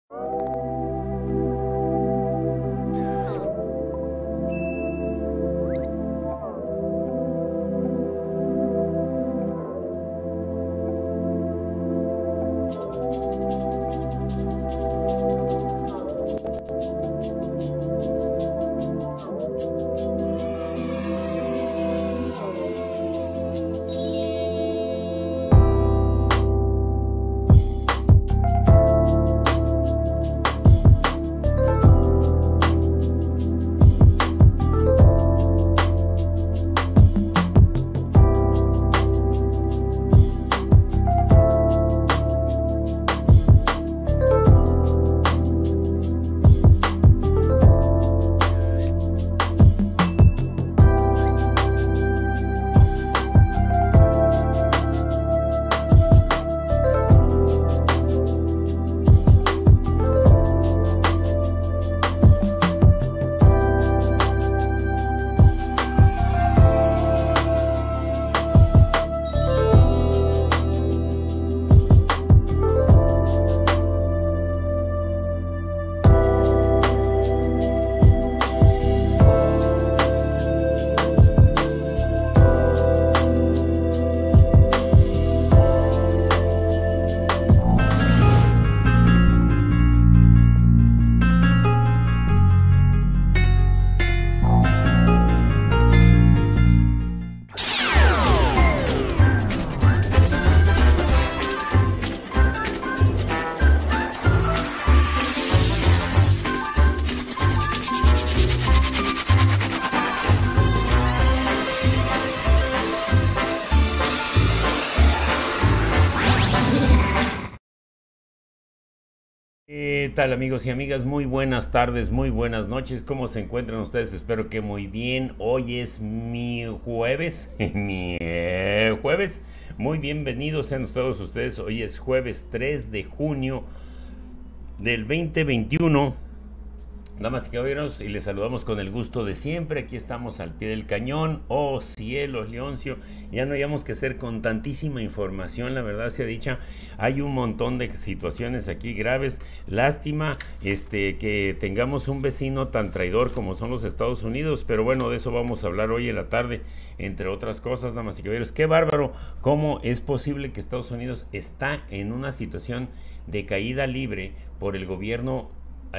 ¿Qué tal amigos y amigas? Muy buenas tardes, muy buenas noches. ¿Cómo se encuentran ustedes? Espero que muy bien. Hoy es mi jueves, jueves. Muy bienvenidos sean todos ustedes. Hoy es jueves 3 de junio del 2021. Damas y caballeros, y les saludamos con el gusto de siempre. Aquí estamos al pie del cañón. Oh cielos, Leoncio, ya no hayamos que hacer con tantísima información, la verdad sea dicha. Hay un montón de situaciones aquí graves. Lástima que tengamos un vecino tan traidor como son los Estados Unidos, pero bueno, de eso vamos a hablar hoy en la tarde, entre otras cosas, damas y caballeros. Qué bárbaro, cómo es posible que Estados Unidos está en una situación de caída libre por el gobierno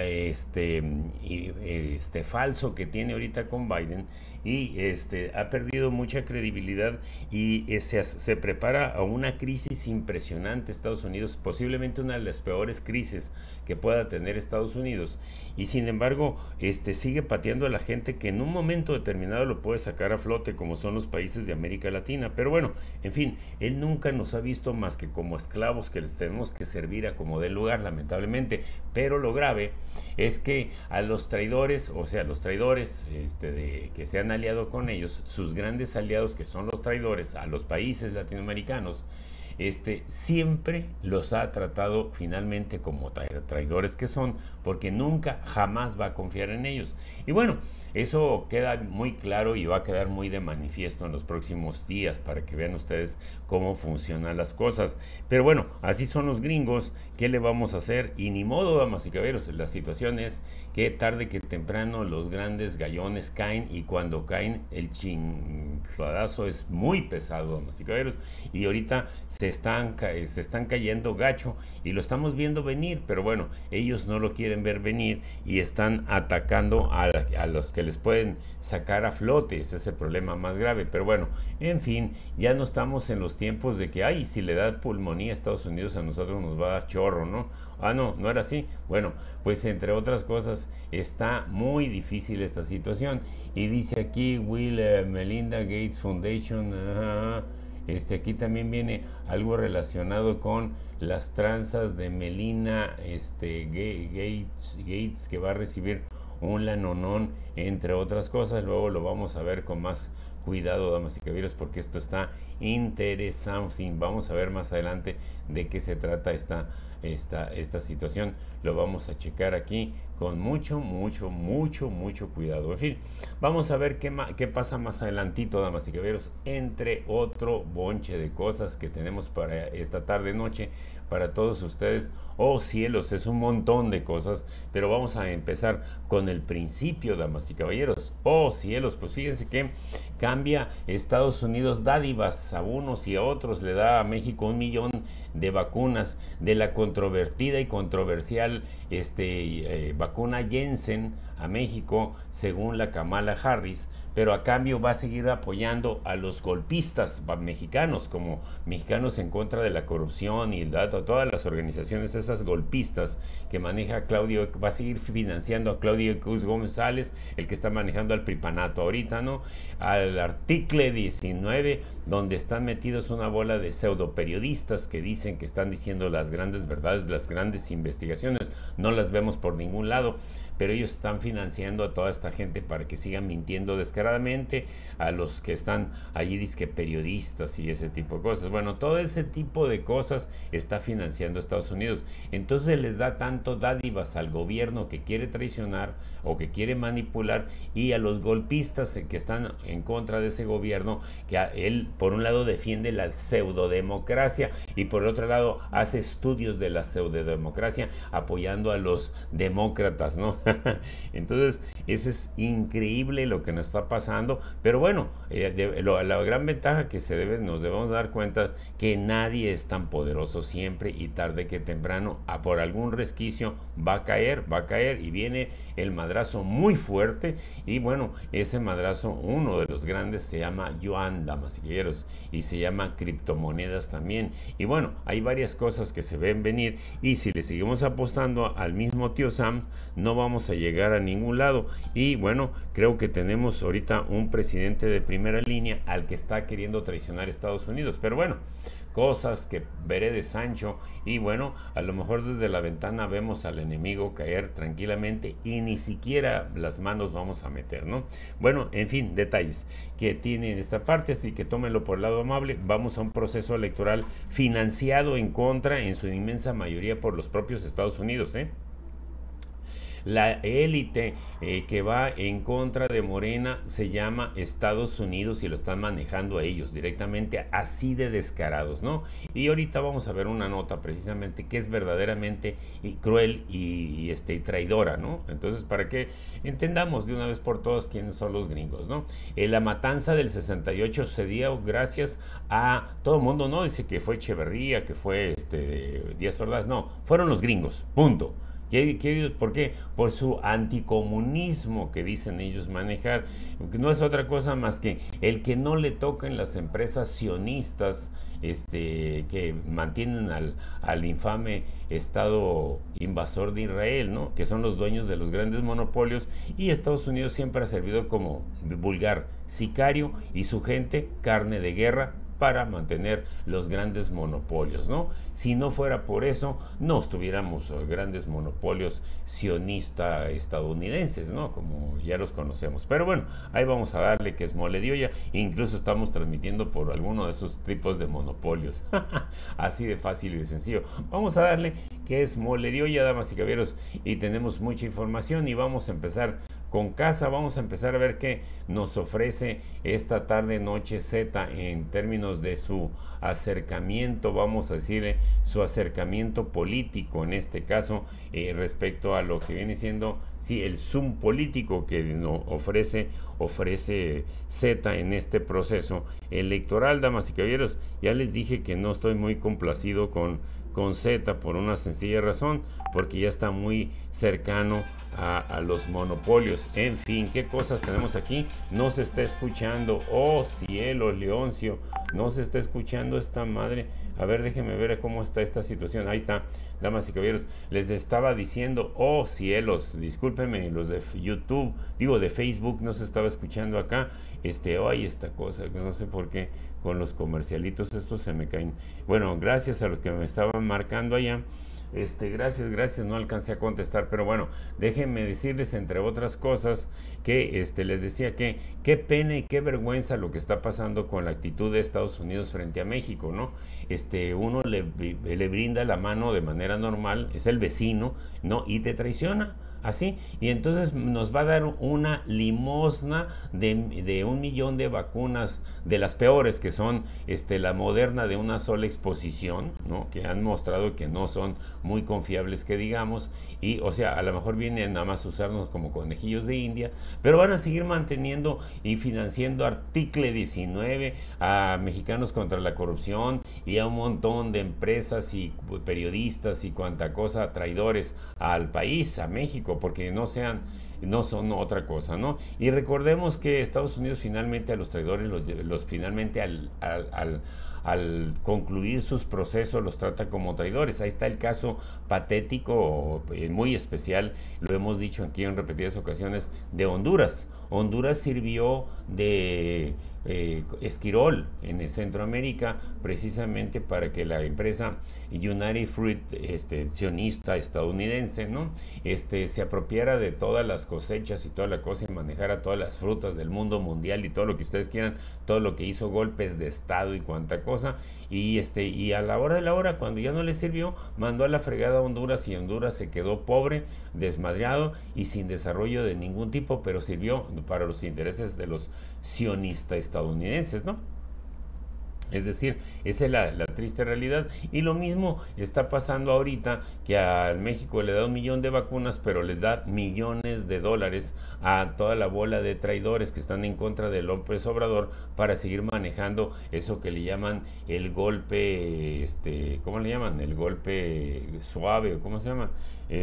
falso que tiene ahorita con Biden, y ha perdido mucha credibilidad y se prepara a una crisis impresionante Estados Unidos, posiblemente una de las peores crisis que pueda tener Estados Unidos, y sin embargo sigue pateando a la gente que en un momento determinado lo puede sacar a flote, como son los países de América Latina. Pero bueno, en fin, él nunca nos ha visto más que como esclavos que les tenemos que servir a como dé lugar, lamentablemente. Pero lo grave es que a los traidores, o sea, los traidores que se han aliado con ellos, sus grandes aliados, que son los traidores a los países latinoamericanos, siempre los ha tratado finalmente como traidores que son, porque nunca jamás va a confiar en ellos. Y bueno, eso queda muy claro y va a quedar muy de manifiesto en los próximos días, para que vean ustedes cómo funcionan las cosas. Pero bueno, así son los gringos. ¿Qué le vamos a hacer? Y ni modo, damas y caballeros. La situación es que tarde que temprano los grandes gallones caen, y cuando caen el chingadazo es muy pesado, damas y caballeros. Y ahorita se están cayendo gacho, y lo estamos viendo venir, pero bueno, ellos no lo quieren ver venir y están atacando a los que les pueden sacar a flote. Ese es el problema más grave. Pero bueno, en fin, ya no estamos en los tiempos de que, ay, si le da pulmonía a Estados Unidos, a nosotros nos va a dar chorro, ¿no? Ah, no, no era así. Bueno, pues entre otras cosas, está muy difícil esta situación. Y dice aquí, Melinda Gates Foundation, aquí también viene algo relacionado con las tranzas de Melina Gates, que va a recibir un lanonón, entre otras cosas. Luego lo vamos a ver con más cuidado, damas y caballeros, porque esto está interesante. Vamos a ver más adelante de qué se trata esta situación. Lo vamos a checar aquí con mucho cuidado. En fin, vamos a ver qué pasa más adelantito, damas y caballeros, entre otro bonche de cosas que tenemos para esta tarde noche para todos ustedes. Oh cielos, es un montón de cosas, pero vamos a empezar con el principio, damas y caballeros. Oh cielos, pues fíjense que cambia Estados Unidos dádivas a unos y a otros, le da a México 1 millón de vacunas de la controvertida y controversial vacuna Janssen a México, según la Kamala Harris, pero a cambio va a seguir apoyando a los golpistas mexicanos, como Mexicanos en Contra de la Corrupción y todas las organizaciones esas golpistas que maneja Claudio, va a seguir financiando a Claudio Cruz González, el que está manejando al pripanato ahorita, ¿no? Al artículo 19, donde están metidos una bola de pseudo periodistas que dicen que están diciendo las grandes verdades, las grandes investigaciones, no las vemos por ningún lado, pero ellos están financiando a toda esta gente para que sigan mintiendo descaradamente a los que están allí, dizque periodistas y ese tipo de cosas. Bueno, todo ese tipo de cosas está financiando Estados Unidos. Entonces les da tanto dádivas al gobierno que quiere traicionar o que quiere manipular, y a los golpistas que están en contra de ese gobierno, que él por un lado defiende la pseudodemocracia y por otro lado hace estudios de la pseudodemocracia apoyando a los demócratas, ¿no? Entonces, eso es increíble lo que nos está pasando, pero bueno, la gran ventaja que nos debemos dar cuenta que nadie es tan poderoso siempre, y tarde que temprano, por algún resquicio va a caer y viene el madrazo muy fuerte. Y bueno, ese madrazo, uno de los grandes, se llama yuan, damas y caballeros, y se llama criptomonedas también. Y bueno, hay varias cosas que se ven venir, y si le seguimos apostando al mismo tío Sam, no vamos a llegar a ningún lado. Y bueno, creo que tenemos ahorita un presidente de primera línea al que está queriendo traicionar a Estados Unidos, pero bueno, cosas que veré de Sancho. Y bueno, a lo mejor desde la ventana vemos al enemigo caer tranquilamente y ni siquiera las manos vamos a meter, ¿no? Bueno, en fin, detalles que tiene esta parte, así que tómenlo por el lado amable. Vamos a un proceso electoral financiado en contra, en su inmensa mayoría, por los propios Estados Unidos, ¿eh? La élite que va en contra de Morena se llama Estados Unidos, y lo están manejando a ellos directamente, así de descarados, ¿no? Y ahorita vamos a ver una nota precisamente que es verdaderamente cruel y traidora, ¿no? Entonces, para que entendamos de una vez por todas quiénes son los gringos, ¿no? La matanza del 68 se dio gracias a todo el mundo, ¿no? Dice que fue Echeverría, que fue Díaz Ordaz, no, fueron los gringos, punto. ¿Por qué? Por su anticomunismo que dicen ellos manejar. No es otra cosa más que el que no le toquen las empresas sionistas que mantienen al infame Estado invasor de Israel, ¿no? Que son los dueños de los grandes monopolios, y Estados Unidos siempre ha servido como vulgar sicario y su gente carne de guerra para mantener los grandes monopolios, ¿no? Si no fuera por eso, no tuviéramos grandes monopolios sionistas estadounidenses, ¿no? Como ya los conocemos. Pero bueno, ahí vamos a darle que es mole de olla. Incluso estamos transmitiendo por alguno de esos tipos de monopolios. Así de fácil y de sencillo. Vamos a darle que es mole de olla, damas y caballeros, y tenemos mucha información, y vamos a empezar con casa. Vamos a empezar a ver qué nos ofrece esta tarde noche Z en términos de su acercamiento, vamos a decirle, su acercamiento político en este caso, respecto a lo que viene siendo, sí, el Zoom político que nos ofrece Z en este proceso electoral, damas y caballeros. Ya les dije que no estoy muy complacido con Z por una sencilla razón, porque ya está muy cercano a los monopolios. En fin, ¿qué cosas tenemos aquí? No se está escuchando. Oh cielo, Leoncio, no se está escuchando esta madre. A ver, déjenme ver cómo está esta situación. Ahí está, damas y caballeros. Les estaba diciendo, oh cielos, discúlpenme, los de YouTube, digo de Facebook, no se estaba escuchando acá. Ay, esta cosa, no sé por qué con los comercialitos estos se me caen. Bueno, gracias a los que me estaban marcando allá. Gracias, no alcancé a contestar, pero bueno, déjenme decirles, entre otras cosas, que les decía que qué pena y qué vergüenza lo que está pasando con la actitud de Estados Unidos frente a México, ¿no? Uno le brinda la mano de manera normal, es el vecino, ¿no? Y te traiciona. Así, y entonces nos va a dar una limosna de 1 millón de vacunas, de las peores, que son la Moderna, de una sola exposición, ¿no? Que han mostrado que no son muy confiables, que digamos, y o sea, a lo mejor vienen nada más a usarnos como conejillos de India, pero van a seguir manteniendo y financiando Artículo 19, a Mexicanos contra la Corrupción y a un montón de empresas y periodistas y cuanta cosa, traidores al país, a México, porque no son otra cosa, ¿no? Y recordemos que Estados Unidos finalmente a los traidores, finalmente al concluir sus procesos los trata como traidores. Ahí está el caso patético, muy especial, lo hemos dicho aquí en repetidas ocasiones, de Honduras. Honduras sirvió de esquirol en Centroamérica, precisamente para que la empresa United Fruit, sionista estadounidense, ¿no? Se apropiara de todas las cosechas y toda la cosa, y manejara todas las frutas del mundo mundial y todo lo que ustedes quieran, todo lo que hizo golpes de estado y cuanta cosa, y a la hora de la hora, cuando ya no le sirvió, mandó a la fregada a Honduras, y Honduras se quedó pobre, desmadreado y sin desarrollo de ningún tipo, pero sirvió para los intereses de los sionistas estadounidenses, ¿no? Es decir, esa es la triste realidad. Y lo mismo está pasando ahorita, que a México le da 1 millón de vacunas, pero les da millones de dólares a toda la bola de traidores que están en contra de López Obrador, para seguir manejando eso que le llaman el golpe, ¿cómo le llaman? El golpe suave, ¿cómo se llama?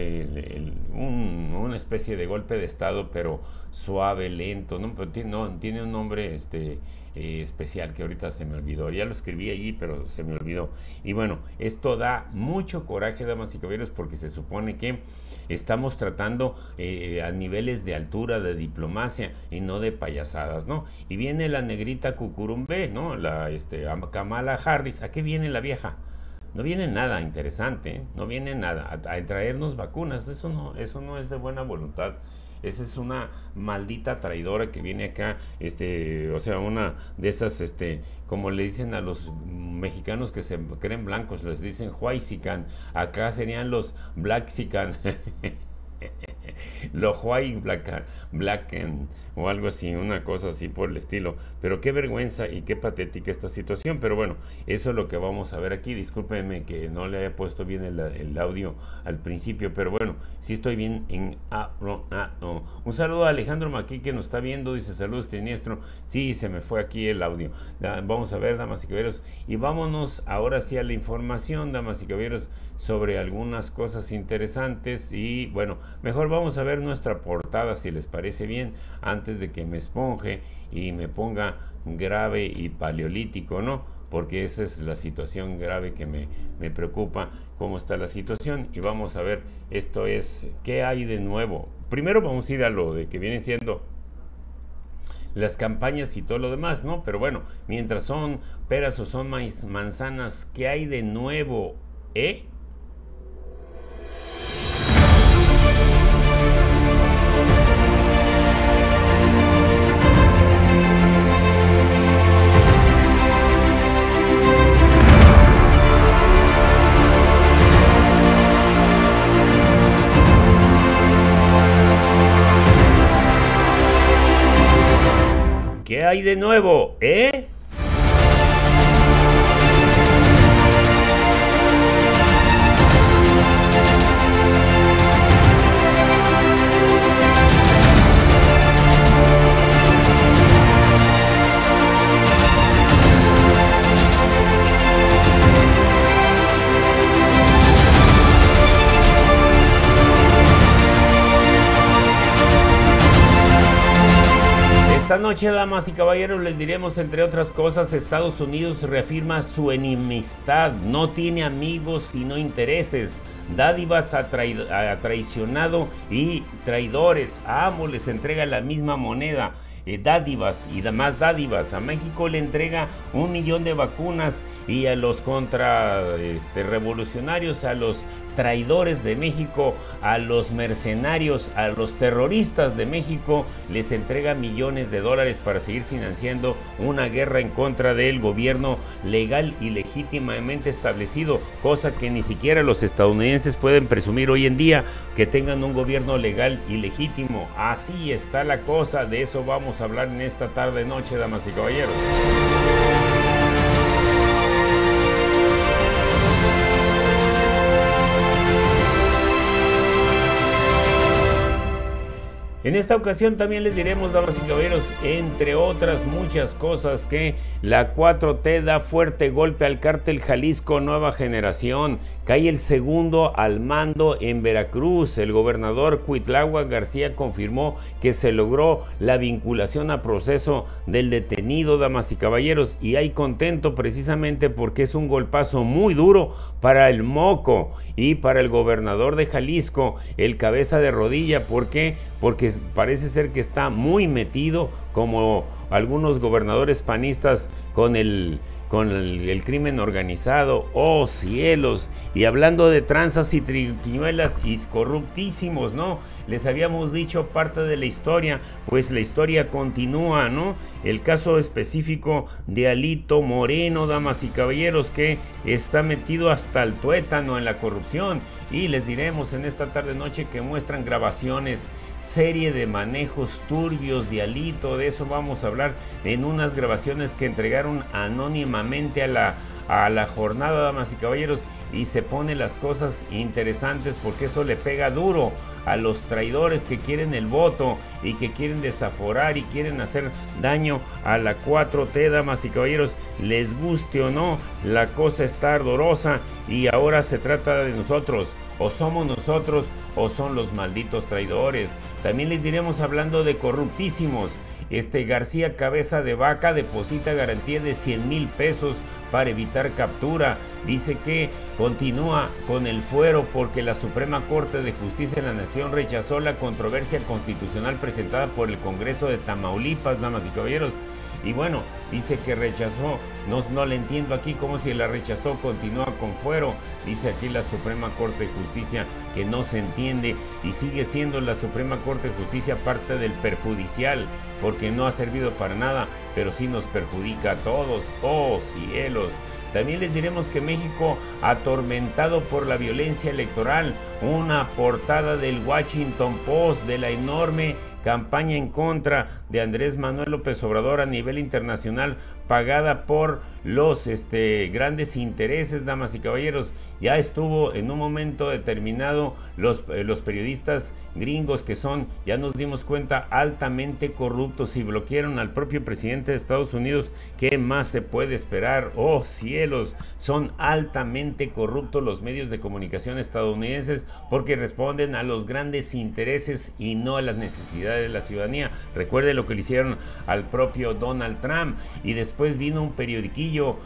Una especie de golpe de estado, pero suave, lento, ¿no? Pero tiene un nombre especial que ahorita se me olvidó. Ya lo escribí allí, pero se me olvidó. Y bueno, esto da mucho coraje, damas y caballeros, porque se supone que estamos tratando a niveles de altura, de diplomacia, y no de payasadas, ¿no? Y viene la negrita cucurumbé, ¿no? Kamala Harris. ¿A qué viene la vieja? No viene nada interesante, ¿eh? No viene nada a traernos vacunas. Eso no es de buena voluntad. Esa es una maldita traidora que viene acá, o sea, una de esas, como le dicen a los mexicanos que se creen blancos, les dicen whitexican, acá serían los blackxican, los white blacken, o algo así, una cosa así por el estilo. Pero qué vergüenza y qué patética esta situación. Pero bueno, eso es lo que vamos a ver aquí. Discúlpenme que no le haya puesto bien el audio al principio, pero bueno, sí estoy bien en no. Un saludo a Alejandro Maquí, que nos está viendo, dice: saludos, Tiniestro. Sí, se me fue aquí el audio. Vamos a ver, damas y caballeros, y vámonos ahora sí a la información, damas y caballeros, sobre algunas cosas interesantes. Y bueno, mejor vamos a ver nuestra portada, si les parece bien, antes de que me esponje y me ponga grave y paleolítico, ¿no? Porque esa es la situación grave que me preocupa, cómo está la situación. Y vamos a ver, esto es, ¿qué hay de nuevo? Primero vamos a ir a lo de que vienen siendo las campañas y todo lo demás, ¿no? Pero bueno, mientras son peras o son manzanas, ¿qué hay de nuevo, ¿Qué hay de nuevo, Esta noche, damas y caballeros, les diremos, entre otras cosas: Estados Unidos reafirma su enemistad, no tiene amigos sino intereses. Dádivas ha traicionado y traidores, a ambos les entrega la misma moneda, dádivas y demás dádivas. A México le entrega 1 millón de vacunas, y a los revolucionarios, a los traidores de México, a los mercenarios, a los terroristas de México, les entrega millones de dólares para seguir financiando una guerra en contra del gobierno legal y legítimamente establecido, cosa que ni siquiera los estadounidenses pueden presumir hoy en día, que tengan un gobierno legal y legítimo. Así está la cosa, de eso vamos a hablar en esta tarde noche, damas y caballeros. En esta ocasión también les diremos, damas y caballeros, entre otras muchas cosas, que la 4T da fuerte golpe al cártel Jalisco Nueva Generación. Cae el segundo al mando en Veracruz. El gobernador Cuitláhuac García confirmó que se logró la vinculación a proceso del detenido, damas y caballeros, y hay contento precisamente porque es un golpazo muy duro para el Moco y para el gobernador de Jalisco, el cabeza de rodilla. ¿Por qué? Porque parece ser que está muy metido, como algunos gobernadores panistas, con el crimen organizado. ¡Oh, cielos! Y hablando de tranzas y triquiñuelas y corruptísimos, ¿no? Les habíamos dicho parte de la historia, pues la historia continúa, ¿no? El caso específico de Alito Moreno, damas y caballeros, que está metido hasta el tuétano en la corrupción. Y les diremos en esta tarde noche que muestran grabaciones, serie de manejos turbios de Alito. De eso vamos a hablar en unas grabaciones que entregaron anónimamente a la jornada, damas y caballeros, y se ponen las cosas interesantes porque eso le pega duro a los traidores que quieren el voto y que quieren desaforar y quieren hacer daño a la 4T, damas y caballeros. Les guste o no, la cosa está ardorosa y ahora se trata de nosotros. O somos nosotros o son los malditos traidores. También les diremos, hablando de corruptísimos, García Cabeza de Vaca deposita garantía de 100,000 pesos para evitar captura. Dice que continúa con el fuero porque la Suprema Corte de Justicia de la Nación rechazó la controversia constitucional presentada por el Congreso de Tamaulipas, damas y caballeros. Y bueno, dice que rechazó, no le entiendo aquí cómo si la rechazó continúa con fuero. Dice aquí la Suprema Corte de Justicia que no se entiende, y sigue siendo la Suprema Corte de Justicia parte del perjudicial, porque no ha servido para nada, pero sí nos perjudica a todos. ¡Oh, cielos! También les diremos que México, atormentado por la violencia electoral, una portada del Washington Post de la enorme campaña en contra de Andrés Manuel López Obrador a nivel internacional, pagada por los grandes intereses, damas y caballeros. Ya estuvo en un momento determinado los periodistas gringos, que son, ya nos dimos cuenta, altamente corruptos, y bloquearon al propio presidente de Estados Unidos. ¿Qué más se puede esperar? ¡Oh, cielos! Son altamente corruptos los medios de comunicación estadounidenses porque responden a los grandes intereses y no a las necesidades de la ciudadanía. Recuerde lo que le hicieron al propio Donald Trump, y después vino un periodiquillo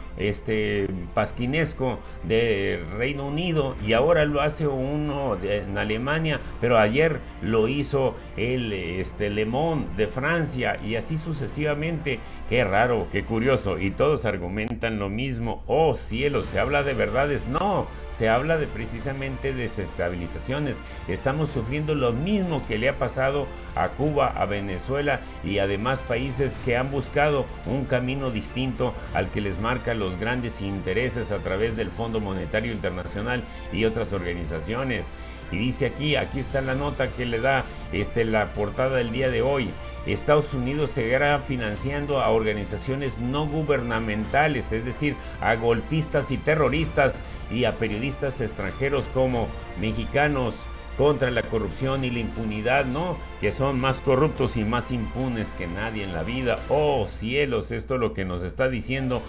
pasquinesco de Reino Unido, y ahora lo hace uno en Alemania, pero ayer lo hizo el Le Monde de Francia, y así sucesivamente. Qué raro, qué curioso, y todos argumentan lo mismo. ¡Oh, cielos! ¿Se habla de verdades? No, se habla de precisamente desestabilizaciones. Estamos sufriendo lo mismo que le ha pasado a Cuba, a Venezuela y a demás países que han buscado un camino distinto al que les marca los grandes intereses a través del Fondo Monetario Internacional y otras organizaciones. Y dice aquí está la nota que le da la portada del día de hoy. Estados Unidos seguirá financiando a organizaciones no gubernamentales, es decir, a golpistas y terroristas, y a periodistas extranjeros como Mexicanos contra la Corrupción y la Impunidad, ¿no? Que son más corruptos y más impunes que nadie en la vida. ¡Oh, cielos! Esto es lo que nos está diciendo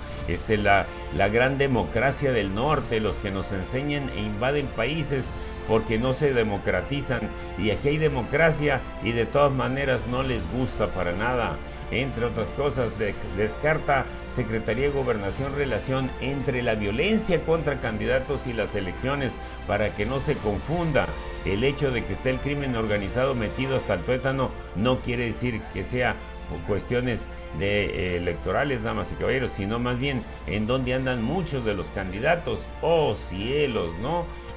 la gran democracia del norte, los que nos enseñan e invaden países porque no se democratizan. Y aquí hay democracia y de todas maneras no les gusta para nada. Entre otras cosas, descarta Secretaría de Gobernación relación entre la violencia contra candidatos y las elecciones, para que no se confunda. El hecho de que esté el crimen organizado metido hasta el tuétano no quiere decir que sea cuestiones electorales, damas y caballeros, sino más bien en donde andan muchos de los candidatos. ¡Oh, cielos!, ¿no?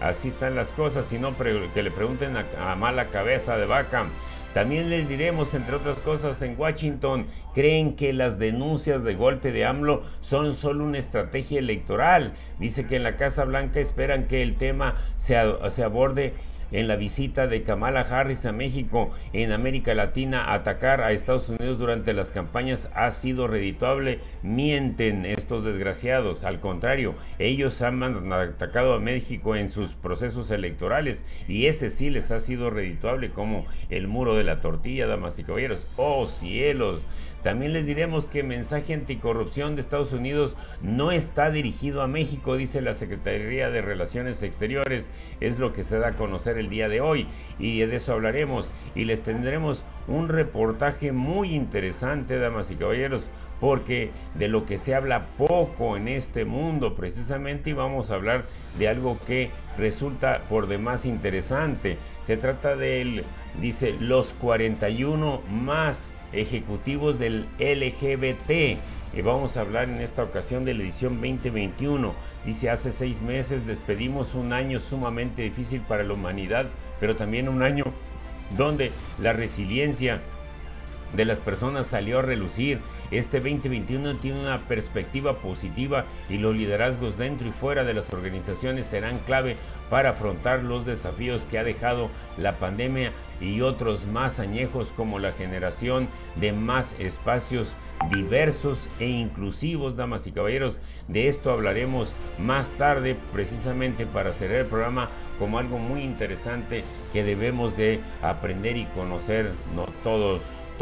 así están las cosas, si no que le pregunten a mala cabeza de vaca. También les diremos, entre otras cosas, en Washington creen que las denuncias de golpe de AMLO son solo una estrategia electoral. Dice que en la Casa Blanca esperan que el tema se aborde en la visita de Kamala Harris a México. En América Latina, atacar a Estados Unidos durante las campañas ha sido redituable. Mienten estos desgraciados. Al contrario, ellos han atacado a México en sus procesos electorales y ese sí les ha sido redituable, como el muro de la tortilla, damas y caballeros. ¡Oh, cielos! También les diremos que mensaje anticorrupción de Estados Unidos no está dirigido a México, dice la Secretaría de Relaciones Exteriores. Es lo que se da a conocer el día de hoy y de eso hablaremos. Y les tendremos un reportaje muy interesante, damas y caballeros, porque de lo que se habla poco en este mundo precisamente, y vamos a hablar de algo que resulta por demás interesante. Se trata dice, los 41 más ejecutivos del LGBT. Vamos a hablar en esta ocasión de la edición 2021. Dice, hace 6 meses despedimos un año sumamente difícil para la humanidad, pero también un año donde la resiliencia de las personas salió a relucir. Este 2021 tiene una perspectiva positiva y los liderazgos dentro y fuera de las organizaciones serán clave para afrontar los desafíos que ha dejado la pandemia y otros más añejos, como la generación de más espacios diversos e inclusivos, damas y caballeros. De esto hablaremos más tarde, precisamente para cerrar el programa como algo muy interesante que debemos de aprender y conocer, no todos,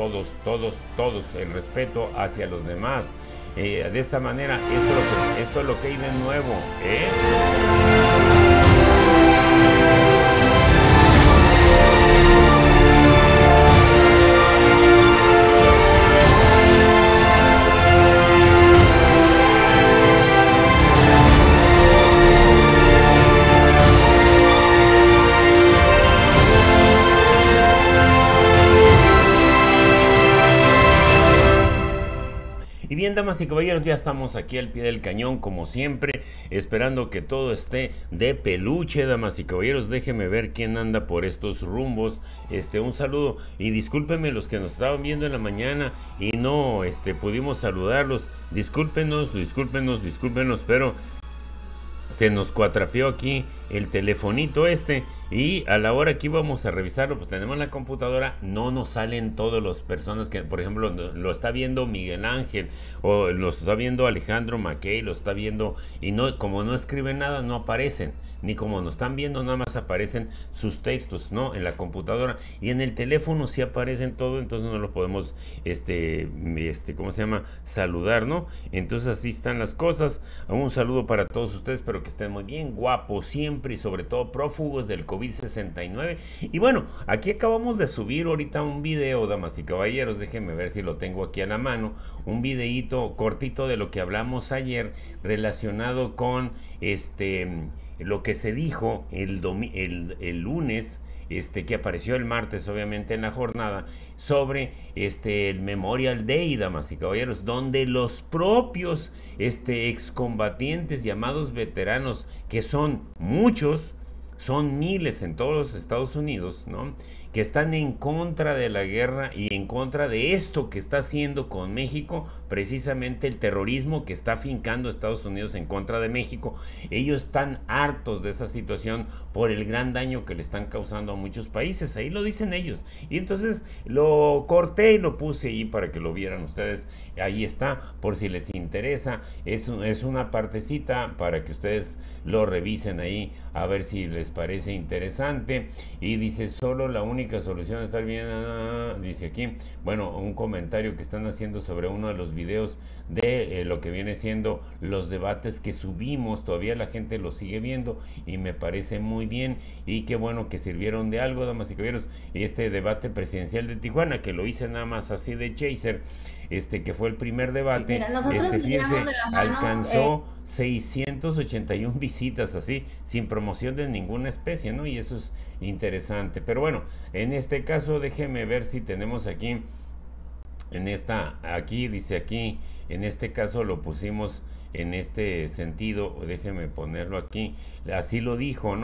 el respeto hacia los demás. De esta manera, esto es lo que hay de nuevo, Y bien, damas y caballeros, ya estamos aquí al pie del cañón, como siempre, esperando que todo esté de peluche, damas y caballeros. Déjenme ver quién anda por estos rumbos. Un saludo y discúlpenme los que nos estaban viendo en la mañana y no pudimos saludarlos. Discúlpenos, pero se nos cuatrapeó aquí el telefonito y a la hora que íbamos a revisarlo, pues tenemos la computadora, no nos salen todas las personas que, por ejemplo, lo está viendo Miguel Ángel o lo está viendo Alejandro Mackey, lo está viendo y no, como no escriben nada, no aparecen, ni como nos están viendo, nada más aparecen sus textos, ¿no? En la computadora y en el teléfono sí aparecen todo, entonces no lo podemos, ¿cómo se llama? Saludar, ¿no? Entonces así están las cosas. Un saludo para todos ustedes, espero que estén muy bien, guapos siempre y sobre todo prófugos del COVID-69. Y bueno, aquí acabamos de subir ahorita un video, damas y caballeros, déjenme ver si lo tengo aquí a la mano, un videíto cortito de lo que hablamos ayer relacionado con lo que se dijo el lunes, que apareció el martes, obviamente, en la jornada, sobre el Memorial Day, damas y caballeros, donde los propios excombatientes llamados veteranos, que son muchos, son miles en todos los Estados Unidos, ¿no?, que están en contra de la guerra y en contra de esto que está haciendo con México, precisamente el terrorismo que está afincando Estados Unidos en contra de México. Ellos están hartos de esa situación por el gran daño que le están causando a muchos países, ahí lo dicen ellos. Y entonces lo corté y lo puse ahí para que lo vieran ustedes. Ahí está, por si les interesa, es una partecita para que ustedes lo revisen ahí, a ver si les parece interesante. Y dice, solo la única solución es estar bien, dice aquí, bueno, un comentario que están haciendo sobre uno de los videos de lo que viene siendo los debates que subimos. Todavía la gente lo sigue viendo y me parece muy bien y qué bueno que sirvieron de algo, damas y caballeros. Este debate presidencial de Tijuana, que lo hice nada más así de chaser, que fue el primer debate, sí, mira, fíjense, alcanzó 681 visitas, así, sin promoción de ninguna especie, ¿no? Y eso es interesante. Pero bueno, en este caso déjenme ver si tenemos aquí, aquí dice aquí, en este caso lo pusimos en este sentido, déjenme ponerlo aquí, así lo dijo, ¿no?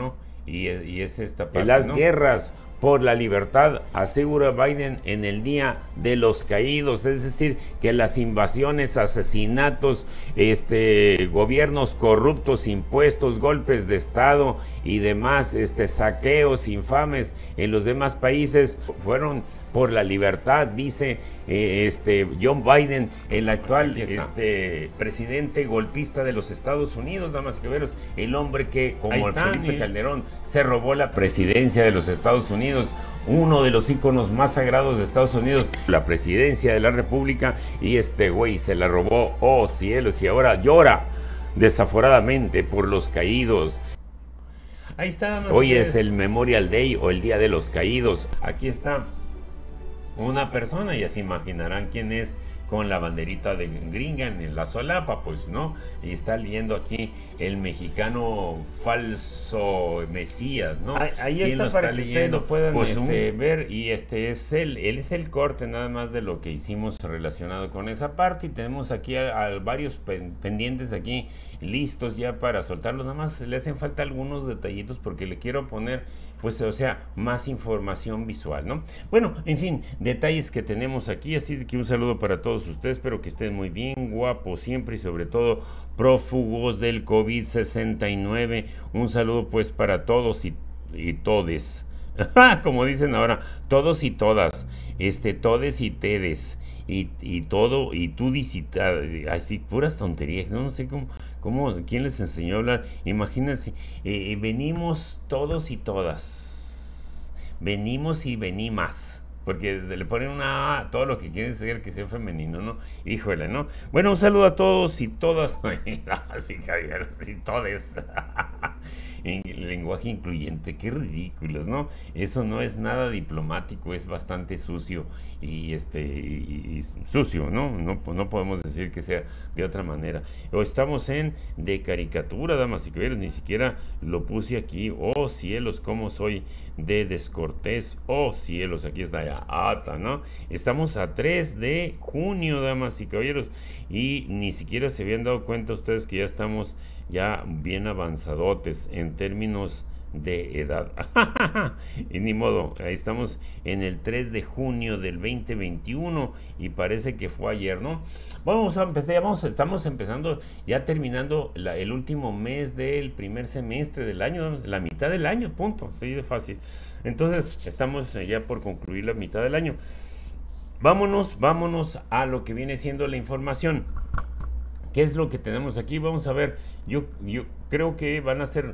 y es esta parte, Las ¿no? guerras por la libertad, asegura Biden, en el Día de los Caídos, es decir, que las invasiones, asesinatos, gobiernos corruptos, impuestos, golpes de Estado y demás, saqueos infames en los demás países fueron por la libertad, dice John Biden, el actual presidente golpista de los Estados Unidos, damas y caballeros, el hombre que, como Felipe Calderón, se robó la presidencia de los Estados Unidos, uno de los íconos más sagrados de Estados Unidos, la presidencia de la República, y este güey se la robó, oh cielos, y ahora llora desaforadamente por los caídos. Ahí está. Hoy es el Memorial Day o el Día de los Caídos. Aquí está una persona, ya se imaginarán quién es, con la banderita de gringa en la solapa, pues, ¿no? Y está leyendo aquí el mexicano falso Mesías, ¿no? Ahí está, para que ustedes lo puedan pues, ver, y él es el corte nada más de lo que hicimos relacionado con esa parte, y tenemos aquí a varios pendientes aquí listos ya para soltarlos, nada más le hacen falta algunos detallitos porque le quiero poner, pues, o sea, más información visual, ¿no? Bueno, en fin, detalles que tenemos aquí, así que un saludo para todos ustedes, espero que estén muy bien, guapos siempre, y sobre todo prófugos del COVID-69, un saludo pues para todos y todes, como dicen ahora, todos y todas, todes y tedes, y todo, y tú así, puras tonterías, no sé quién les enseñó a hablar, imagínense, venimos todos y todas, venimos y venimos, porque le ponen una A a todo lo que quieren ser que sea femenino, ¿no? Híjole, ¿no? Bueno, un saludo a todos y todas, así Javier, y todes, en lenguaje incluyente, qué ridículos, ¿no? Eso no es nada diplomático, es bastante sucio y sucio, ¿no? No podemos decir que sea de otra manera. O estamos en de caricatura, damas y caballeros, ni siquiera lo puse aquí. Oh cielos, cómo soy de descortés. Oh cielos, aquí está ya ata, ¿no? Estamos a 3 de junio, damas y caballeros, y ni siquiera se habían dado cuenta ustedes que ya estamos ya bien avanzadotes en términos de edad. Y ni modo, ahí estamos en el 3 de junio del 2021 y parece que fue ayer, ¿no? Vamos a empezar, estamos empezando, ya terminando el último mes del primer semestre del año, la mitad del año, punto, así de fácil. Entonces, estamos ya por concluir la mitad del año. Vámonos a lo que viene siendo la información. ¿Qué es lo que tenemos aquí? Vamos a ver, yo creo que van a ser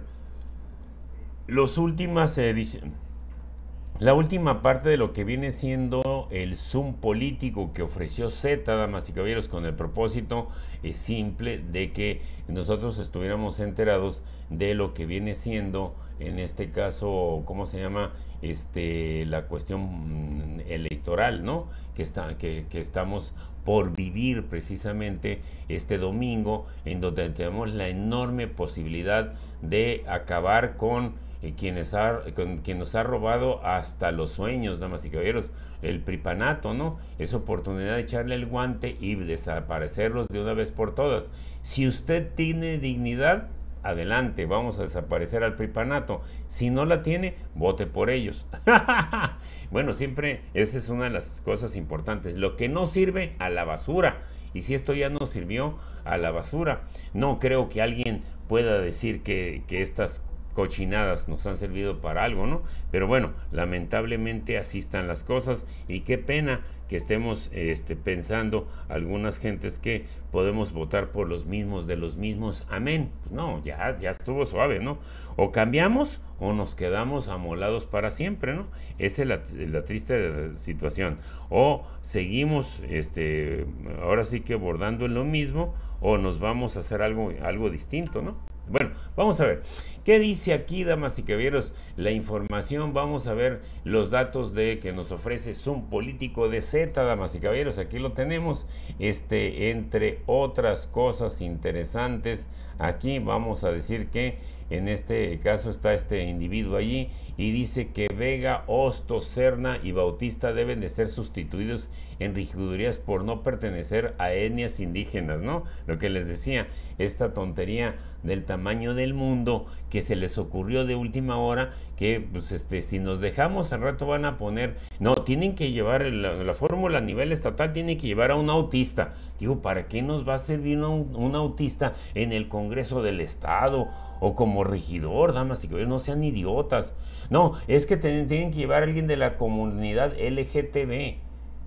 las últimas ediciones, la última parte de lo que viene siendo el Zoom político que ofreció Z, damas y caballeros, con el propósito simple de que nosotros estuviéramos enterados de lo que viene siendo, en este caso, ¿cómo se llama? La cuestión electoral, ¿no? Que estamos por vivir precisamente este domingo, en donde tenemos la enorme posibilidad de acabar con quien nos ha robado hasta los sueños, damas y caballeros, el pripanato, ¿no? Es oportunidad de echarle el guante y desaparecerlos de una vez por todas. Si usted tiene dignidad, adelante, vamos a desaparecer al pripanato. Si no la tiene, vote por ellos. Bueno, siempre esa es una de las cosas importantes. Lo que no sirve, a la basura. Y si esto ya no sirvió, a la basura. No creo que alguien pueda decir que estas cochinadas nos han servido para algo, ¿no? Pero bueno, lamentablemente así están las cosas, y qué pena que estemos pensando algunas gentes que podemos votar por los mismos de los mismos. Amén. Pues no, ya estuvo suave, ¿no? O cambiamos o nos quedamos amolados para siempre, ¿no? Esa es la triste situación. O seguimos ahora sí que bordando en lo mismo, o nos vamos a hacer algo distinto, ¿no? Bueno, vamos a ver, ¿qué dice aquí, damas y caballeros? La información, vamos a ver los datos que nos ofrece Zoom político de Z, damas y caballeros, aquí lo tenemos, entre otras cosas interesantes, aquí vamos a decir que en este caso está este individuo allí, y dice que Vega, Hostos, Serna y Bautista deben de ser sustituidos en regidurías por no pertenecer a etnias indígenas, ¿no? Lo que les decía, esta tontería del tamaño del mundo, que se les ocurrió de última hora, que pues si nos dejamos al rato van a poner, no, tienen que llevar la fórmula a nivel estatal, tienen que llevar a un autista. Digo, ¿para qué nos va a servir un autista en el Congreso del Estado o como regidor, damas y caballeros? No sean idiotas. No, es que tienen que llevar a alguien de la comunidad LGTB.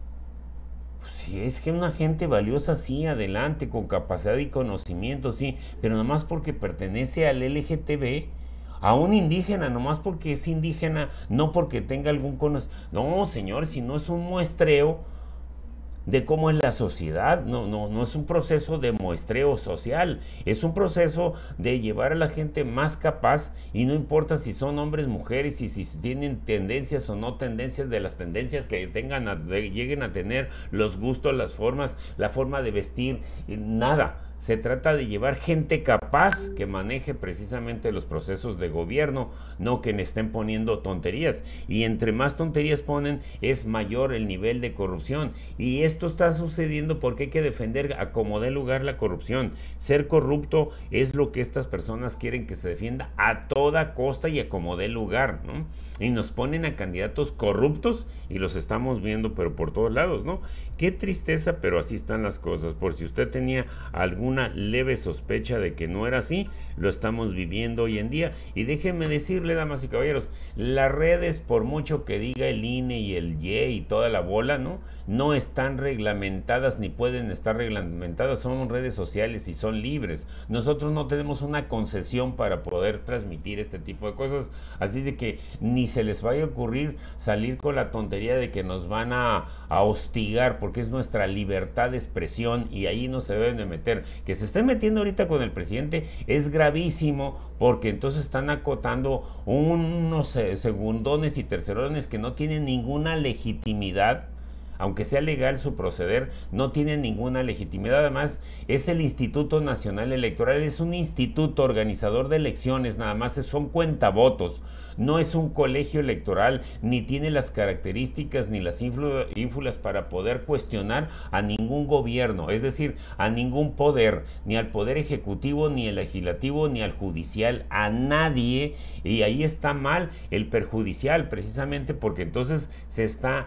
Si es que una gente valiosa, sí, adelante, con capacidad y conocimiento, sí, pero nomás porque pertenece al LGTB, a un indígena, nomás porque es indígena, no porque tenga algún conocimiento. No, señor, si no es un muestreo de cómo es la sociedad, no es un proceso de muestreo social, es un proceso de llevar a la gente más capaz, y no importa si son hombres, mujeres, y si tienen tendencias o no tendencias, de las tendencias que lleguen a tener, los gustos, las formas, la forma de vestir, nada. Se trata de llevar gente capaz que maneje precisamente los procesos de gobierno, no que le estén poniendo tonterías. Y entre más tonterías ponen, es mayor el nivel de corrupción. Y esto está sucediendo porque hay que defender a como dé lugar la corrupción. Ser corrupto es lo que estas personas quieren que se defienda a toda costa y a como dé lugar, ¿no? Y nos ponen a candidatos corruptos y los estamos viendo, pero por todos lados, ¿no? Qué tristeza, pero así están las cosas. Por si usted tenía alguna leve sospecha de que no era así, lo estamos viviendo hoy en día. Y déjenme decirle, damas y caballeros, las redes, por mucho que diga el INE y el YE y toda la bola, no están reglamentadas ni pueden estar reglamentadas. Son redes sociales y son libres. Nosotros no tenemos una concesión para poder transmitir este tipo de cosas. Así de que ni se les vaya a ocurrir salir con la tontería de que nos van a hostigar, porque es nuestra libertad de expresión y ahí no se deben de meter. Que se estén metiendo ahorita con el presidente es gravísimo, porque entonces están acotando unos segundones y tercerones que no tienen ninguna legitimidad. Aunque sea legal su proceder, no tiene ninguna legitimidad. Además, es el Instituto Nacional Electoral, es un instituto organizador de elecciones, nada más son cuentavotos. No es un colegio electoral, ni tiene las características ni las ínfulas para poder cuestionar a ningún gobierno, es decir, a ningún poder, ni al poder ejecutivo, ni al legislativo, ni al judicial, a nadie. Y ahí está mal el perjudicial, precisamente porque entonces se está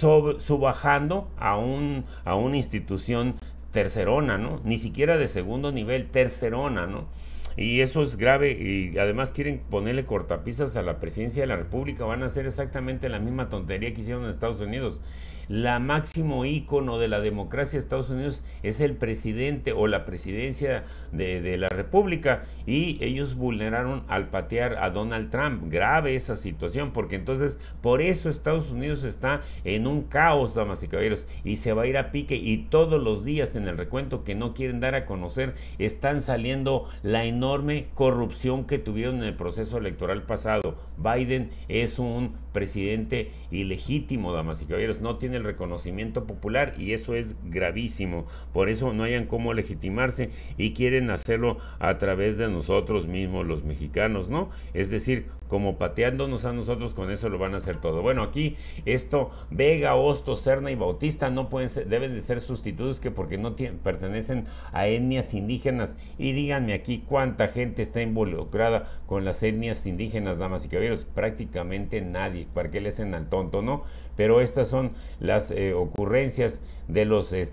subajando a una institución tercerona, ¿no? Ni siquiera de segundo nivel, tercerona, ¿no? Y eso es grave, y además quieren ponerle cortapisas a la presidencia de la República. Van a hacer exactamente la misma tontería que hicieron en Estados Unidos. La máximo ícono de la democracia de Estados Unidos es el presidente o la presidencia de la República, y ellos vulneraron al patear a Donald Trump. Grave esa situación, porque entonces por eso Estados Unidos está en un caos, damas y caballeros, y se va a ir a pique, y todos los días en el recuento que no quieren dar a conocer están saliendo la enorme corrupción que tuvieron en el proceso electoral pasado. Biden es un presidente ilegítimo, damas y caballeros, no tiene el reconocimiento popular, y eso es gravísimo. Por eso no hayan cómo legitimarse y quieren hacerlo a través de nosotros mismos, los mexicanos, ¿no? Es decir, como pateándonos a nosotros, con eso lo van a hacer todo. Bueno, aquí esto, Vega, Hostos, Serna y Bautista no pueden ser, deben de ser sustitutos, que porque no pertenecen a etnias indígenas. Y díganme aquí cuánta gente está involucrada con las etnias indígenas, damas y caballeros. Prácticamente nadie. ¿Para qué le hacen al tonto, no? Pero estas son las ocurrencias de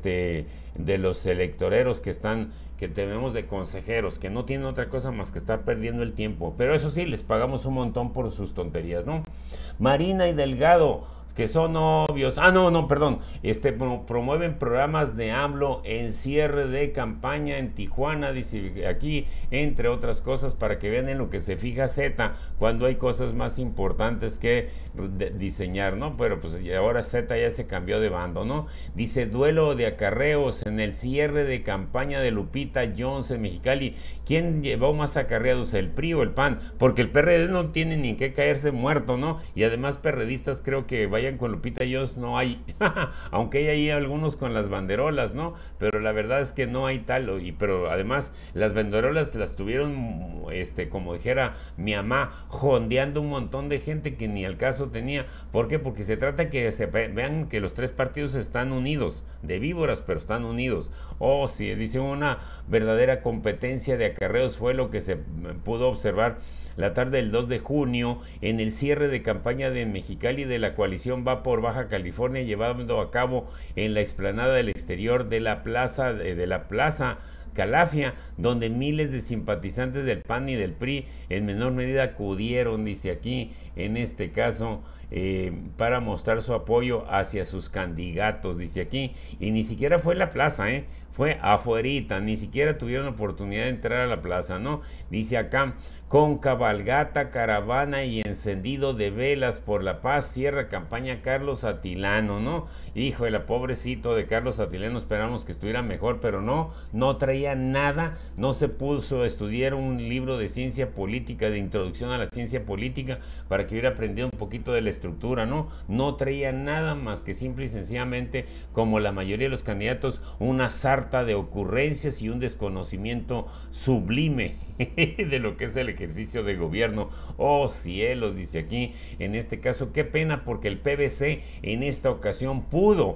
los electoreros que tenemos de consejeros, que no tienen otra cosa más que estar perdiendo el tiempo. Pero eso sí, les pagamos un montón por sus tonterías, ¿no? Marina y Delgado, que son obvios. Perdón. Promueven programas de AMLO en cierre de campaña en Tijuana, dice aquí, entre otras cosas, para que vean en lo que se fija Z, cuando hay cosas más importantes que diseñar, ¿no? Pero pues ahora Z ya se cambió de bando, ¿no? Dice, duelo de acarreos en el cierre de campaña de Lupita Jones en Mexicali. ¿Quién llevó más acarreados, el PRI o el PAN? Porque el PRD no tiene ni que caerse muerto, ¿no? Y además perredistas creo que va vayan con Lupita Jones, no hay, aunque hay ahí algunos con las banderolas, ¿no? Pero la verdad es que no hay tal, pero además las banderolas las tuvieron, como dijera mi mamá, jondeando un montón de gente que ni al caso tenía. ¿Por qué? Porque se trata que se vean que los tres partidos están unidos, de víboras, pero están unidos. Oh, sí, dice, una verdadera competencia de acarreos fue lo que se pudo observar la tarde del 2 de junio en el cierre de campaña de Mexicali de la coalición Va por Baja California, llevando a cabo en la explanada del exterior de la plaza Calafia, donde miles de simpatizantes del PAN y del PRI en menor medida acudieron, dice aquí, en este caso, para mostrar su apoyo hacia sus candidatos, dice aquí, y ni siquiera fue en la plaza, fue afuerita, ni siquiera tuvieron oportunidad de entrar a la plaza, ¿no? Dice acá, con cabalgata, caravana y encendido de velas por la paz, cierra campaña Carlos Atilano, ¿no? Hijo de la pobrecito de Carlos Atilano, esperamos que estuviera mejor, pero no traía nada, no se puso a estudiar un libro de ciencia política, de introducción a la ciencia política, para que hubiera aprendido un poquito de la estructura, ¿no? No traía nada más que simple y sencillamente, como la mayoría de los candidatos, una sarta de ocurrencias y un desconocimiento sublime de lo que es el ejercicio de gobierno. Oh cielos, dice aquí, en este caso, qué pena, porque el PBC en esta ocasión pudo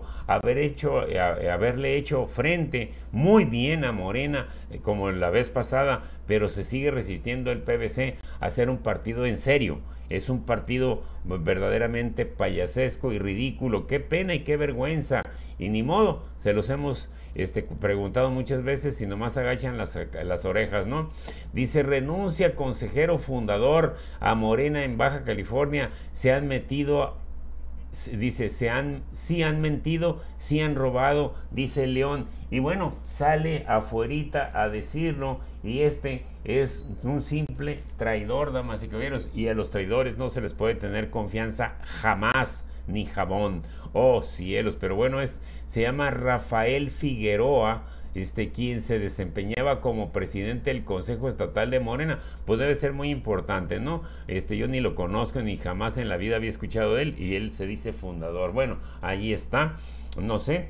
haberle hecho frente muy bien a Morena, como la vez pasada, pero se sigue resistiendo el PBC a ser un partido en serio. Es un partido verdaderamente payasesco y ridículo. Qué pena y qué vergüenza. Y ni modo, se los hemos preguntado muchas veces y nomás agachan las orejas, ¿no? Dice, renuncia consejero fundador a Morena en Baja California. Se han metido, dice, sí han mentido, sí han robado, dice León. Y bueno, sale afuerita a decirlo, y es un simple traidor, damas y caballeros, y a los traidores no se les puede tener confianza jamás, ni jabón. Oh cielos, pero bueno, se llama Rafael Figueroa, quien se desempeñaba como presidente del Consejo Estatal de Morena. Pues debe ser muy importante, ¿no? Yo ni lo conozco, ni jamás en la vida había escuchado de él, y él se dice fundador. Bueno, ahí está, no sé,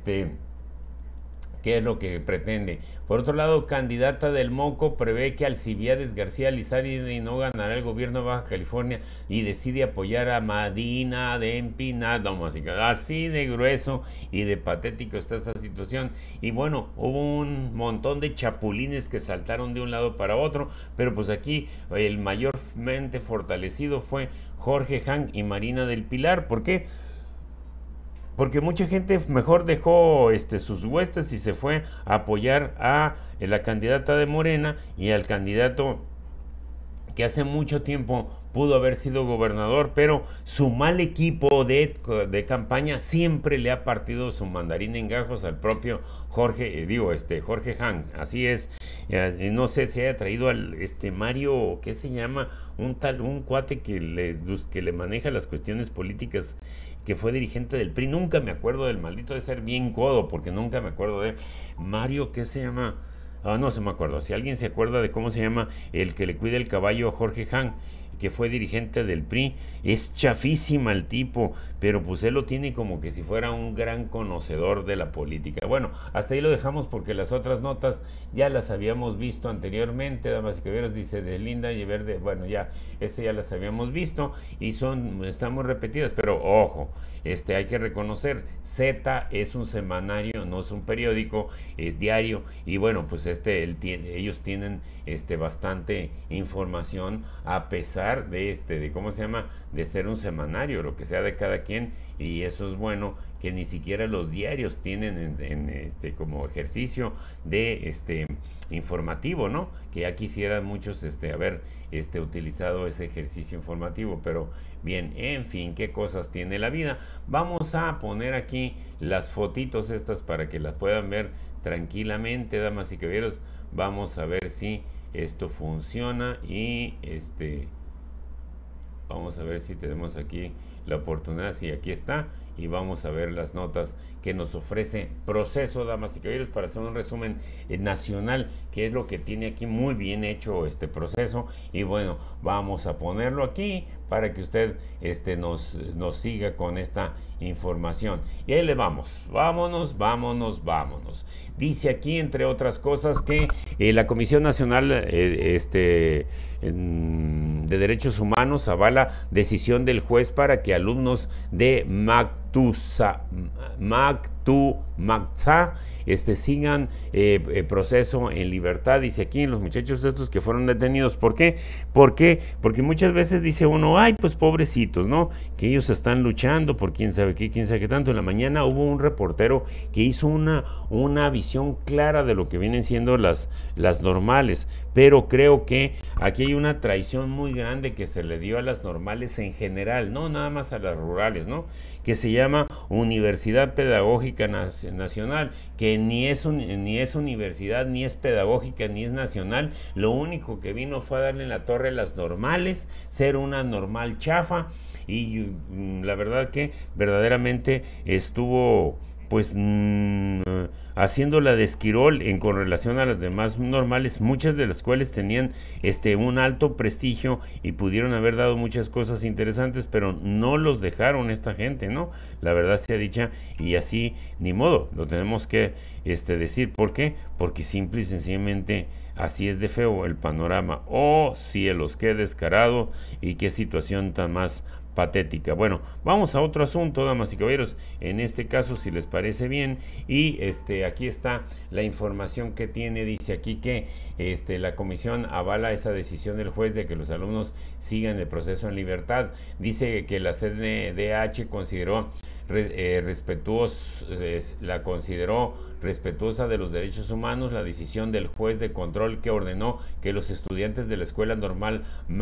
¿qué es lo que pretende? Por otro lado, candidata del Moco prevé que Alcibiades García Lizárraga no ganará el gobierno de Baja California y decide apoyar a Madina de Empinado. Así de grueso y de patético está esta situación. Y bueno, hubo un montón de chapulines que saltaron de un lado para otro, pero pues aquí el mayormente fortalecido fue Jorge Han y Marina del Pilar. ¿Por qué? Porque mucha gente mejor dejó sus huestes y se fue a apoyar a la candidata de Morena y al candidato que hace mucho tiempo pudo haber sido gobernador, pero su mal equipo de campaña siempre le ha partido su mandarín en gajos al propio Jorge, Jorge Han. Así es. No sé si haya traído al Mario, ¿qué se llama? Un cuate que le maneja las cuestiones políticas, que fue dirigente del PRI. Nunca me acuerdo del maldito, de ser bien codo, porque nunca me acuerdo de Mario, ¿qué se llama? No se me acuerdo. Si alguien se acuerda de cómo se llama el que le cuida el caballo a Jorge Han, que fue dirigente del PRI, es chafísima el tipo, pero pues él lo tiene como que si fuera un gran conocedor de la política. Bueno, hasta ahí lo dejamos porque las otras notas ya las habíamos visto anteriormente, damas y caballeros, dice de Linda y Verde, bueno, ya las habíamos visto y están muy repetidas, pero ojo, hay que reconocer, Z es un semanario, no es un periódico, es diario, y bueno, pues ellos tienen bastante información, a pesar de ¿cómo se llama?, de ser un semanario, lo que sea de cada quien, y eso es bueno, que ni siquiera los diarios tienen como ejercicio de informativo, ¿no? Que ya quisieran muchos haber utilizado ese ejercicio informativo, pero bien, en fin, qué cosas tiene la vida. Vamos a poner aquí las fotitos estas para que las puedan ver tranquilamente, damas y caballeros. Vamos a ver si esto funciona y vamos a ver si tenemos aquí la oportunidad. Sí, aquí está. y vamos a ver las notas que nos ofrece Proceso, damas y caballeros, para hacer un resumen nacional, que es lo que tiene aquí muy bien hecho este Proceso. Y bueno, vamos a ponerlo aquí para que usted nos siga con esta información. Y ahí le vamos, vámonos. Dice aquí, entre otras cosas, que la Comisión Nacional de Derechos Humanos avala decisión del juez para que alumnos de Mactumaxá sigan proceso en libertad. Dice aquí, los muchachos estos que fueron detenidos. ¿Por qué? Porque muchas veces dice uno, ay, pues pobrecitos, ¿no? Que ellos están luchando por quién sabe qué tanto. En la mañana hubo un reportero que hizo una visión clara de lo que vienen siendo las normales, pero creo que aquí hay una traición muy grande que se le dio a las normales en general, no nada más a las rurales, ¿no? Que se llama Universidad Pedagógica Nacional, que ni es universidad, ni es pedagógica, ni es nacional. Lo único que vino fue a darle en la torre a las normales, ser una normal chafa, y la verdad que verdaderamente estuvo pues haciéndola de esquirol con relación a las demás normales, muchas de las cuales tenían un alto prestigio y pudieron haber dado muchas cosas interesantes, pero no los dejaron esta gente, ¿no? La verdad sea dicha, y así ni modo, lo tenemos que decir. ¿Por qué? Porque simple y sencillamente así es de feo el panorama. Oh cielos, qué descarado y qué situación tan más patética. Bueno, vamos a otro asunto, damas y caballeros, en este caso, si les parece bien, y aquí está la información que tiene. Dice aquí que la comisión avala esa decisión del juez de que los alumnos sigan el proceso en libertad. Dice que la CNDH consideró respetuosa de los derechos humanos la decisión del juez de control que ordenó que los estudiantes de la escuela normal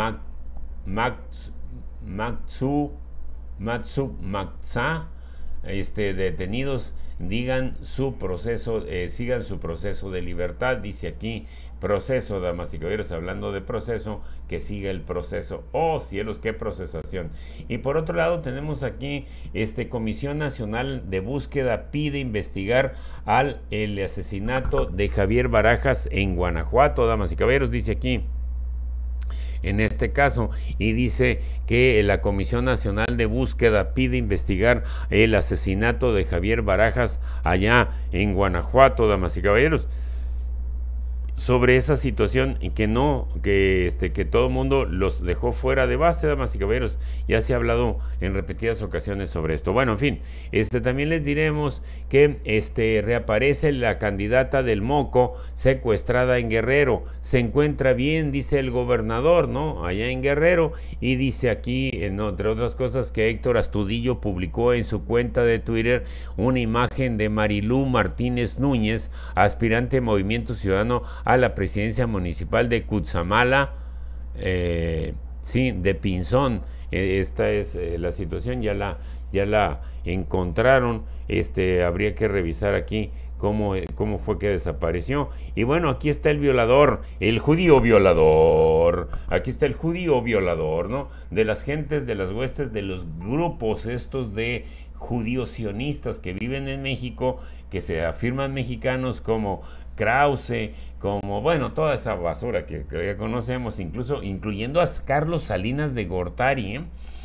Mactumaxá detenidos sigan su proceso de libertad. Dice aquí Proceso, damas y caballeros, hablando de proceso, que siga el proceso. Oh cielos, qué procesación. Y por otro lado tenemos aquí Comisión Nacional de Búsqueda pide investigar el asesinato de Javier Barajas en Guanajuato, damas y caballeros. Dice aquí en este caso, y dice que la Comisión Nacional de Búsqueda pide investigar el asesinato de Javier Barajas allá en Guanajuato, damas y caballeros. Sobre esa situación que todo el mundo los dejó fuera de base, damas y caballeros. Ya se ha hablado en repetidas ocasiones sobre esto. Bueno, en fin, también les diremos que reaparece la candidata del Moco secuestrada en Guerrero. Se encuentra bien, dice el gobernador, ¿no? Allá en Guerrero. Y dice aquí, entre otras cosas, que Héctor Astudillo publicó en su cuenta de Twitter una imagen de Marilú Martínez Núñez, aspirante de Movimiento Ciudadano a la presidencia municipal de Cutzamala, de Pinzón. Esta es la situación, ya la encontraron. Habría que revisar aquí cómo fue que desapareció. Y bueno, aquí está el violador, el judío violador. Aquí está el judío violador, ¿no? De las gentes, de las huestes, de los grupos estos de judíos sionistas que viven en México, que se afirman mexicanos, como Krause, como, bueno, toda esa basura que ya conocemos, incluyendo a Carlos Salinas de Gortari,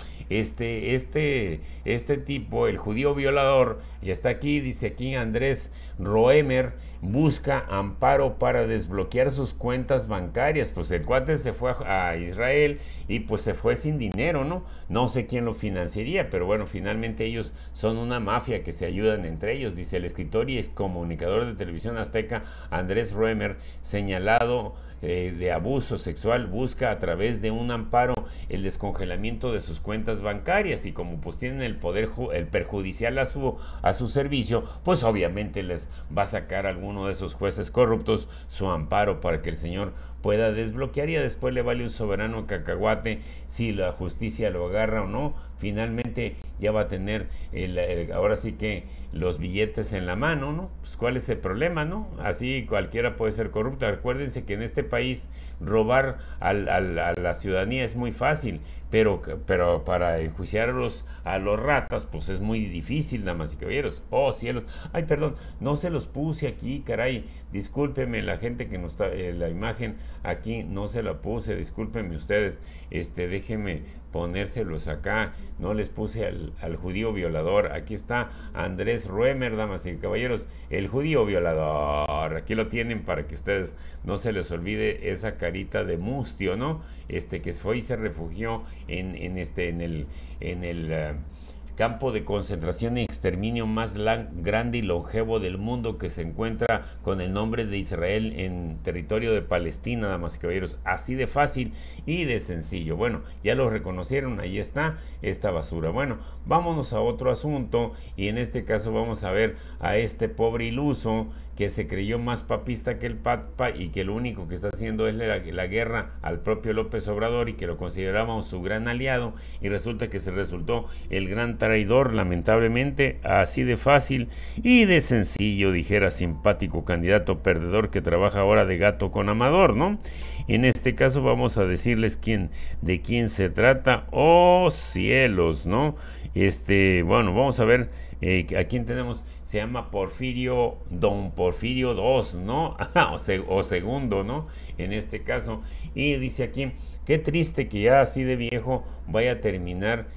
este tipo, el judío violador, y está aquí, dice aquí Andrés Roemer, busca amparo para desbloquear sus cuentas bancarias. Pues el cuate se fue a Israel y pues se fue sin dinero, ¿no? No sé quién lo financiaría, pero bueno, finalmente ellos son una mafia que se ayudan entre ellos, dice el escritor y excomunicador de Televisión Azteca Andrés Roemer, señalado de abuso sexual, busca a través de un amparo el descongelamiento de sus cuentas bancarias, y como pues tienen el poder perjudicial a su servicio, pues obviamente les va a sacar a alguno de esos jueces corruptos su amparo para que el señor pueda desbloquear, y después le vale un soberano cacahuate si la justicia lo agarra o no. Finalmente ya va a tener ahora sí que los billetes en la mano, ¿no? Pues ¿cuál es el problema, no? Así cualquiera puede ser corrupto. Acuérdense que en este país robar a la ciudadanía es muy fácil, pero para enjuiciar a los ratas, pues es muy difícil, damas y caballeros. Oh, cielos. Ay, perdón, no se los puse aquí, caray. Discúlpeme la gente que nos está, la imagen aquí no se la puse, discúlpenme ustedes. Déjenme ponérselos acá. No les puse al judío violador. Aquí está Andrés Ruemer, damas y caballeros, el judío violador. Aquí lo tienen para que ustedes no se les olvide esa carita de mustio, ¿no? Que fue y se refugió en el campo de concentración y exterminio más grande y longevo del mundo, que se encuentra con el nombre de Israel en territorio de Palestina, damas y caballeros. Así de fácil y de sencillo. Bueno, ya lo reconocieron, ahí está esta basura. Bueno, vámonos a otro asunto, y en este caso vamos a ver a este pobre iluso que se creyó más papista que el Papa y que lo único que está haciendo es la guerra al propio López Obrador, y que lo considerábamos su gran aliado, y resulta que se resultó el gran traidor, lamentablemente. Así de fácil y de sencillo, dijera simpático candidato perdedor que trabaja ahora de gato con Amador, ¿no? En este caso vamos a decirles de quién se trata. ¡Oh, cielos!, ¿no? Bueno, vamos a ver a quién tenemos. Se llama Porfirio, don Porfirio II, ¿no? o segundo, ¿no? En este caso. Y dice aquí, qué triste que ya así de viejo vaya a terminar,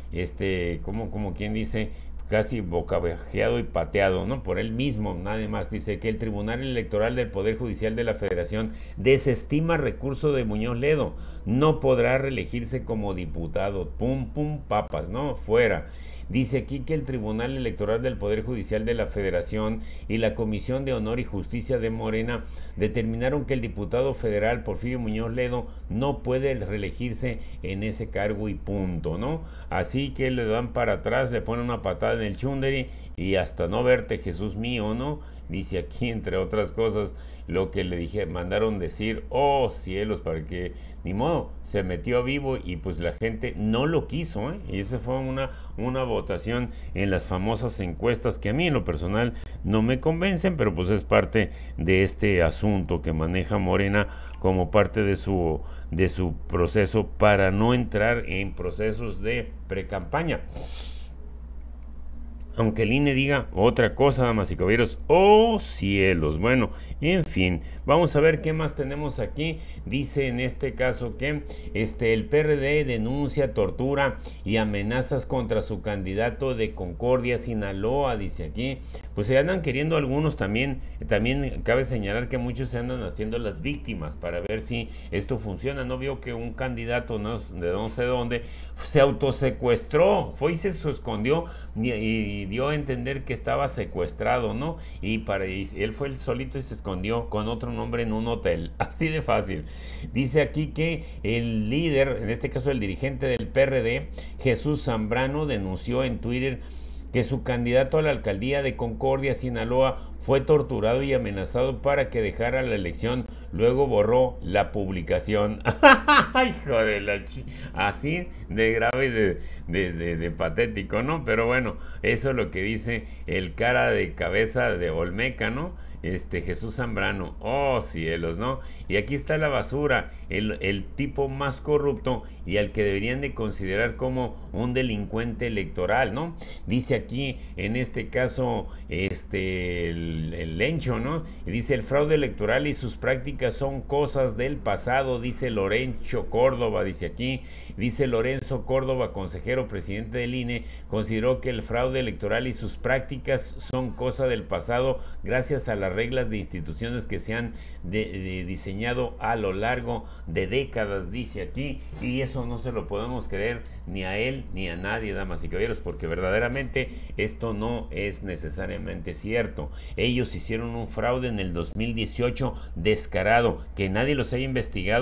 como quien dice, casi bocabajeado y pateado, ¿no? Por él mismo, nada más. Dice que el Tribunal Electoral del Poder Judicial de la Federación desestima recurso de Muñoz Ledo. No podrá reelegirse como diputado. Pum, pum, papas, ¿no? Fuera. Dice aquí que el Tribunal Electoral del Poder Judicial de la Federación y la Comisión de Honor y Justicia de Morena determinaron que el diputado federal Porfirio Muñoz Ledo no puede reelegirse en ese cargo y punto, ¿no? Así que le dan para atrás, le ponen una patada en el chúndere y hasta no verte, Jesús mío, ¿no? Dice aquí, entre otras cosas, lo que le mandaron decir. Oh, cielos, para que ni modo, se metió vivo y pues la gente no lo quiso, ¿eh? Y esa fue una votación en las famosas encuestas que a mí en lo personal no me convencen, pero pues es parte de este asunto que maneja Morena como parte de su proceso para no entrar en procesos de precampaña. Aunque el INE diga otra cosa, damas y caballeros. ¡Oh, cielos! Bueno, en fin, vamos a ver qué más tenemos aquí. Dice en este caso que el PRD denuncia tortura y amenazas contra su candidato de Concordia, Sinaloa, dice aquí. Pues se andan queriendo algunos también cabe señalar que muchos se andan haciendo las víctimas para ver si esto funciona. No vio que un candidato de no sé dónde se autosecuestró, fue y se escondió y dio a entender que estaba secuestrado, ¿no? Y él fue el solito y se escondió con otro nombre en un hotel, así de fácil. Dice aquí que el líder, en este caso el dirigente del PRD, Jesús Zambrano, denunció en Twitter que su candidato a la alcaldía de Concordia, Sinaloa, fue torturado y amenazado para que dejara la elección. Luego borró la publicación. Hijo de la así de grave y de patético, ¿no? Pero bueno, eso es lo que dice el cara de cabeza de Olmeca, ¿no? Jesús Zambrano. Oh, cielos, ¿no? Y aquí está la basura, el tipo más corrupto y al que deberían de considerar como un delincuente electoral, ¿no? Dice aquí, en este caso, el Lencho, ¿no? Y dice, el fraude electoral y sus prácticas son cosas del pasado, dice Lorenzo Córdoba, dice aquí. Dice Lorenzo Córdoba, consejero presidente del INE, consideró que el fraude electoral y sus prácticas son cosa del pasado gracias a las reglas de instituciones que se han diseñado a lo largo de décadas, dice aquí, y eso no se lo podemos creer ni a él ni a nadie, damas y caballeros, porque verdaderamente esto no es necesariamente cierto. Ellos hicieron un fraude en el 2018 descarado, que nadie los haya investigado.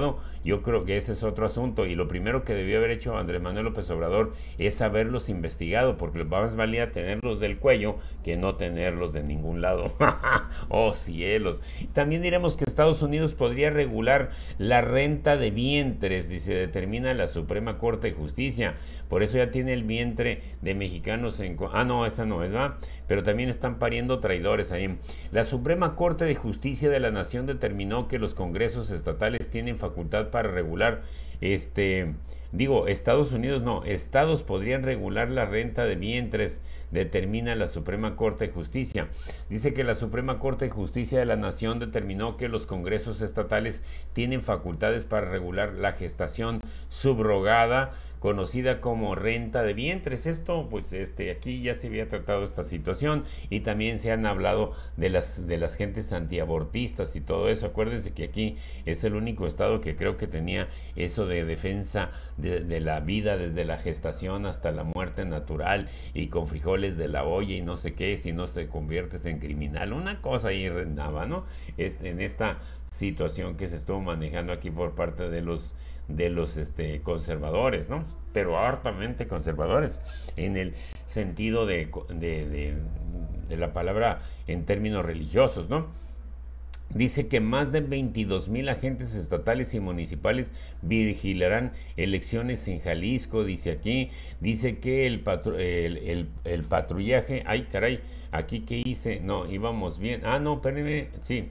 yo creo que ese es otro asunto, y lo primero que debió haber hecho Andrés Manuel López Obrador es haberlos investigado, porque más valía tenerlos del cuello que no tenerlos de ningún lado. ¡Oh, cielos! También diremos que Estados Unidos podría regular la renta de vientres, si se determina la Suprema Corte de Justicia. Por eso ya tiene el vientre de mexicanos en... Ah, no, esa no es, ¿va? Pero también están pariendo traidores ahí. La Suprema Corte de Justicia de la Nación determinó que los congresos estatales tienen facultad para regular, Estados Unidos no, estados podrían regular la renta de vientres, determina la Suprema Corte de Justicia. Dice que la Suprema Corte de Justicia de la Nación determinó que los congresos estatales tienen facultades para regular la gestación subrogada, conocida como renta de vientres. Esto, pues, aquí ya se había tratado esta situación, y también se han hablado de las gentes antiabortistas y todo eso. Acuérdense que aquí es el único estado que creo que tenía eso de defensa de la vida desde la gestación hasta la muerte natural, y con frijoles de la olla y no sé qué, si no te conviertes en criminal. Una cosa ahí rendaba, ¿no? En esta situación que se estuvo manejando aquí por parte de los conservadores, ¿no? Pero hartamente conservadores, en el sentido de la palabra en términos religiosos, ¿no? Dice que más de 22,000 agentes estatales y municipales vigilarán elecciones en Jalisco, dice aquí. Dice que el patrullaje... Ay, caray, aquí qué hice. No, íbamos bien. Ah, no, espérenme, sí.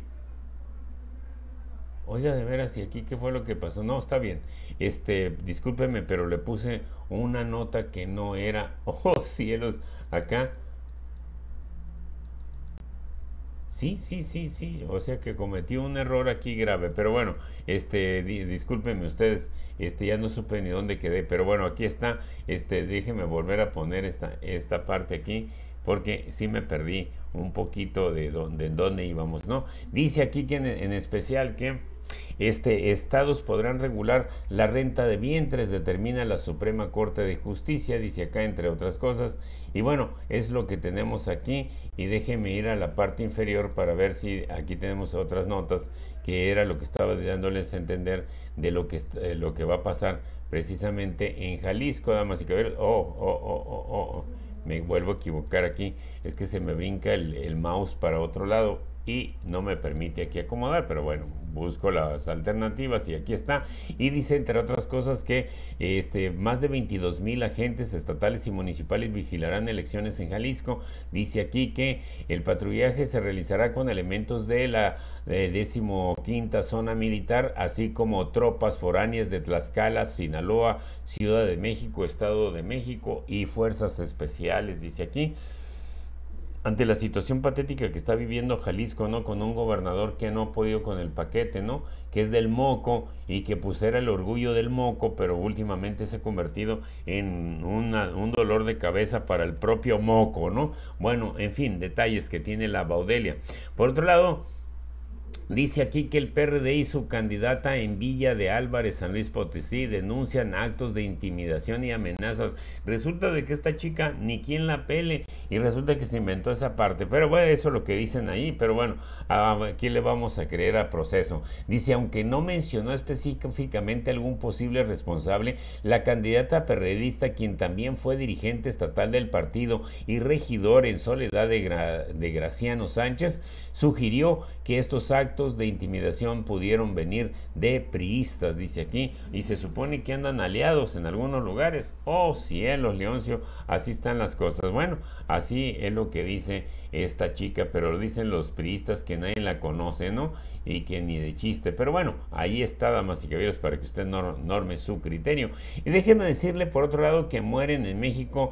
Oiga, de veras, ¿y aquí qué fue lo que pasó? No, está bien. Discúlpeme, pero le puse una nota que no era. Oh, cielos, acá. Sí, sí, sí, sí. O sea que cometí un error aquí grave. Pero bueno, discúlpenme ustedes. Ya no supe ni dónde quedé. Pero bueno, aquí está. Déjenme volver a poner esta parte aquí, porque sí me perdí un poquito de dónde íbamos, ¿no? Dice aquí que en especial que estados podrán regular la renta de vientres, determina la Suprema Corte de Justicia, dice acá, entre otras cosas. Y bueno, es lo que tenemos aquí, y déjeme ir a la parte inferior para ver si aquí tenemos otras notas, que era lo que estaba dándoles a entender de lo que va a pasar precisamente en Jalisco, damas y caballeros. Me vuelvo a equivocar aquí, es que se me brinca el mouse para otro lado y no me permite aquí acomodar, pero bueno, busco las alternativas y aquí está. Y dice, entre otras cosas, que más de 22,000 agentes estatales y municipales vigilarán elecciones en Jalisco. Dice aquí que el patrullaje se realizará con elementos de la 15ª zona militar, así como tropas foráneas de Tlaxcala, Sinaloa, Ciudad de México, Estado de México y fuerzas especiales, dice aquí. Ante la situación patética que está viviendo Jalisco, ¿no? Con un gobernador que no ha podido con el paquete, ¿no? Que es del moco, y que pues era el orgullo del moco, pero últimamente se ha convertido en un dolor de cabeza para el propio moco, ¿no? Bueno, en fin, detalles que tiene la Baudelia. Por otro lado, dice aquí que el PRD y su candidata en Villa de Álvarez, San Luis Potosí, denuncian actos de intimidación y amenazas. Resulta de que esta chica ni quien la pele, y resulta que se inventó esa parte. Pero bueno, eso es lo que dicen ahí. Pero bueno, aquí le vamos a creer a proceso. Dice, aunque no mencionó específicamente algún posible responsable, la candidata perredista, quien también fue dirigente estatal del partido y regidor en Soledad de Graciano Sánchez, sugirió que estos actos de intimidación pudieron venir de priistas, dice aquí, y se supone que andan aliados en algunos lugares. Oh, cielos, Leoncio, así están las cosas. Bueno, así es lo que dice esta chica, pero lo dicen los priistas, que nadie la conoce, ¿no? Y que ni de chiste. Pero bueno, ahí está, damas y caballeros, para que usted norme su criterio. Y déjeme decirle, por otro lado, que mueren en México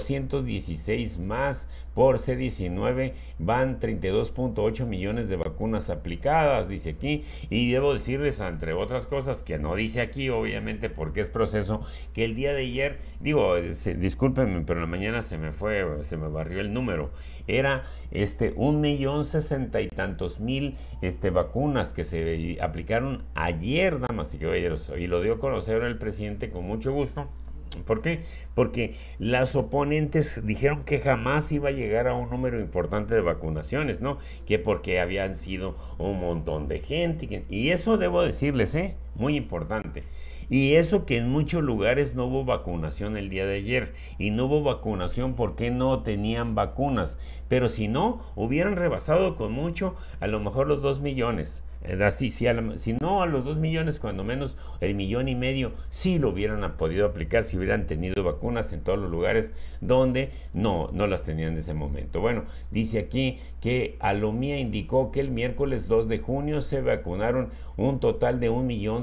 216 más por C-19, van 32.8 millones de vacunas aplicadas, dice aquí. Y debo decirles, entre otras cosas, que no dice aquí, obviamente, porque es proceso, que el día de ayer, discúlpenme, pero en la mañana se me barrió el número. Era 1.060,000 y tantos vacunas que se aplicaron ayer, damas y caballeros, y lo dio a conocer el presidente con mucho gusto. ¿Por qué? Porque los oponentes dijeron que jamás iba a llegar a un número importante de vacunaciones, ¿no? Que porque habían sido un montón de gente. Y eso debo decirles, ¿eh? Muy importante. Y eso que en muchos lugares no hubo vacunación el día de ayer. Y no hubo vacunación porque no tenían vacunas. Pero si no, hubieran rebasado con mucho a lo mejor los 2 millones. Así, si no a los 2 millones, cuando menos el 1,5 millones, sí lo hubieran podido aplicar si hubieran tenido vacunas en todos los lugares donde no las tenían en ese momento. Bueno, dice aquí que Alomía indicó que el miércoles 2 de junio se vacunaron un total de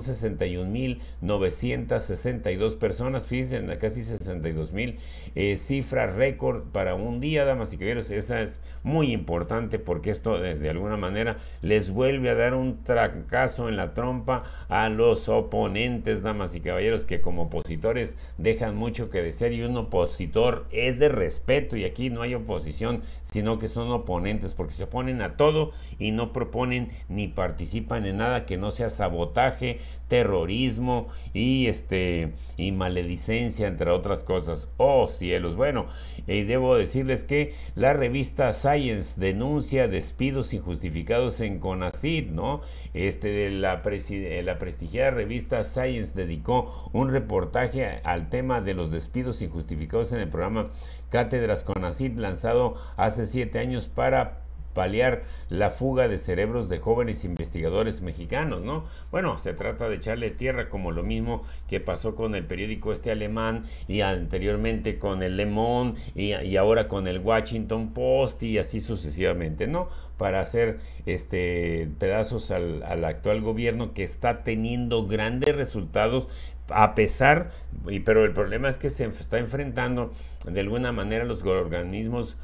1,061,962 personas, fíjense, casi 62,000, cifra récord para un día, damas y caballeros. Esa es muy importante porque esto de alguna manera les vuelve a dar un trancazo en la trompa a los oponentes, damas y caballeros, que como opositores dejan mucho que desear, y un opositor es de respeto, y aquí no hay oposición, sino que son oponentes, porque se oponen a todo y no proponen ni participan en nada que no sea sabotaje, terrorismo y maledicencia, entre otras cosas. Oh cielos. Bueno, debo decirles que la revista Science denuncia despidos injustificados en CONACYT, ¿no? La prestigiada revista Science dedicó un reportaje al tema de los despidos injustificados en el programa Cátedras CONACYT, lanzado hace 7 años para paliar la fuga de cerebros de jóvenes investigadores mexicanos, ¿no? Bueno, se trata de echarle tierra, como lo mismo que pasó con el periódico alemán, y anteriormente con el Le Monde, y ahora con el Washington Post, y así sucesivamente, ¿no? Para hacer pedazos al actual gobierno, que está teniendo grandes resultados, a pesar, pero el problema es que se está enfrentando de alguna manera los organismos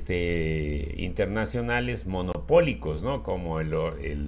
internacionales monopólicos, ¿no? Como el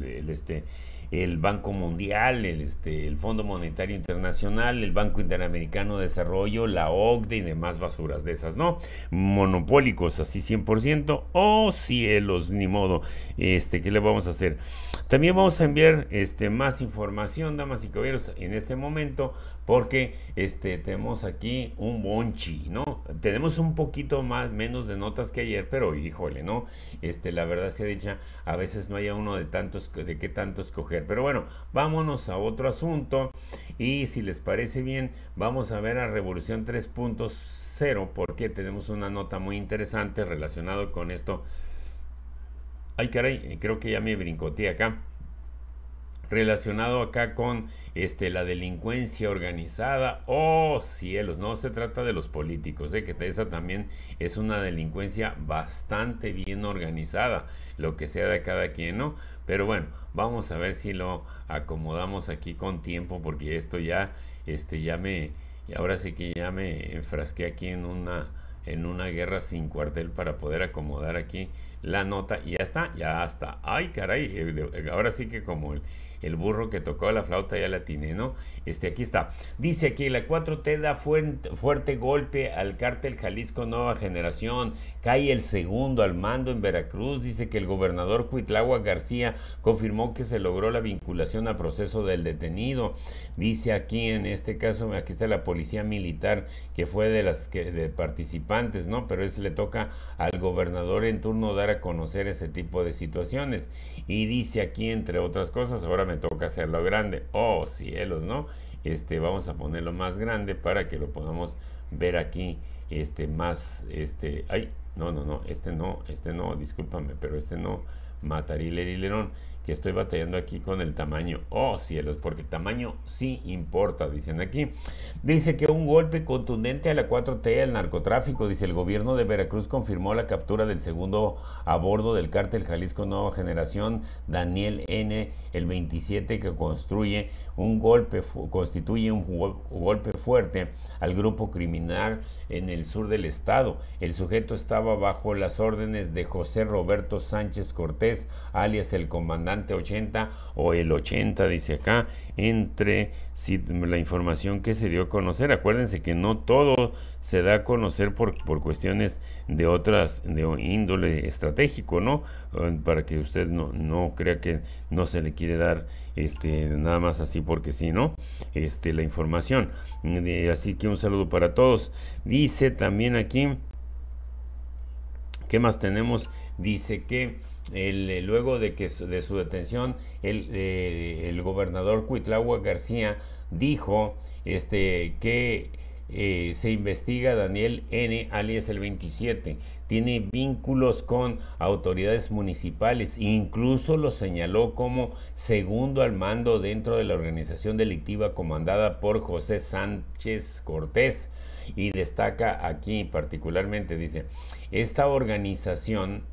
Banco Mundial, el Fondo Monetario Internacional, el Banco Interamericano de Desarrollo, la OCDE y demás basuras de esas, ¿no? Monopólicos, así 100%. Oh cielos, ni modo. ¿Qué le vamos a hacer? También vamos a enviar más información, damas y caballeros, en este momento, porque tenemos aquí un bonchi, ¿no? Tenemos un poquito menos de notas que ayer, pero híjole, ¿no? La verdad sea dicha, a veces no haya uno de qué tanto escoger. Pero bueno, vámonos a otro asunto, y si les parece bien, vamos a ver a Revolución 3.0, porque tenemos una nota muy interesante relacionado con esto. Ay, caray, creo que ya me brincoteé acá. Relacionado acá con la delincuencia organizada. Oh cielos, no se trata de los políticos, que esa también es una delincuencia bastante bien organizada, lo que sea de cada quien, ¿no? Pero bueno, vamos a ver si lo acomodamos aquí con tiempo, porque esto ya, ahora sí que ya me enfrasqué aquí en una guerra sin cuartel para poder acomodar aquí la nota, y ya está. Ay, caray, ahora sí que como el burro que tocó la flauta ya la tiene, ¿no? Aquí está. Dice aquí, la 4T da fuerte golpe al cártel Jalisco Nueva Generación. Cae el segundo al mando en Veracruz. Dice que el gobernador Cuitláhuac García confirmó que se logró la vinculación a proceso del detenido. Dice aquí, en este caso, aquí está la policía militar, que fue de participantes, ¿no? Pero le toca al gobernador en turno dar a conocer ese tipo de situaciones. Y dice aquí, entre otras cosas, ahora me toca hacerlo grande. Oh cielos, ¿no? Vamos a ponerlo más grande para que lo podamos ver aquí, más, ay, no, discúlpame, pero no, Matarilerón, que estoy batallando aquí con el tamaño. Oh cielos, porque el tamaño sí importa, dicen aquí. Dice que un golpe contundente a la 4T, al narcotráfico. Dice, el gobierno de Veracruz confirmó la captura del segundo a bordo del cártel Jalisco Nueva Generación, Daniel N., el 27, que constituye un golpe fuerte al grupo criminal en el sur del estado. El sujeto estaba bajo las órdenes de José Roberto Sánchez Cortés, alias el comandante comandante 80 o el 80, dice acá, entre la información que se dio a conocer. Acuérdense que no todo se da a conocer por cuestiones de otras, de índole estratégico, ¿no? Para que usted no crea que no se le quiere dar nada más así porque sí, ¿no? La información. Así que un saludo para todos. Dice también aquí, ¿qué más tenemos? Dice que luego de su detención, el gobernador Cuitláhuac García dijo que se investiga a Daniel N., alias el 27. Tiene vínculos con autoridades municipales, incluso lo señaló como segundo al mando dentro de la organización delictiva comandada por José Sánchez Cortés. Y destaca aquí particularmente, dice, esta organización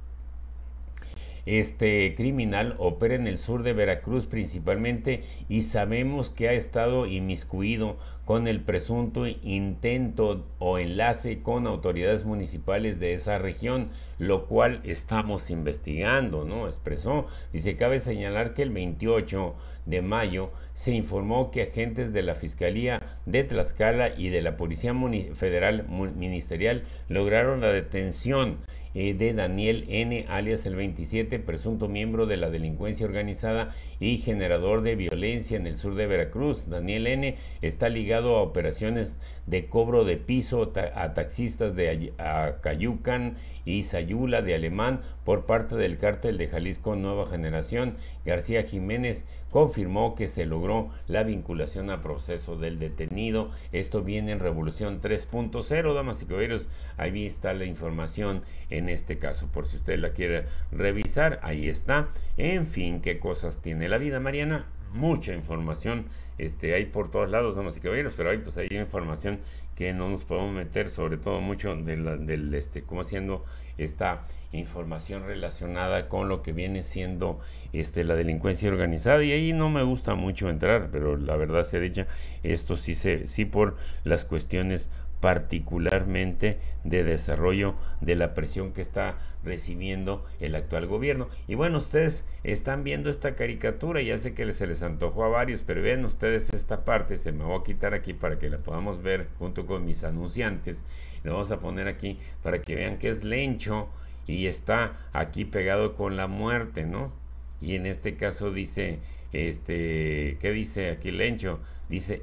criminal opera en el sur de Veracruz principalmente y sabemos que ha estado inmiscuido con el presunto intento o enlace con autoridades municipales de esa región, lo cual estamos investigando, ¿no? Expresó. Dice, cabe señalar que el 28 de mayo se informó que agentes de la Fiscalía de Tlaxcala y de la Policía Federal Ministerial lograron la detención de Daniel N., alias el 27, presunto miembro de la delincuencia organizada y generador de violencia en el sur de Veracruz. Daniel N. está ligado a operaciones de cobro de piso a taxistas de Acayucan y Sayula de Alemán por parte del cártel de Jalisco Nueva Generación. García Jiménez confirmó que se logró la vinculación a proceso del detenido. Esto viene en Revolución 3.0, damas y caballeros. Ahí está la información en este caso, por si usted la quiere revisar, ahí está. En fin, qué cosas tiene la vida, Mariana. Mucha información hay por todos lados, damas y caballeros, pero hay información que no nos podemos meter, sobre todo mucho como siendo esta información relacionada con lo que viene siendo la delincuencia organizada, y ahí no me gusta mucho entrar, pero la verdad sea dicha, esto sí por las cuestiones particularmente de desarrollo de la presión que está recibiendo el actual gobierno. Y bueno, ustedes están viendo esta caricatura, ya sé que se les antojó a varios, pero vean ustedes esta parte, se me va a quitar aquí para que la podamos ver junto con mis anunciantes, le vamos a poner aquí para que vean que es Lencho y está aquí pegado con la muerte, ¿no? Y en este caso dice, ¿qué dice aquí Lencho? Dice,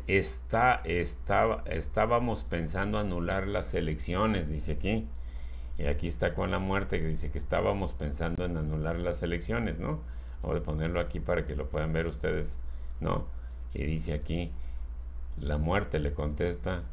estábamos pensando anular las elecciones, dice aquí. Y aquí está con la muerte, que dice que estábamos pensando en anular las elecciones, ¿no? Voy a ponerlo aquí para que lo puedan ver ustedes, ¿no? Y dice aquí, la muerte le contesta,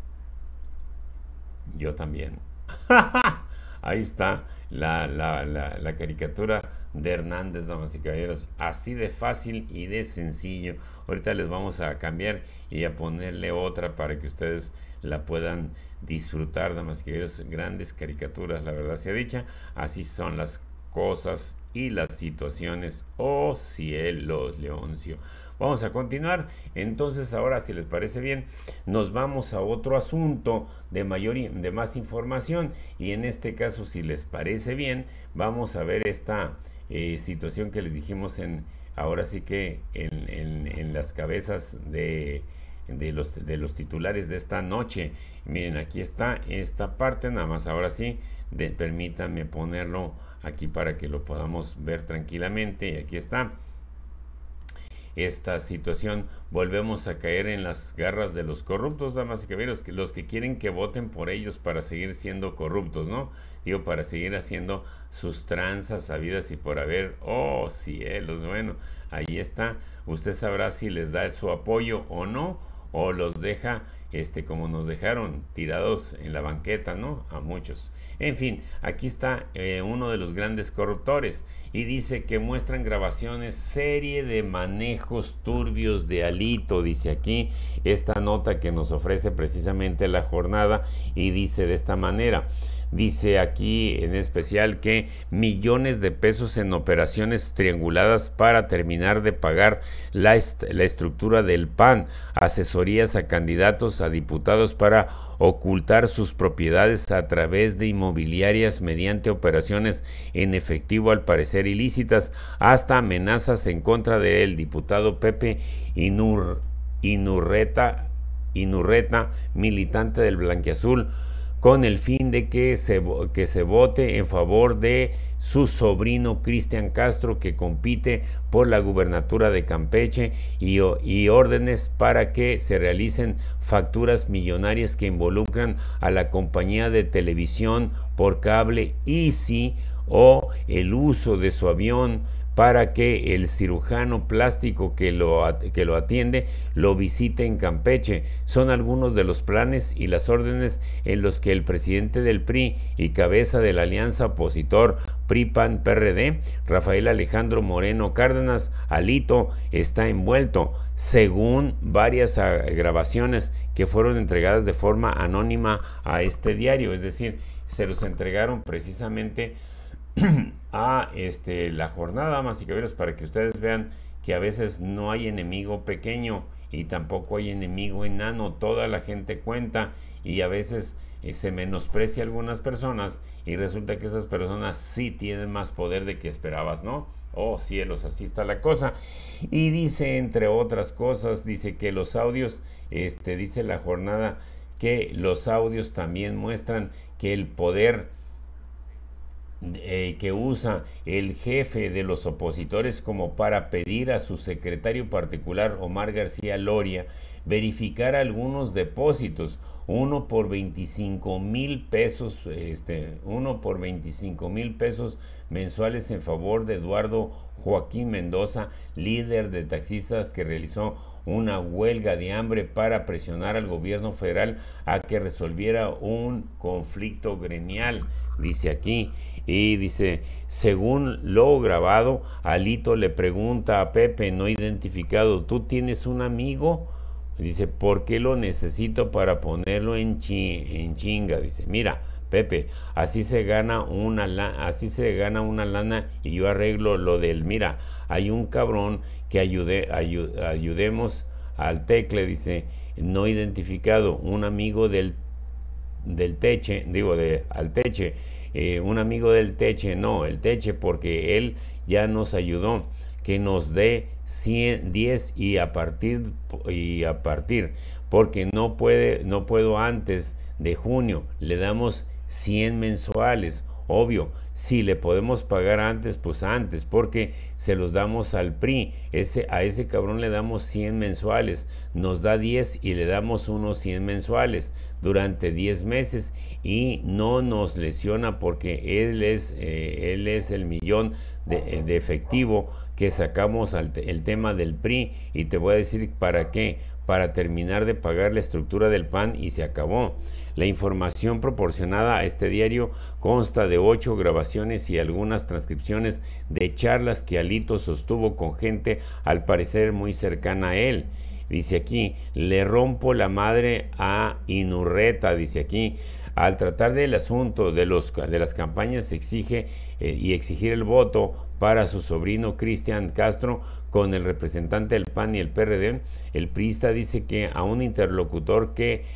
yo también. Ahí está la caricatura de Hernández, damas y caballeros, así de fácil y de sencillo. Ahorita les vamos a cambiar y a ponerle otra para que ustedes la puedan disfrutar, damas y caballeros. Grandes caricaturas, la verdad sea dicha. Así son las cosas y las situaciones. Oh cielos, Leoncio. Vamos a continuar. Entonces ahora, si les parece bien, nos vamos a otro asunto de más información, y en este caso, si les parece bien, vamos a ver esta situación que les dijimos ahora sí que en las cabezas de los titulares de esta noche. Miren, aquí está esta parte, nada más ahora sí, permítanme ponerlo aquí para que lo podamos ver tranquilamente, y aquí está esta situación. Volvemos a caer en las garras de los corruptos, damas y caballeros, los que quieren que voten por ellos para seguir siendo corruptos, ¿no? Digo, para seguir haciendo sus tranzas habidas y por haber. Oh cielos, bueno, ahí está. Usted sabrá si les da su apoyo o no, o los deja como nos dejaron tirados en la banqueta, ¿no? A muchos. En fin, aquí está uno de los grandes corruptores, y dice que muestran grabaciones, serie de manejos turbios de Alito, dice aquí esta nota que nos ofrece precisamente La Jornada, y dice de esta manera. Dice aquí en especial que millones de pesos en operaciones trianguladas para terminar de pagar la estructura del PAN, asesorías a candidatos a diputados para ocultar sus propiedades a través de inmobiliarias mediante operaciones en efectivo al parecer ilícitas, hasta amenazas en contra del diputado Pepe Inurreta, militante del Blanquiazul, con el fin de que se vote en favor de su sobrino Cristian Castro, que compite por la gubernatura de Campeche, y órdenes para que se realicen facturas millonarias que involucran a la compañía de televisión por cable Easy, o el uso de su avión para que el cirujano plástico que lo atiende lo visite en Campeche. Son algunos de los planes y las órdenes en los que el presidente del PRI y cabeza de la alianza opositor PRI-PAN-PRD, Rafael Alejandro Moreno Cárdenas, Alito, está envuelto, según varias grabaciones que fueron entregadas de forma anónima a este diario. Es decir, se los entregaron precisamente a la jornada, damas y caballeros, para que ustedes vean que a veces no hay enemigo pequeño y tampoco hay enemigo enano. Toda la gente cuenta, y a veces se menosprecia a algunas personas y resulta que esas personas sí tienen más poder de que esperabas, ¿no? Oh cielos, así está la cosa. Y dice, entre otras cosas, dice que los audios, dice la jornada, que los audios también muestran que el poder que usa el jefe de los opositores como para pedir a su secretario particular, Omar García Loria, verificar algunos depósitos, uno por 25,000 pesos, uno por 25,000 pesos mensuales en favor de Eduardo Joaquín Mendoza, líder de taxistas que realizó una huelga de hambre para presionar al gobierno federal a que resolviera un conflicto gremial, dice aquí. Y dice, según lo grabado, Alito le pregunta a Pepe no identificado, ¿tú tienes un amigo? Dice, ¿por qué lo necesito para ponerlo en chinga? Dice, mira, Pepe, así se gana una lana y yo arreglo lo del, mira, hay un cabrón que ayudemos al Tecle, dice, no identificado, un amigo del Teche, al Teche, un amigo del Teche, no, el Teche, porque él ya nos ayudó, que nos dé 10 y a partir, porque no puedo antes de junio, le damos 100 mensuales, obvio, si le podemos pagar antes, pues antes, porque se los damos al PRI, a ese cabrón le damos 100 mensuales, nos da 10 y le damos unos 100 mensuales durante 10 meses y no nos lesiona porque él es el millón de efectivo que sacamos el tema del PRI, y te voy a decir para qué, para terminar de pagar la estructura del PAN y se acabó. La información proporcionada a este diario consta de 8 grabaciones y algunas transcripciones de charlas que Alito sostuvo con gente al parecer muy cercana a él. Dice aquí, le rompo la madre a Inurreta, dice aquí. Al tratar del asunto de las campañas exigir el voto para su sobrino Cristian Castro con el representante del PAN y el PRD, el priista dice que a un interlocutor que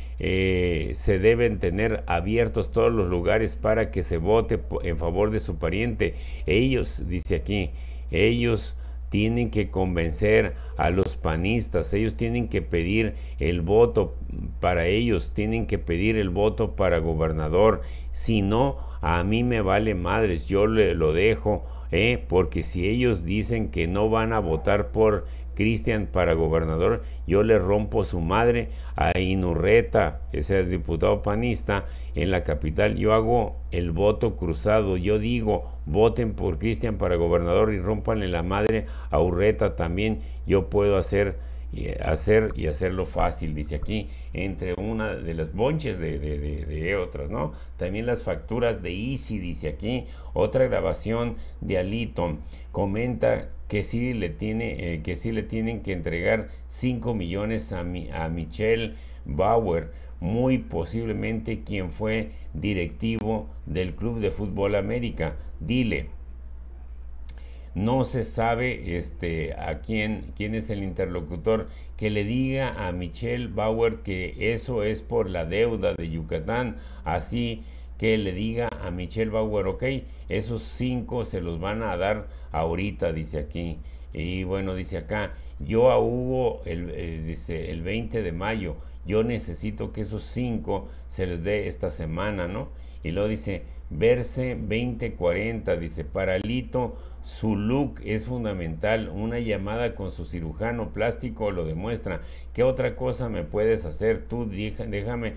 se deben tener abiertos todos los lugares para que se vote en favor de su pariente. Ellos, dice aquí, ellos tienen que convencer a los panistas, ellos tienen que pedir el voto para ellos, tienen que pedir el voto para gobernador, si no, a mí me vale madres, yo lo dejo, porque si ellos dicen que no van a votar por Cristian para gobernador, yo le rompo su madre a Inurreta, ese diputado panista en la capital. Yo hago el voto cruzado, yo digo, voten por Cristian para gobernador y rómpanle la madre a Urreta también. Yo puedo hacer y hacerlo fácil, dice aquí, entre una de las bonches de otras, ¿no? También las facturas de Easy, dice aquí, otra grabación de Alito, comenta que sí le tienen que entregar 5 millones a Michelle Bauer, muy posiblemente quien fue directivo del Club de Fútbol América. Dile, no se sabe a quién es el interlocutor, que le diga a Michelle Bauer que eso es por la deuda de Yucatán, así que le diga a Michelle Bauer, ok, esos 5 se los van a dar ahorita, dice aquí. Y bueno, dice acá, yo a Hugo, dice, el 20 de mayo, yo necesito que esos 5 se les dé esta semana, ¿no? Y luego dice, verse 2040, dice, para Lito, su look es fundamental, una llamada con su cirujano plástico lo demuestra. ¿Qué otra cosa me puedes hacer? Tú déjame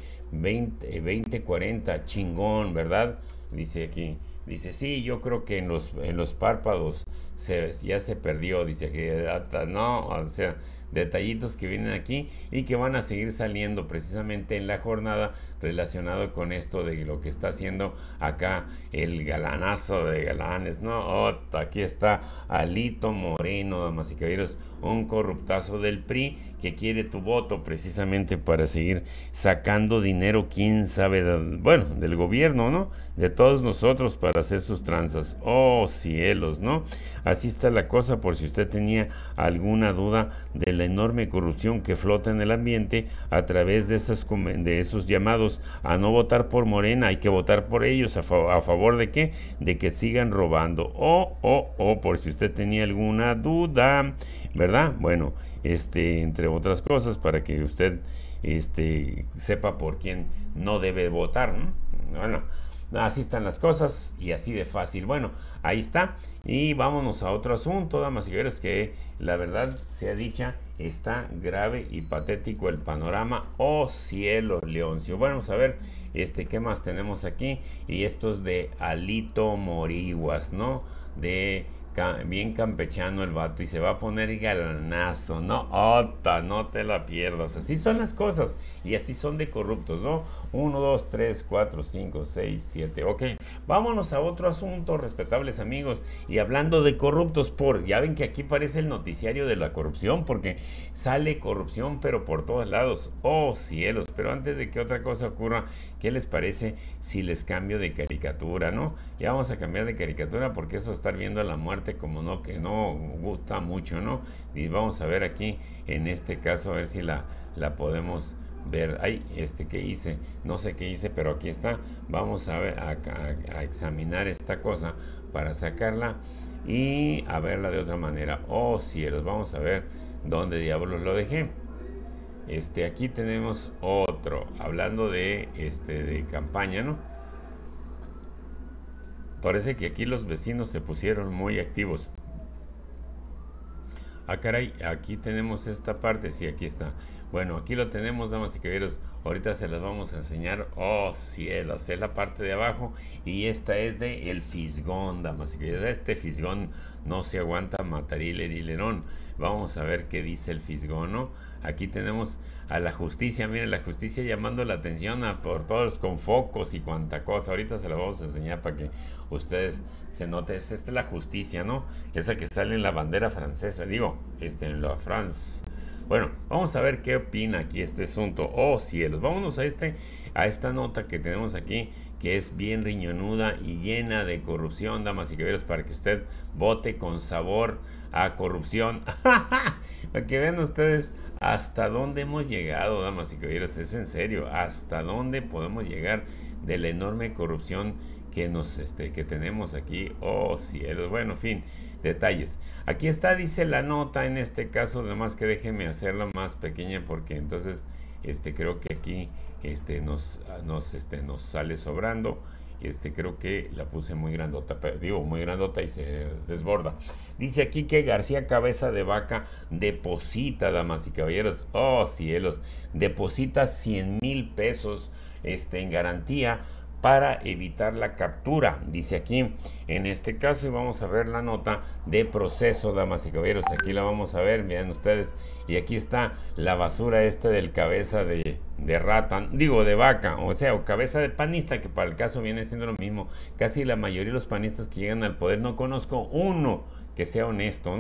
2040, chingón, ¿verdad? Dice aquí. Dice, sí, yo creo que en los párpados ya se perdió. Dice que no, o sea, detallitos que vienen aquí y que van a seguir saliendo precisamente en la jornada relacionado con esto de lo que está haciendo acá el galanazo de galanes, ¿no? Aquí está Alito Moreno, damas y caballeros, un corruptazo del PRI que quiere tu voto precisamente para seguir sacando dinero, quién sabe, bueno, del gobierno, ¿no? De todos nosotros para hacer sus tranzas. Oh, cielos, ¿no? Así está la cosa, por si usted tenía alguna duda de la enorme corrupción que flota en el ambiente a través de esos llamados a no votar por Morena. Hay que votar por ellos. ¿A favor de qué? De que sigan robando. Por si usted tenía alguna duda, ¿verdad? Bueno, entre otras cosas, para que usted sepa por quién no debe votar, ¿no? Bueno, así están las cosas y así de fácil. Bueno, ahí está. Y vámonos a otro asunto, damas y caballeros, que la verdad sea dicha, está grave y patético el panorama. Oh cielo, Leoncio. Bueno, vamos a ver qué más tenemos aquí. Y esto es de Alito Moriguas, ¿no? Bien campechano el vato y se va a poner galanazo, ¿no? No te la pierdas. Así son las cosas y así son de corruptos, ¿no? 1, 2, 3, 4, 5, 6, 7. Ok, vámonos a otro asunto, respetables amigos. Y hablando de corruptos, ya ven que aquí parece el noticiario de la corrupción, porque sale corrupción, pero por todos lados. Oh cielos, pero antes de que otra cosa ocurra, ¿qué les parece si les cambio de caricatura, no? Ya vamos a cambiar de caricatura porque eso de estar viendo a la muerte como no, que no gusta mucho, ¿no? Y vamos a ver aquí, en este caso, a ver si la podemos ver. Ay, ¿qué hice? No sé qué hice, pero aquí está. Vamos a ver, a examinar esta cosa para sacarla y a verla de otra manera. Oh cielos, vamos a ver dónde diablos lo dejé. Aquí tenemos otro, hablando de campaña, ¿no? Parece que aquí los vecinos se pusieron muy activos. Ah, caray, aquí tenemos esta parte, sí, aquí está. Bueno, aquí lo tenemos, damas y caballeros. Ahorita se las vamos a enseñar. Oh, cielos, es la parte de abajo. Y esta es de el fisgón, damas y caballeros. Este fisgón no se aguanta matarile y lerón. Vamos a ver qué dice el fisgón, ¿no? Aquí tenemos a la justicia, miren, la justicia llamando la atención por todos con focos y cuanta cosa. Ahorita se la vamos a enseñar para que ustedes se noten. Esta es la justicia, ¿no? Esa que sale en la bandera francesa, digo, en la France. Bueno, vamos a ver qué opina aquí este asunto. Oh cielos, vámonos a esta nota que tenemos aquí, que es bien riñonuda y llena de corrupción, damas y caballeros, para que usted vote con sabor a corrupción. Para que vean ustedes hasta dónde hemos llegado, damas y caballeros, es en serio, hasta dónde podemos llegar de la enorme corrupción que que tenemos aquí. Oh cielos, bueno, en fin, detalles. Aquí está, dice la nota, en este caso, además que déjeme hacerla más pequeña porque entonces creo que aquí nos sale sobrando. Creo que la puse muy grandota, muy grandota y se desborda. Dice aquí que García Cabeza de Vaca deposita, damas y caballeros, oh cielos, deposita 100,000 pesos en garantía para evitar la captura, dice aquí, en este caso, y vamos a ver la nota de Proceso, damas y caballeros, aquí la vamos a ver, miren ustedes, y aquí está la basura del cabeza de rata, digo de vaca, o sea, o cabeza de panista, que para el caso viene siendo lo mismo. Casi la mayoría de los panistas que llegan al poder, no conozco uno que sea honesto, ¿no?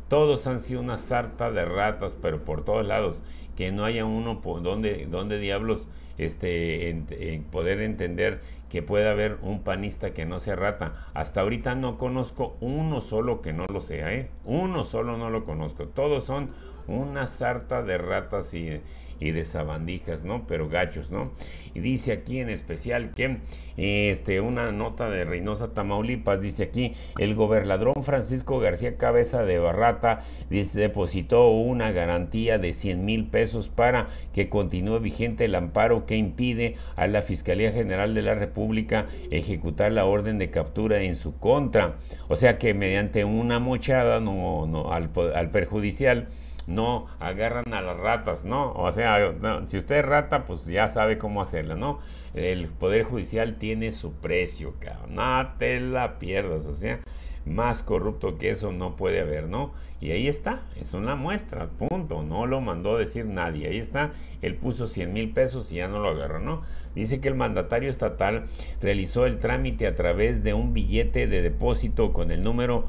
Todos han sido una sarta de ratas, pero por todos lados, que no haya uno por donde diablos poder entender que pueda haber un panista que no sea rata. Hasta ahorita no conozco uno solo que no lo sea, uno solo no lo conozco. Todos son una sarta de ratas y de sabandijas, ¿no? Pero gachos, ¿no? Y dice aquí en especial que una nota de Reynosa, Tamaulipas, dice aquí, el gobernador Francisco García Cabeza de Barrata depositó una garantía de 100,000 pesos para que continúe vigente el amparo que impide a la Fiscalía General de la República ejecutar la orden de captura en su contra. O sea que mediante una mochada al perjudicial no agarran a las ratas, ¿no? O sea, no, si usted es rata, pues ya sabe cómo hacerla, ¿no? El Poder Judicial tiene su precio, cabrón. No te la pierdas, o sea, más corrupto que eso no puede haber, ¿no? Y ahí está, es una muestra, punto, no lo mandó decir nadie, ahí está, él puso 100,000 pesos y ya no lo agarró, ¿no? Dice que el mandatario estatal realizó el trámite a través de un billete de depósito con el número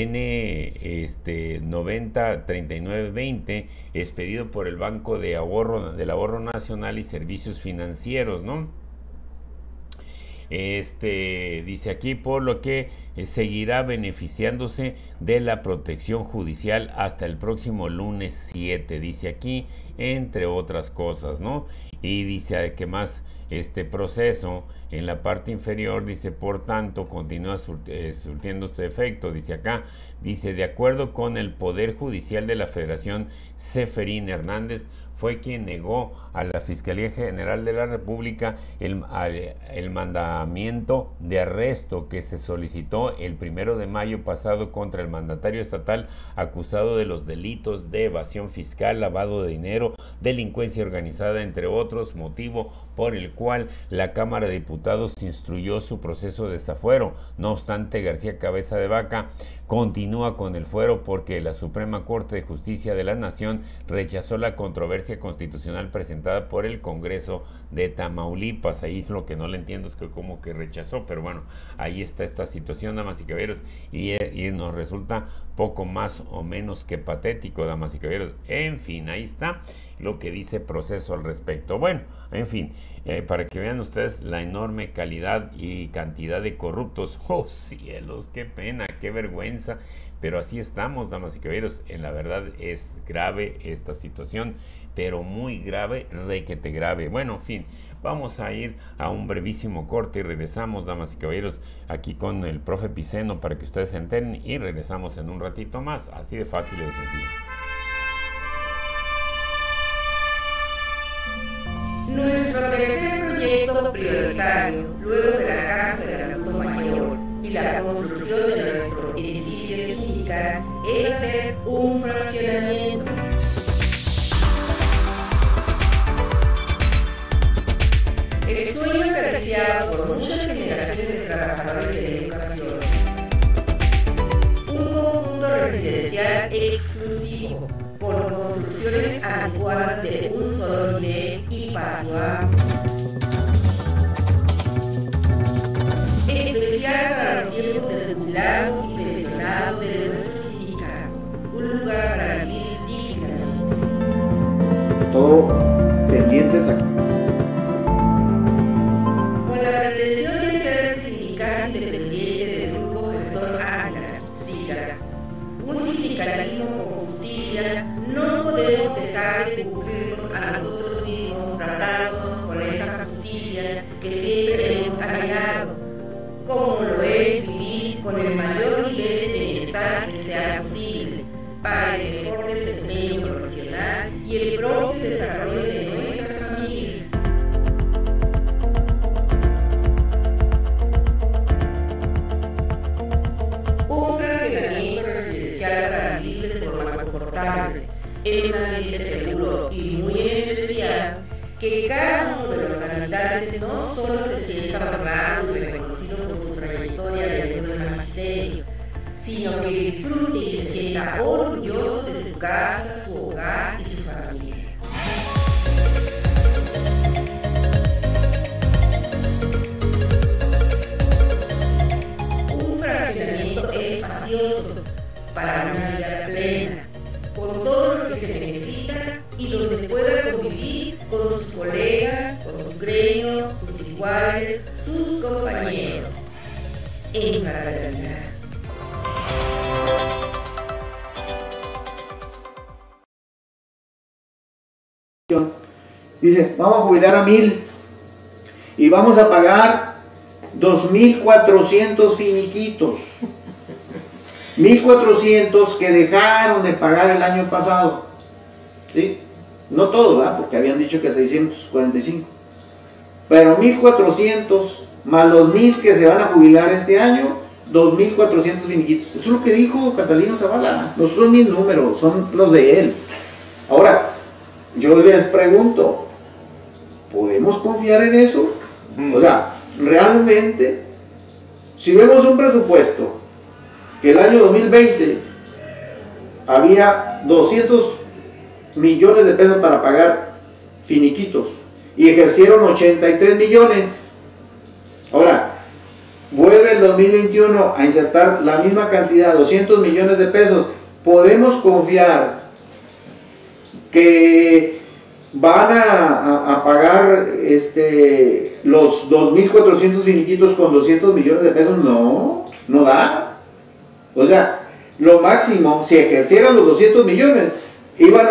N903920, expedido por el Banco del Ahorro Nacional y Servicios Financieros, ¿no? Dice aquí, por lo que seguirá beneficiándose de la protección judicial hasta el próximo lunes 7, dice aquí, entre otras cosas, ¿no? Y dice que más este proceso en la parte inferior, dice, por tanto, continúa surtiendo este efecto, dice acá, dice, de acuerdo con el Poder Judicial de la Federación, Seferín Hernández fue quien negó a la Fiscalía General de la República el mandamiento de arresto que se solicitó el 1 de mayo pasado contra el mandatario estatal acusado de los delitos de evasión fiscal, lavado de dinero, delincuencia organizada, entre otros, motivo por el cual la Cámara de Diputados instruyó su proceso de desafuero. No obstante, García Cabeza de Vaca continúa con el fuero porque la Suprema Corte de Justicia de la Nación rechazó la controversia constitucional presentada por el Congreso de Tamaulipas. Ahí es lo que no le entiendo, es que como que rechazó, pero bueno, ahí está esta situación, damas y caballeros, y nos resulta poco más o menos que patético, damas y caballeros. En fin, ahí está lo que dice Proceso al respecto. Bueno, en fin, para que vean ustedes la enorme calidad y cantidad de corruptos. ¡Oh, cielos! ¡Qué pena! ¡Qué vergüenza! Pero así estamos, damas y caballeros. En la verdad es grave esta situación, pero muy grave, requete grave. Bueno, en fin, vamos a ir a un brevísimo corte y regresamos, damas y caballeros, aquí con el profe Piceno para que ustedes se enteren, y regresamos en un ratito más, así de fácil y de sencillo. Nuestro tercer proyecto prioritario, luego de la Casa del Adulto Mayor y la construcción de nuestro edificio sindical, es hacer un fraccionamiento. El sueño acariciado por muchas generaciones de trabajadores de la educación. Un conjunto residencial exclusivo, con construcciones adecuadas de un solo nivel y patio amplio. Especial para los tiempos de jubilados y pensionados de nuestro sindicato. Un lugar para vivir dignamente. Todo pendientes aquí. Con la pretensión de ser sindicato independiente del grupo gestor Atlas, SIGA, un sindicalismo con justicia, no podemos dejar de cumplirnos a nosotros mismos, tratándonos con esa justicia que siempre hemos anhelado, como lo es vivir con el mayor nivel de bienestar que sea posible, para el mejor desempeño profesional y el propio desarrollo de nuestras familias. Un fraccionamiento residencial para vivir de forma confortable, en un ambiente seguro y muy especial, que cada uno de los habitantes no solo se sienta honrado y reconocido por su trayectoria dentro del magisterio, sino que disfrute y se sienta orgulloso de su casa, su hogar y su familia. Un fraccionamiento espacioso, para una vida plena, con todo lo que se necesita y donde pueda convivir con sus colegas, con sus gremios, sus iguales, sus compañeros, en fraternidad. Dice, vamos a jubilar a 1000 y vamos a pagar 2400 finiquitos. 1400 que dejaron de pagar el año pasado. ¿Sí? No todo, ¿verdad? Porque habían dicho que 645. Pero 1400 más los 1000 que se van a jubilar este año, 2400 finiquitos. Eso es lo que dijo Catalino Zavala. No son mis números, son los de él. Ahora, yo les pregunto, ¿podemos confiar en eso? O sea, realmente, si vemos un presupuesto que el año 2020 había 200 millones de pesos para pagar finiquitos y ejercieron 83 millones. Ahora, vuelve el 2021 a insertar la misma cantidad, 200 millones de pesos. ¿Podemos confiar que van a pagar los 2.400 finiquitos con 200 millones de pesos? No, no da. O sea, lo máximo, si ejercieran los 200 millones, iban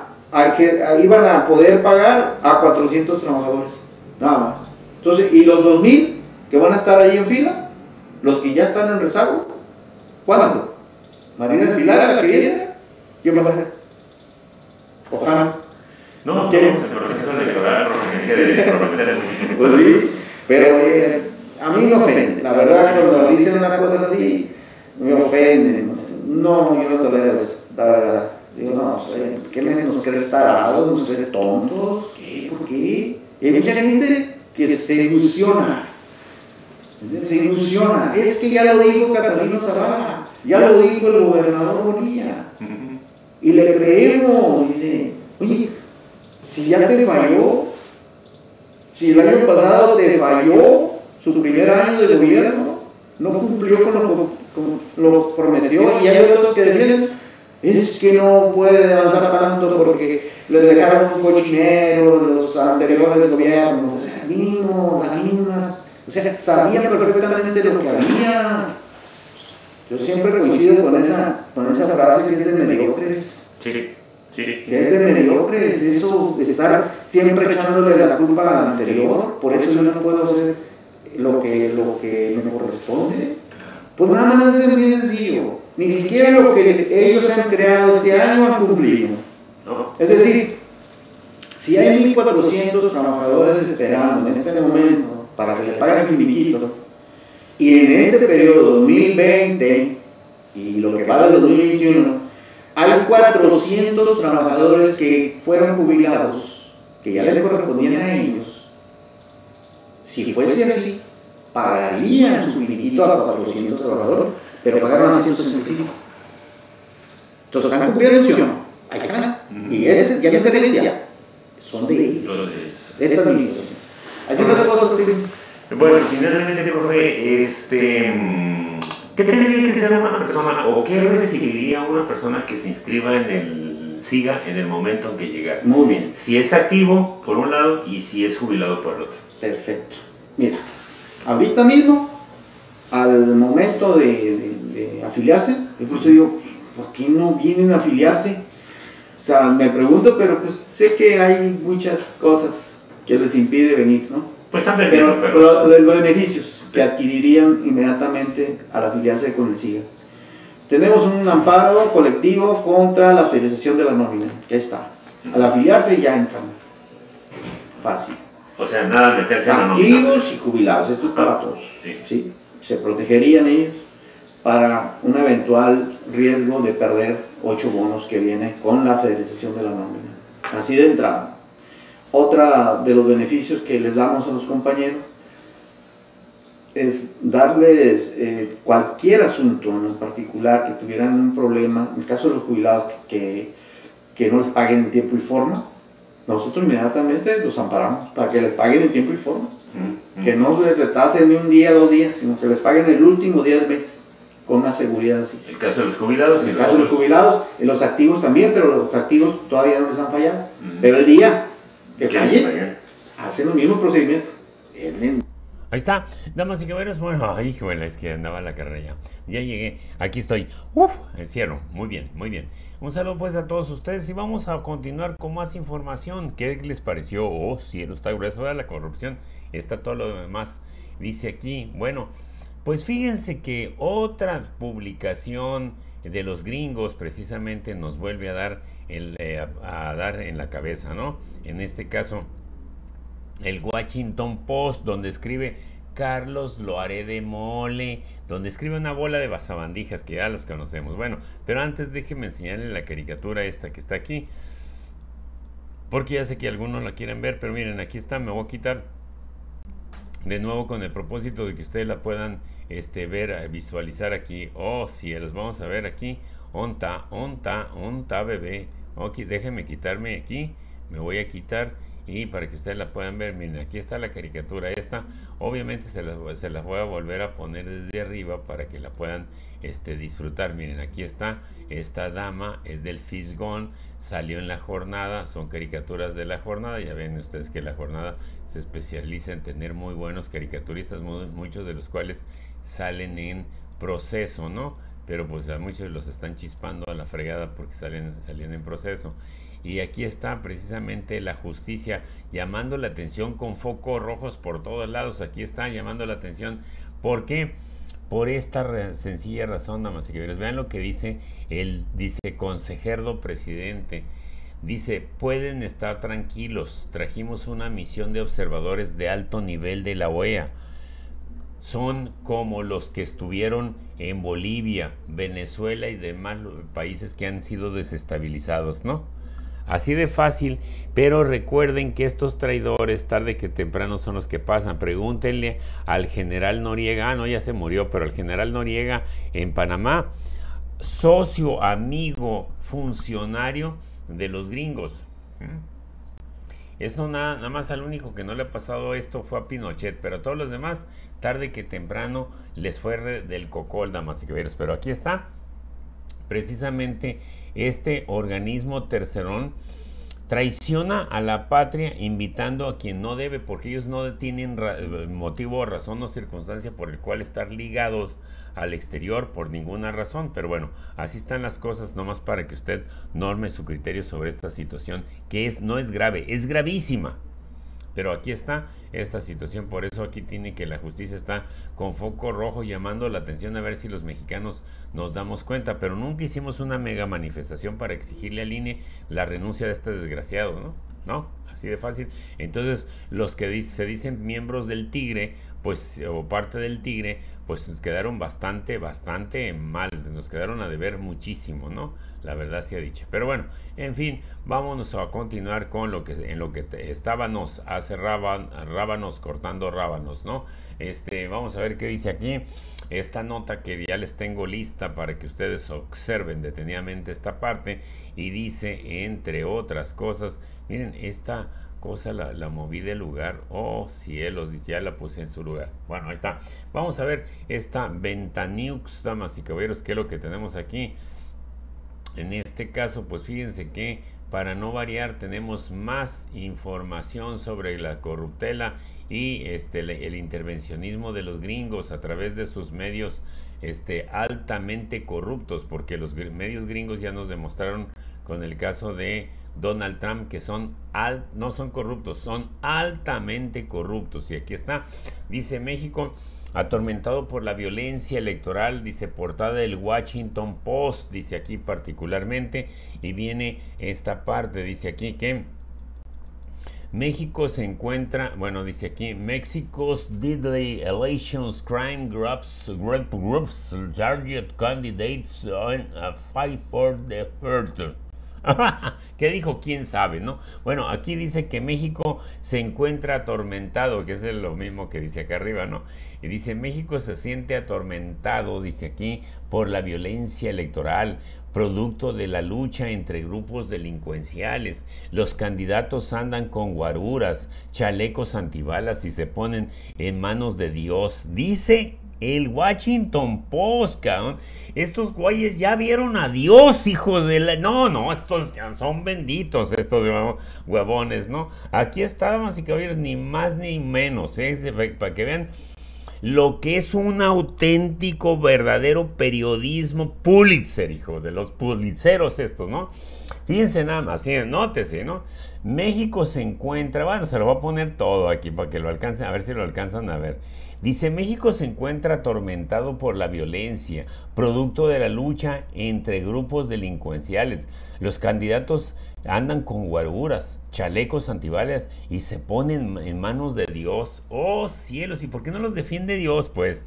a poder pagar a 400 trabajadores, nada más. Entonces, ¿y los 2.000 que van a estar ahí en fila? Los que ya están en rezago, ¿cuándo? ¿Marina Pilar, la que viene? ¿Quién va a hacer? Ojalá. No, ¿quién? El proceso de declarar de prometer el... Pues sí, pero a mí me ofende, la verdad, cuando me dicen una cosa así, me ofende. No, yo no tolero eso, la verdad. Digo, no, ¿qué nos crees tarados? ¿Nos crees tontos? ¿Qué? ¿Por qué? Hay mucha gente que se ilusiona. Se ilusiona. Es que ya lo dijo Catalino Zavala, ya lo dijo el gobernador Bonilla. Y le creemos, dice, oye, si ya te falló, si el año pasado te falló su primer año de gobierno, no cumplió con lo prometió, y hay otros que defienden, es que no puede avanzar tanto porque le dejaron un cochinero los anteriores gobiernos. O sea, la misma, o sea, sabían perfectamente lo que había. Yo siempre coincido con esa frase que es de mediocres. Sí. Que es de mediocres, eso de estar siempre echándole la culpa al anterior. Por eso yo no puedo hacer lo que me corresponde. Pues nada más es bien sencillo. Ni siquiera lo que ellos han creado este año han cumplido. No. Es decir, si hay 1.400 trabajadores esperando en este momento para que le paguen el finiquito, y en este periodo 2020 y lo que va del 2021, hay 400 trabajadores que fueron jubilados, que ya les correspondían a ellos. Si fuese así, pagarían su finiquito a 400 trabajadores, pero pagaron a 165. Entonces, ¿han cumplido la función? Ahí están. Y ese ya no es herencia, son de ellos, de esta administración. Así son las cosas. Bueno, finalmente, profe, ¿qué tendría que ser una persona o qué recibiría una persona que se inscriba en el SIGA en el momento en que llegara? Muy bien. Si es activo, por un lado, y si es jubilado, por el otro. Perfecto. Mira, ahorita mismo, al momento de afiliarse, yo por eso digo, ¿por qué no vienen a afiliarse? O sea, me pregunto, pero pues sé que hay muchas cosas que les impide venir, ¿no? Pues están perdiendo, pero los beneficios que adquirirían inmediatamente al afiliarse con el SIGA. Tenemos un amparo colectivo contra la fidelización de la nómina, que está. Al afiliarse ya entran. Fácil. O sea, nada meterse en la nómina. Activos y jubilados, esto es para todos. Sí. ¿Sí? Se protegerían ellos para un eventual riesgo de perder 8 bonos que viene con la fidelización de la nómina. Así de entrada. Otra de los beneficios que les damos a los compañeros es darles cualquier asunto en particular que tuvieran un problema, en el caso de los jubilados que no les paguen en tiempo y forma, nosotros inmediatamente los amparamos para que les paguen en tiempo y forma, que no se les retrase ni un día, 2 días, sino que les paguen el último día del mes, con una seguridad así. El caso de los jubilados. En el caso de los jubilados, en los activos también, pero los activos todavía no les han fallado. Pero el día que falle, hacen el mismo procedimiento. Ahí está, damas y caballeros. Bueno, híjole, es que andaba la carrera ya. Ya llegué, aquí estoy. Encierro, muy bien, muy bien. Un saludo pues a todos ustedes y vamos a continuar con más información. ¿Qué les pareció? Oh, cielo, está grueso de la corrupción. Está todo lo demás. Dice aquí, bueno, pues fíjense que otra publicación de los gringos precisamente nos vuelve a dar, dar en la cabeza, ¿no? En este caso, el Washington Post, donde escribe Carlos lo haré de mole, donde escribe una bola de basabandijas que ya los conocemos. Bueno, pero antes déjenme enseñarles la caricatura esta que está aquí, porque ya sé que algunos la quieren ver, pero miren, aquí está. Me voy a quitar de nuevo con el propósito de que ustedes la puedan ver, visualizar aquí. Oh, cielos, vamos a ver aquí. Onta, bebé. Ok, déjenme quitarme aquí. Me voy a quitar y para que ustedes la puedan ver. Miren, aquí está la caricatura esta. Obviamente se las voy a volver a poner desde arriba para que la puedan disfrutar. Miren, aquí está. Esta dama es del Fisgón, salió en La Jornada, son caricaturas de La Jornada. Ya ven ustedes que La Jornada se especializa en tener muy buenos caricaturistas, muchos de los cuales salen en Proceso, ¿no? Pero pues a muchos los están chispando a la fregada porque salían en Proceso. Y aquí está precisamente la justicia llamando la atención con focos rojos por todos lados. Aquí está llamando la atención. ¿Por qué? Por esta sencilla razón, damas y caballeros. Vean lo que dice consejero presidente. Dice, pueden estar tranquilos, trajimos una misión de observadores de alto nivel de la OEA. Son como los que estuvieron en Bolivia, Venezuela y demás países que han sido desestabilizados, ¿no? Así de fácil, pero recuerden que estos traidores tarde que temprano son los que pasan. Pregúntenle al general Noriega, no, ya se murió, pero al general Noriega en Panamá, socio, amigo, funcionario de los gringos. Eso nada más al único que no le ha pasado esto fue a Pinochet, pero a todos los demás, tarde que temprano les fue del cocol, damas y caballeros. Pero aquí está, precisamente este organismo tercerón traiciona a la patria invitando a quien no debe, porque ellos no tienen motivo, razón o circunstancia por el cual estar ligados al exterior por ninguna razón. Pero bueno, así están las cosas, nomás para que usted norme su criterio sobre esta situación, que no es grave, es gravísima. Pero aquí está esta situación, por eso aquí tiene que la justicia está con foco rojo llamando la atención a ver si los mexicanos nos damos cuenta, pero nunca hicimos una mega manifestación para exigirle al INE la renuncia de este desgraciado, ¿no? No, así de fácil. Entonces, los que se dicen miembros del Tigre, pues, o parte del Tigre, pues nos quedaron bastante mal, nos quedaron a deber muchísimo, ¿no? La verdad sea dicha. Pero bueno, en fin, vámonos a continuar con lo que estábamos hace rábanos cortando rábanos, ¿no? Vamos a ver qué dice aquí esta nota que ya les tengo lista para que ustedes observen detenidamente esta parte, y dice, entre otras cosas, miren, esta cosa la moví del lugar. Oh cielos, ya la puse en su lugar. Bueno, ahí está. Vamos a ver esta Ventanux, damas y caballeros, qué es lo que tenemos aquí. En este caso, pues fíjense que para no variar tenemos más información sobre la corruptela y el intervencionismo de los gringos a través de sus medios altamente corruptos, porque los medios gringos ya nos demostraron con el caso de Donald Trump que no son corruptos, son altamente corruptos. Y aquí está, dice México atormentado por la violencia electoral, dice portada del Washington Post, dice aquí particularmente, y viene esta parte, dice aquí que México se encuentra, bueno, dice aquí, Mexico's deadly elections crime groups target candidates on a fight for the further. ¿Qué dijo? ¿Quién sabe, no? Bueno, aquí dice que México se encuentra atormentado, que es lo mismo que dice acá arriba, ¿no? Y dice, México se siente atormentado, dice aquí, por la violencia electoral, producto de la lucha entre grupos delincuenciales. Los candidatos andan con guaruras, chalecos antibalas y se ponen en manos de Dios. Dice el Washington Post, cabrón. Estos güeyes ya vieron a Dios, hijos de la... No, estos son benditos, estos huevones, ¿no? Aquí está, damas y caballeros, ni más ni menos, para que vean lo que es un auténtico, verdadero periodismo Pulitzer, hijo de los Pulitzeros estos, ¿no? Fíjense nada más, nótese, ¿no? México se encuentra, bueno, se lo voy a poner todo aquí para que lo alcancen, a ver si lo alcanzan a ver. Dice, México se encuentra atormentado por la violencia, producto de la lucha entre grupos delincuenciales. Los candidatos andan con guaruras, chalecos antibalas y se ponen en manos de Dios. ¡Oh, cielos! ¿Y por qué no los defiende Dios? Pues,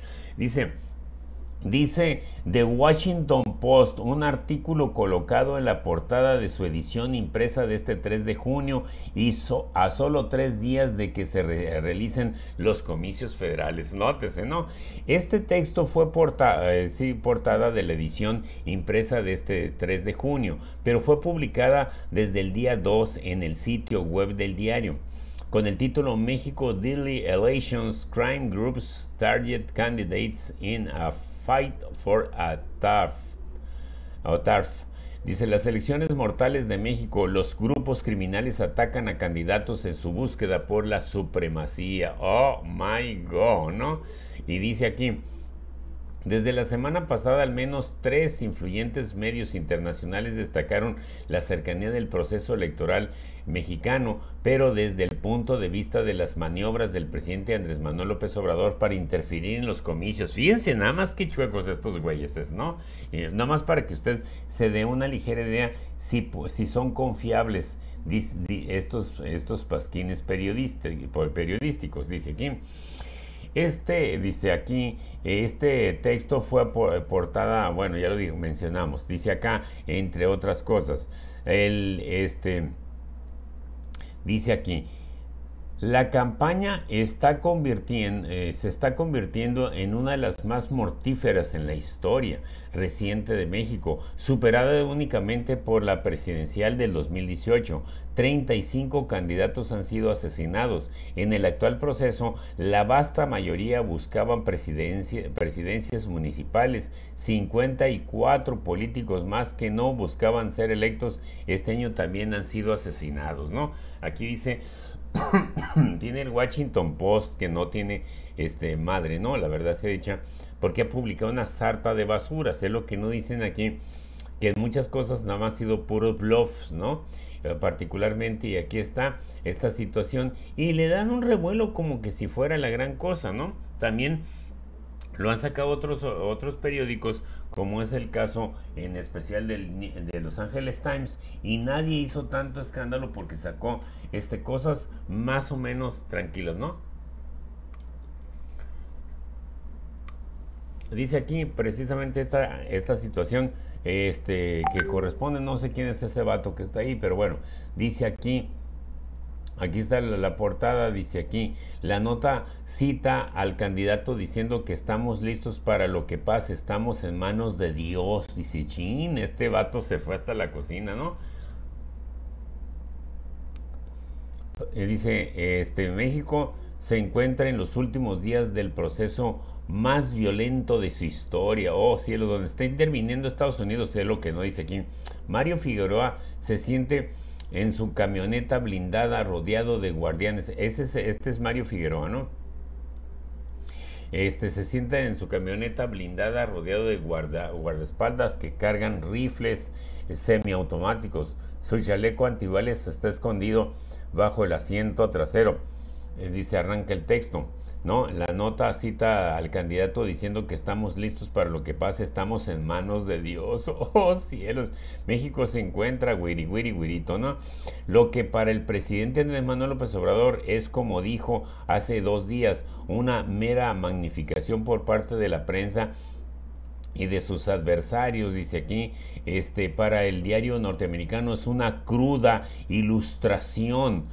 dice The Washington Post, un artículo colocado en la portada de su edición impresa de este 3 de junio y a solo 3 días de que se realicen los comicios federales. Nótese, ¿no? Este texto fue portada de la edición impresa de este 3 de junio, pero fue publicada desde el día 2 en el sitio web del diario, con el título México Daily Elections Crime Groups Target Candidates in a Fight for a TARF. Dice, las elecciones mortales de México, los grupos criminales atacan a candidatos en su búsqueda por la supremacía. Oh my God, ¿no? Y dice aquí, desde la semana pasada, al menos 3 influyentes medios internacionales destacaron la cercanía del proceso electoral mexicano, pero desde el punto de vista de las maniobras del presidente Andrés Manuel López Obrador para interferir en los comicios. Fíjense nada más que chuecos estos güeyes, ¿no? Nada más para que usted se dé una ligera idea si son confiables estos pasquines periodísticos, dice aquí. Dice aquí, este texto fue portada, bueno, ya lo mencionamos, dice acá, entre otras cosas, dice aquí, la campaña se está convirtiendo en una de las más mortíferas en la historia reciente de México, superada únicamente por la presidencial del 2018. 35 candidatos han sido asesinados. En el actual proceso, la vasta mayoría buscaban presidencias municipales. 54 políticos más que no buscaban ser electos este año también han sido asesinados, ¿no? Aquí dice... tiene el Washington Post que no tiene madre, ¿no? La verdad sea dicha, porque ha publicado una sarta de basuras. Es lo que no dicen aquí, que en muchas cosas nada más ha sido puros bluffs, ¿no? Particularmente, y aquí está esta situación, y le dan un revuelo como que si fuera la gran cosa, ¿no? También lo han sacado otros periódicos, como es el caso en especial de Los Angeles Times, y nadie hizo tanto escándalo porque sacó cosas más o menos tranquilas, ¿no? Dice aquí precisamente esta situación que corresponde, no sé quién es ese vato que está ahí, pero bueno, dice aquí está la portada, dice aquí, la nota cita al candidato diciendo que estamos listos para lo que pase, estamos en manos de Dios. Dice, chin, este vato se fue hasta la cocina, ¿no? Dice, México se encuentra en los últimos días del proceso más violento de su historia. Oh, cielo, donde está interviniendo Estados Unidos, es lo que no dice aquí. Mario Figueroa se siente en su camioneta blindada rodeado de guardianes. Este es Mario Figueroa, ¿no? Se sienta en su camioneta blindada rodeado de guardaespaldas que cargan rifles semiautomáticos. Su chaleco antibalas está escondido bajo el asiento trasero. Dice, arranca el texto, ¿no? La nota cita al candidato diciendo que estamos listos para lo que pase, estamos en manos de Dios. Oh, cielos, México se encuentra guirito, ¿no? Lo que para el presidente Andrés Manuel López Obrador es, como dijo hace 2 días, una mera magnificación por parte de la prensa y de sus adversarios, dice aquí, para el diario norteamericano es una cruda ilustración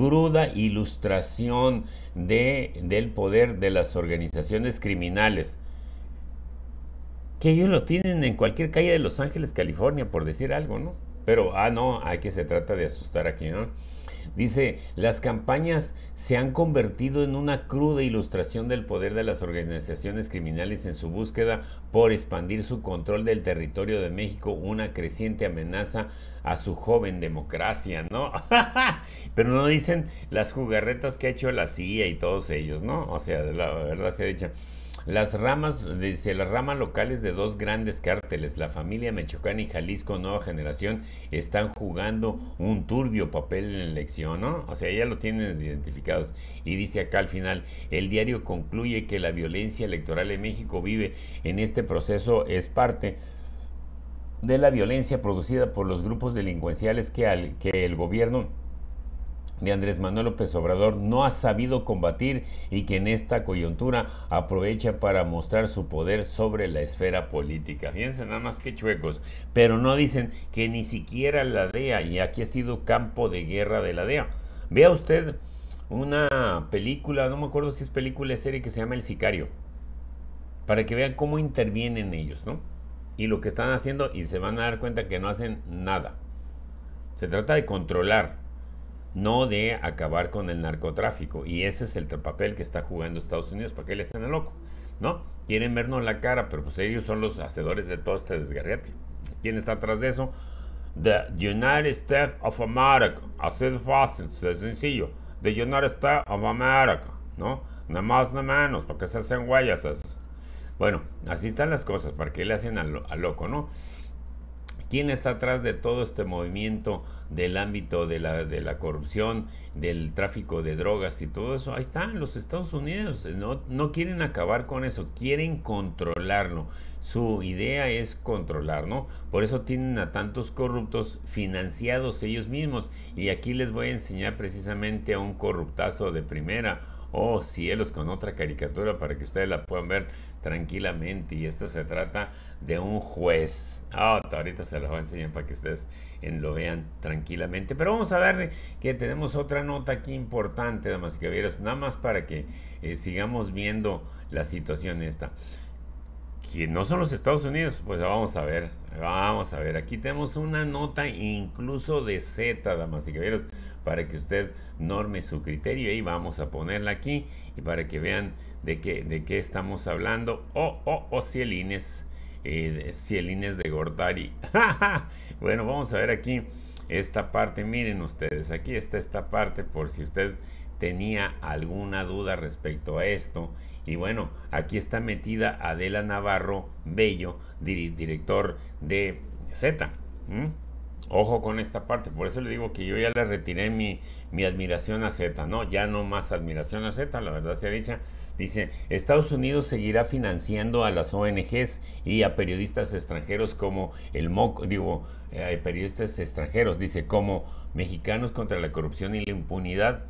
del poder de las organizaciones criminales, que ellos lo tienen en cualquier calle de Los Ángeles, California, por decir algo, ¿no? Pero, no, hay que se trata de asustar aquí, ¿no? Dice, las campañas se han convertido en una cruda ilustración del poder de las organizaciones criminales en su búsqueda por expandir su control del territorio de México, una creciente amenaza a su joven democracia, ¿no? Pero no dicen las jugarretas que ha hecho la CIA y todos ellos, ¿no? O sea, la verdad se ha dicho. Las ramas locales de dos grandes cárteles, la familia Michoacán y Jalisco Nueva Generación, están jugando un turbio papel en la elección, ¿no? O sea, ya lo tienen identificados. Y dice acá al final, el diario concluye que la violencia electoral en México vive en este proceso, es parte de la violencia producida por los grupos delincuenciales que el gobierno de Andrés Manuel López Obrador no ha sabido combatir y que en esta coyuntura aprovecha para mostrar su poder sobre la esfera política. Fíjense nada más que chuecos, pero no dicen que ni siquiera la DEA, y aquí ha sido campo de guerra de la DEA. Vea usted una película, no me acuerdo si es película o serie, que se llama El Sicario, para que vean cómo intervienen ellos, ¿no? Y lo que están haciendo, y se van a dar cuenta que no hacen nada. Se trata de controlar, no de acabar con el narcotráfico, y ese es el papel que está jugando Estados Unidos. ¿Para qué le hacen el loco? ¿No? Quieren vernos la cara, pero pues ellos son los hacedores de todo este desgarriate. ¿Quién está atrás de eso? The United States of America. Así de fácil, así de sencillo. The United States of America, ¿no? Nada más, nada menos, para que se hacen guayas. Bueno, así están las cosas, ¿para qué le hacen al loco, no? ¿Quién está atrás de todo este movimiento del ámbito de la corrupción, del tráfico de drogas y todo eso? Ahí están los Estados Unidos. No quieren acabar con eso, quieren controlarlo. Su idea es controlar, ¿no? Por eso tienen a tantos corruptos financiados ellos mismos. Y aquí les voy a enseñar precisamente a un corruptazo de primera. Oh cielos, con otra caricatura para que ustedes la puedan ver tranquilamente. Y esta se trata de un juez. Ahorita se los voy a enseñar para que ustedes lo vean tranquilamente. Pero vamos a darle que tenemos otra nota aquí importante, damas y caballeros, nada más para que sigamos viendo la situación esta. Que no son los Estados Unidos, pues vamos a ver. Aquí tenemos una nota incluso de Z, damas y caballeros, para que usted norme su criterio, y vamos a ponerla aquí y para que vean de qué estamos hablando. Cielines de Gortari. Bueno, vamos a ver aquí esta parte. Miren ustedes, aquí está esta parte por si usted tenía alguna duda respecto a esto. Y bueno, aquí está metida Adela Navarro Bello, director de Z. Ojo con esta parte, por eso le digo que yo ya le retiré mi admiración a Z, ¿no? Ya no más admiración a Z, la verdad sea dicha. Dice, Estados Unidos seguirá financiando a las ONGs y a periodistas extranjeros como periodistas extranjeros, dice, como Mexicanos contra la Corrupción y la Impunidad.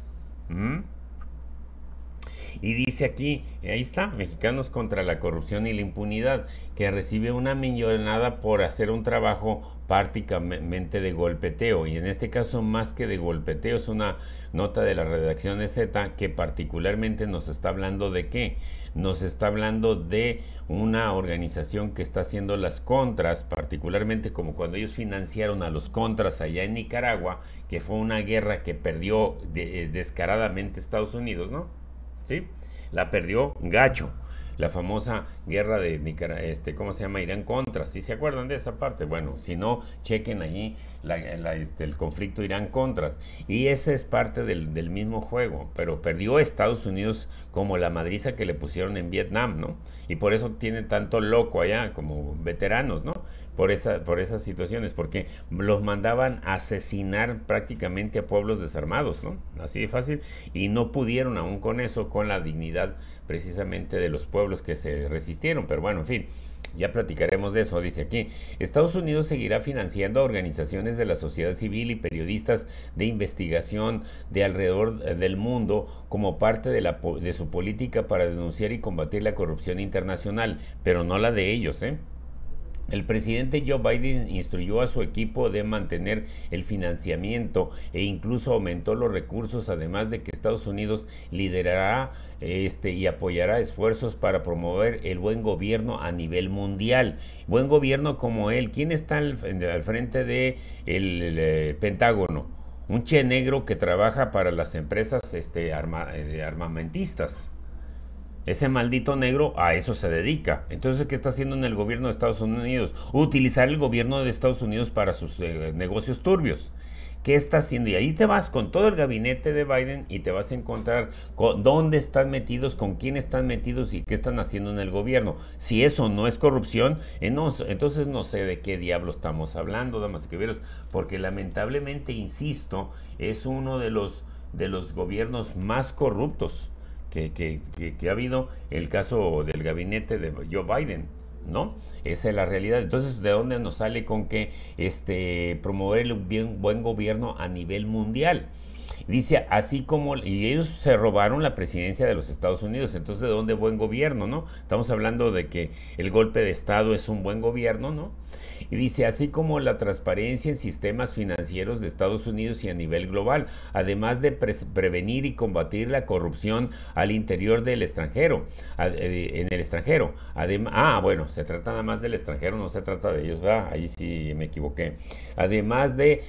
Y dice aquí, ahí está, Mexicanos contra la Corrupción y la Impunidad, que recibe una millonada por hacer un trabajo prácticamente de golpeteo, y en este caso más que de golpeteo, es una nota de la redacción de Z que particularmente nos está hablando de qué. Nos está hablando de una organización que está haciendo las contras, particularmente como cuando ellos financiaron a los contras allá en Nicaragua, que fue una guerra que perdió descaradamente Estados Unidos, ¿no? ¿Sí? La perdió gacho. La famosa guerra de Nicaragua, ¿cómo se llama? Irán-Contras. ¿Sí se acuerdan de esa parte? Bueno, si no, chequen allí el conflicto Irán-Contras. Y esa es parte del mismo juego. Pero perdió Estados Unidos como la madriza que le pusieron en Vietnam, ¿no? Y por eso tiene tanto loco allá como veteranos, ¿no? Por esas situaciones, porque los mandaban a asesinar prácticamente a pueblos desarmados, ¿no? Así de fácil, y no pudieron aún con eso, con la dignidad precisamente de los pueblos que se resistieron, pero bueno, en fin, ya platicaremos de eso. Dice aquí, Estados Unidos seguirá financiando a organizaciones de la sociedad civil y periodistas de investigación de alrededor del mundo como parte de su política para denunciar y combatir la corrupción internacional, pero no la de ellos, ¿eh? El presidente Joe Biden instruyó a su equipo de mantener el financiamiento e incluso aumentó los recursos, además de que Estados Unidos liderará y apoyará esfuerzos para promover el buen gobierno a nivel mundial. Buen gobierno como él. ¿Quién está al frente del Pentágono? un che negro que trabaja para las empresas armamentistas. Ese maldito negro a eso se dedica. Entonces, ¿qué está haciendo en el gobierno de Estados Unidos? Utilizar el gobierno de Estados Unidos para sus negocios turbios. ¿Qué está haciendo? Y ahí te vas con todo el gabinete de Biden y te vas a encontrar con dónde están metidos, con quién están metidos y qué están haciendo en el gobierno. Si eso no es corrupción, entonces no sé de qué diablo estamos hablando, damas y caballeros, porque lamentablemente, insisto, es uno de los gobiernos más corruptos que ha habido, el caso del gabinete de Joe Biden, ¿no? Esa es la realidad. Entonces, ¿de dónde nos sale con que promover el buen gobierno a nivel mundial? Dice, así como, y ellos se robaron la presidencia de los Estados Unidos, entonces, ¿de dónde buen gobierno, no? Estamos hablando de que el golpe de Estado es un buen gobierno, ¿no? Y dice, así como la transparencia en sistemas financieros de Estados Unidos y a nivel global, además de prevenir y combatir la corrupción al interior del extranjero, en el extranjero. Bueno, se trata nada más del extranjero, no se trata de ellos, ¿verdad? Ahí sí me equivoqué. Además de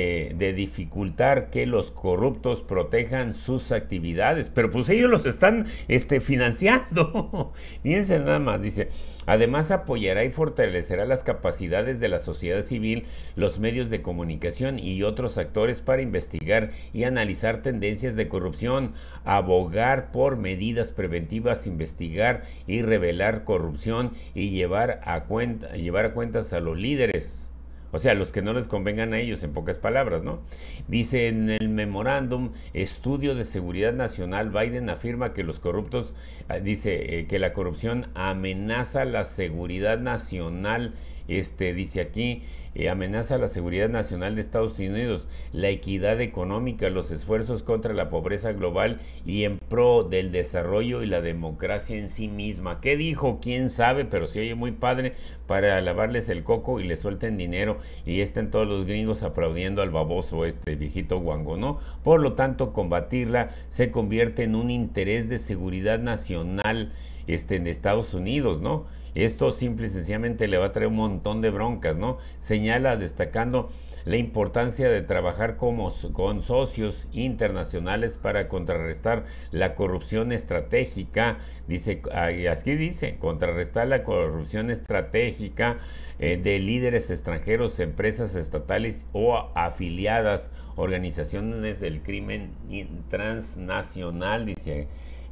dificultar que los corruptos protejan sus actividades, pero pues ellos los están financiando. Fíjense nada más, dice, además apoyará y fortalecerá las capacidades de la sociedad civil, los medios de comunicación y otros actores para investigar y analizar tendencias de corrupción, abogar por medidas preventivas, investigar y revelar corrupción y llevar a cuentas a los líderes. O sea, los que no les convengan a ellos, en pocas palabras, ¿no? Dice en el memorándum, estudio de seguridad nacional, Biden afirma que los corruptos, dice que la corrupción amenaza la seguridad nacional, dice aquí, amenaza la seguridad nacional de Estados Unidos, la equidad económica, los esfuerzos contra la pobreza global y en pro del desarrollo y la democracia en sí misma. ¿Qué dijo? ¿Quién sabe? Pero se oye muy padre para lavarles el coco y les suelten dinero y estén todos los gringos aplaudiendo al baboso viejito guango, ¿no? Por lo tanto, combatirla se convierte en un interés de seguridad nacional en Estados Unidos, ¿no? Esto simple y sencillamente le va a traer un montón de broncas, ¿no? Señala destacando la importancia de trabajar con socios internacionales para contrarrestar la corrupción estratégica. Dice, aquí dice, contrarrestar la corrupción estratégica de líderes extranjeros, empresas estatales o afiliadas, organizaciones del crimen transnacional, dice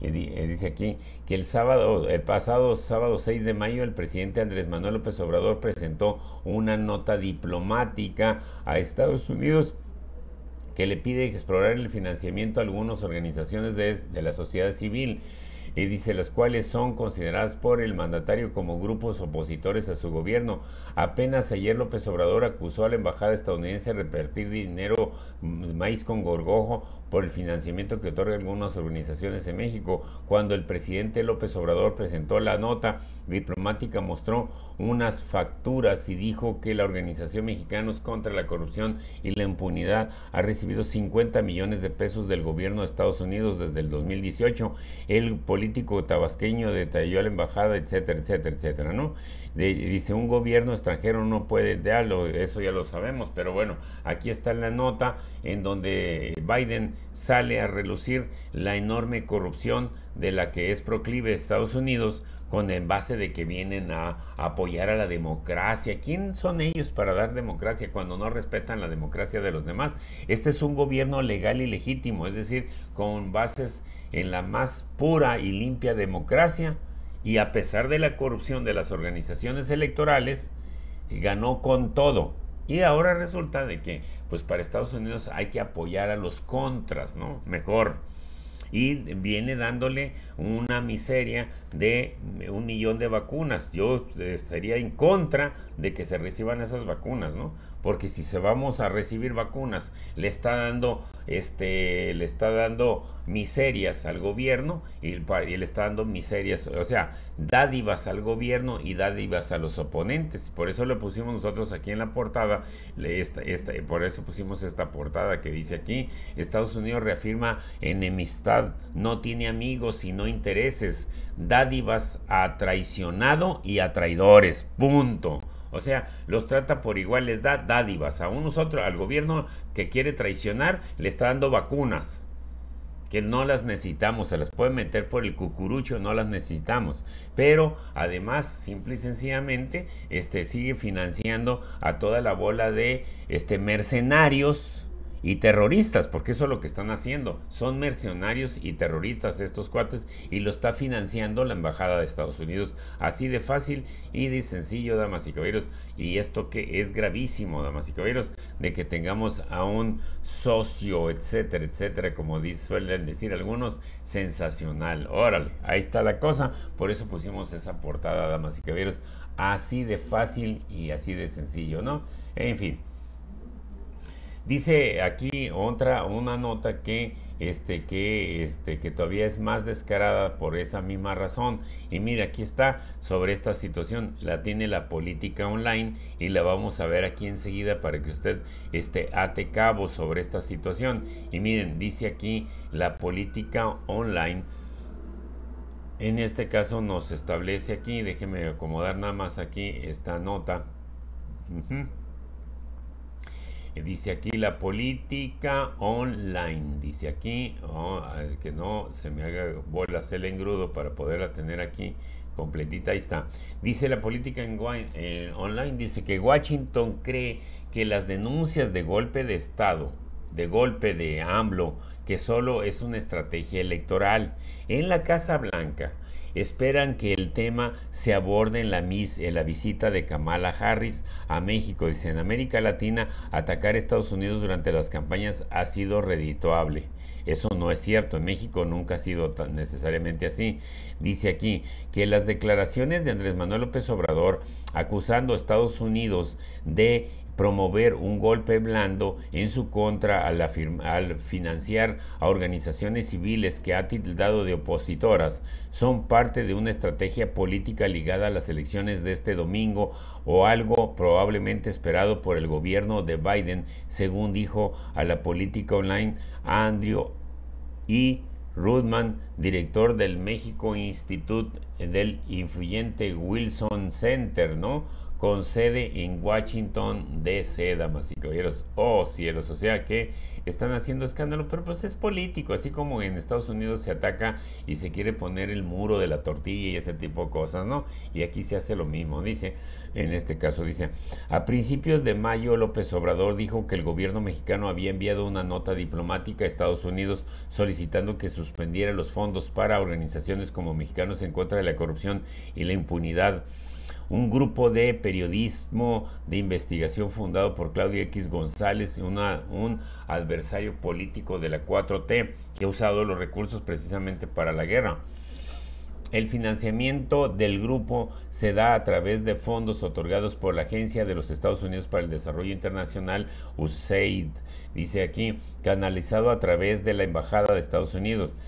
aquí que el pasado sábado 6 de mayo, el presidente Andrés Manuel López Obrador presentó una nota diplomática a Estados Unidos que le pide explorar el financiamiento a algunas organizaciones de la sociedad civil, y dice, las cuales son consideradas por el mandatario como grupos opositores a su gobierno. Apenas ayer López Obrador acusó a la embajada estadounidense de repartir dinero, maíz con gorgojo, por el financiamiento que otorgan algunas organizaciones en México. Cuando el presidente López Obrador presentó la nota diplomática, mostró unas facturas y dijo que la Organización Mexicanos contra la Corrupción y la Impunidad ha recibido 50 millones de pesos del gobierno de Estados Unidos desde el 2018. El político tabasqueño detalló a la embajada, etcétera, etcétera, etcétera, ¿no? Dice, un gobierno extranjero no puede darlo, eso ya lo sabemos, pero bueno, aquí está la nota en donde Biden sale a relucir la enorme corrupción de la que es proclive Estados Unidos, con el base de que vienen a apoyar a la democracia. ¿Quién son ellos para dar democracia cuando no respetan la democracia de los demás? Este es un gobierno legal y legítimo, es decir, con bases en la más pura y limpia democracia, y a pesar de la corrupción de las organizaciones electorales, ganó con todo. Y ahora resulta de que, pues para Estados Unidos hay que apoyar a los contras, ¿no? Mejor. Y viene dándole una miseria de 1 millón de vacunas. Yo estaría en contra de que se reciban esas vacunas, ¿no? Porque si se vamos a recibir vacunas, le está dando miserias al gobierno y le está dando miserias, o sea, dádivas al gobierno y dádivas a los oponentes. Por eso le pusimos nosotros aquí en la portada, por eso pusimos esta portada que dice aquí, Estados Unidos reafirma enemistad, no tiene amigos sino intereses, dádivas a traicionado y a traidores, punto. O sea, los trata por igual, les da dádivas. A unos otros, al gobierno que quiere traicionar, le está dando vacunas, que no las necesitamos, se las puede meter por el cucurucho, no las necesitamos. Pero además, simple y sencillamente, sigue financiando a toda la bola de mercenarios y terroristas, porque eso es lo que están haciendo. Son mercenarios y terroristas estos cuates, y lo está financiando la embajada de Estados Unidos. Así de fácil y de sencillo, damas y caballeros. Y esto que es gravísimo, damas y caballeros, de que tengamos a un socio, etcétera, etcétera, como suelen decir algunos, sensacional. Órale, ahí está la cosa. Por eso pusimos esa portada, damas y caballeros. Así de fácil y así de sencillo, ¿no? En fin. Dice aquí una nota que todavía es más descarada por esa misma razón. Y mira, aquí está sobre esta situación, la tiene La Política Online y la vamos a ver aquí enseguida para que usted ate cabo sobre esta situación. Y miren, dice aquí La Política Online. En este caso nos establece aquí, déjeme acomodar nada más aquí esta nota. Dice aquí La Política Online. Dice aquí, que no se me haga bolas el engrudo para poderla tener aquí completita. Ahí está. Dice La Política Online, dice que Washington cree que las denuncias de golpe de Estado, de golpe de AMLO, que solo es una estrategia electoral. En la Casa Blanca esperan que el tema se aborde en la visita de Kamala Harris a México. Dice, en América Latina, atacar a Estados Unidos durante las campañas ha sido redituable. Eso no es cierto, en México nunca ha sido tan necesariamente así. Dice aquí que las declaraciones de Andrés Manuel López Obrador acusando a Estados Unidos de promover un golpe blando en su contra al financiar a organizaciones civiles que ha tildado de opositoras son parte de una estrategia política ligada a las elecciones de este domingo o algo probablemente esperado por el gobierno de Biden, según dijo a La Política Online Andrew E. Rudman, director del México Institute del influyente Wilson Center, ¿no?, con sede en Washington, D.C., damas y caballeros. Oh, cielos, o sea que están haciendo escándalo, pero pues es político, así como en Estados Unidos se ataca y se quiere poner el muro de la tortilla y ese tipo de cosas, ¿no? Y aquí se hace lo mismo, dice, en este caso dice, a principios de mayo López Obrador dijo que el gobierno mexicano había enviado una nota diplomática a Estados Unidos solicitando que suspendiera los fondos para organizaciones como Mexicanos en contra de la corrupción y la impunidad. Un grupo de periodismo de investigación fundado por Claudio X González, un adversario político de la 4T, que ha usado los recursos precisamente para la guerra. El financiamiento del grupo se da a través de fondos otorgados por la Agencia de los Estados Unidos para el Desarrollo Internacional, USAID, dice aquí, canalizado a través de la Embajada de Estados Unidos.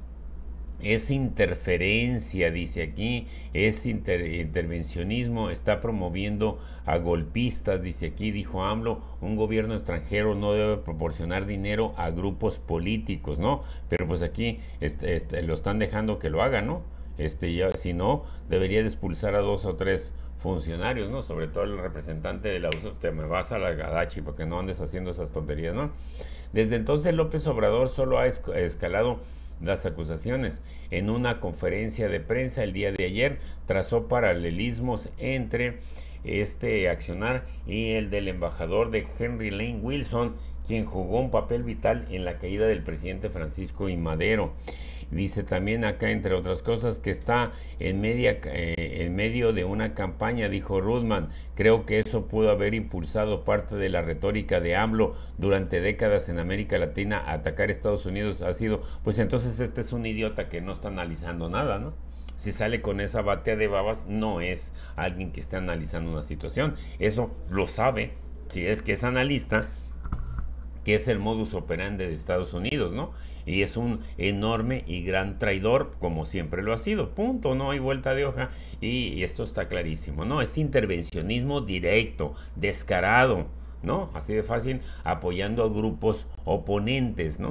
Es interferencia, dice aquí, es intervencionismo, está promoviendo a golpistas, dice aquí, dijo AMLO, un gobierno extranjero no debe proporcionar dinero a grupos políticos, ¿no? Pero pues aquí lo están dejando que lo hagan, ¿no? Si no, debería de expulsar a 2 o 3 funcionarios, ¿no? Sobre todo el representante de la USO, te me vas a la Gadachi porque no andes haciendo esas tonterías, ¿no? Desde entonces López Obrador solo ha escalado las acusaciones. En una conferencia de prensa el día de ayer trazó paralelismos entre este accionar y el del embajador de Henry Lane Wilson, quien jugó un papel vital en la caída del presidente Francisco I. Madero. Dice también acá, entre otras cosas, que está en medio de una campaña, dijo Rudman. Creo que eso pudo haber impulsado parte de la retórica de AMLO durante décadas en América Latina. Atacar a Estados Unidos ha sido, pues entonces este es un idiota que no está analizando nada, ¿no? Si sale con esa batea de babas, no es alguien que esté analizando una situación. Eso lo sabe, si es que es analista, que es el modus operandi de Estados Unidos, ¿no? Y es un enorme y gran traidor, como siempre lo ha sido, punto, no hay vuelta de hoja, y esto está clarísimo, ¿no? Es intervencionismo directo, descarado, ¿no? Así de fácil, apoyando a grupos oponentes, ¿no?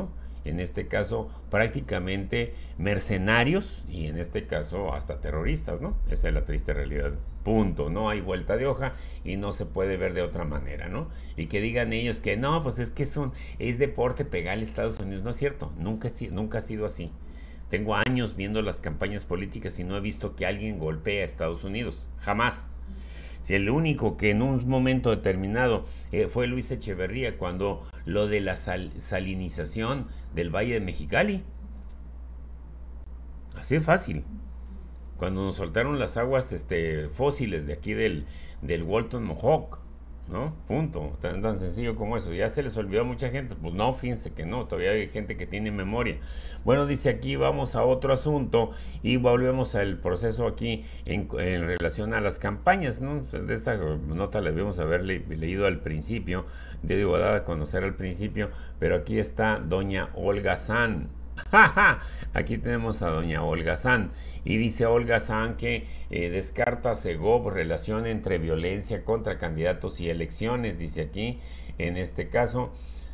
en este caso prácticamente mercenarios y en este caso hasta terroristas, ¿no? Esa es la triste realidad. Punto, no hay vuelta de hoja y no se puede ver de otra manera, ¿no? Y que digan ellos que no, pues es que es deporte pegarle a Estados Unidos. No es cierto, nunca ha sido así. Tengo años viendo las campañas políticas y no he visto que alguien golpee a Estados Unidos, jamás. Si el único que en un momento determinado fue Luis Echeverría cuando lo de la salinización del Valle de Mexicali. Así de fácil. Cuando nos soltaron las aguas fósiles de aquí del Walton Mohawk, ¿no? Punto. Tan sencillo como eso. ¿Ya se les olvidó a mucha gente? Pues no, fíjense que no. Todavía hay gente que tiene memoria. Bueno, dice aquí, vamos a otro asunto y volvemos al proceso aquí en relación a las campañas, ¿no? De esta nota la debemos haber leído al principio, dada a conocer al principio, pero aquí está doña Olga San. Aquí tenemos a doña Olga San y dice Olga San que descarta Segov relación entre violencia contra candidatos y elecciones, dice aquí en este caso,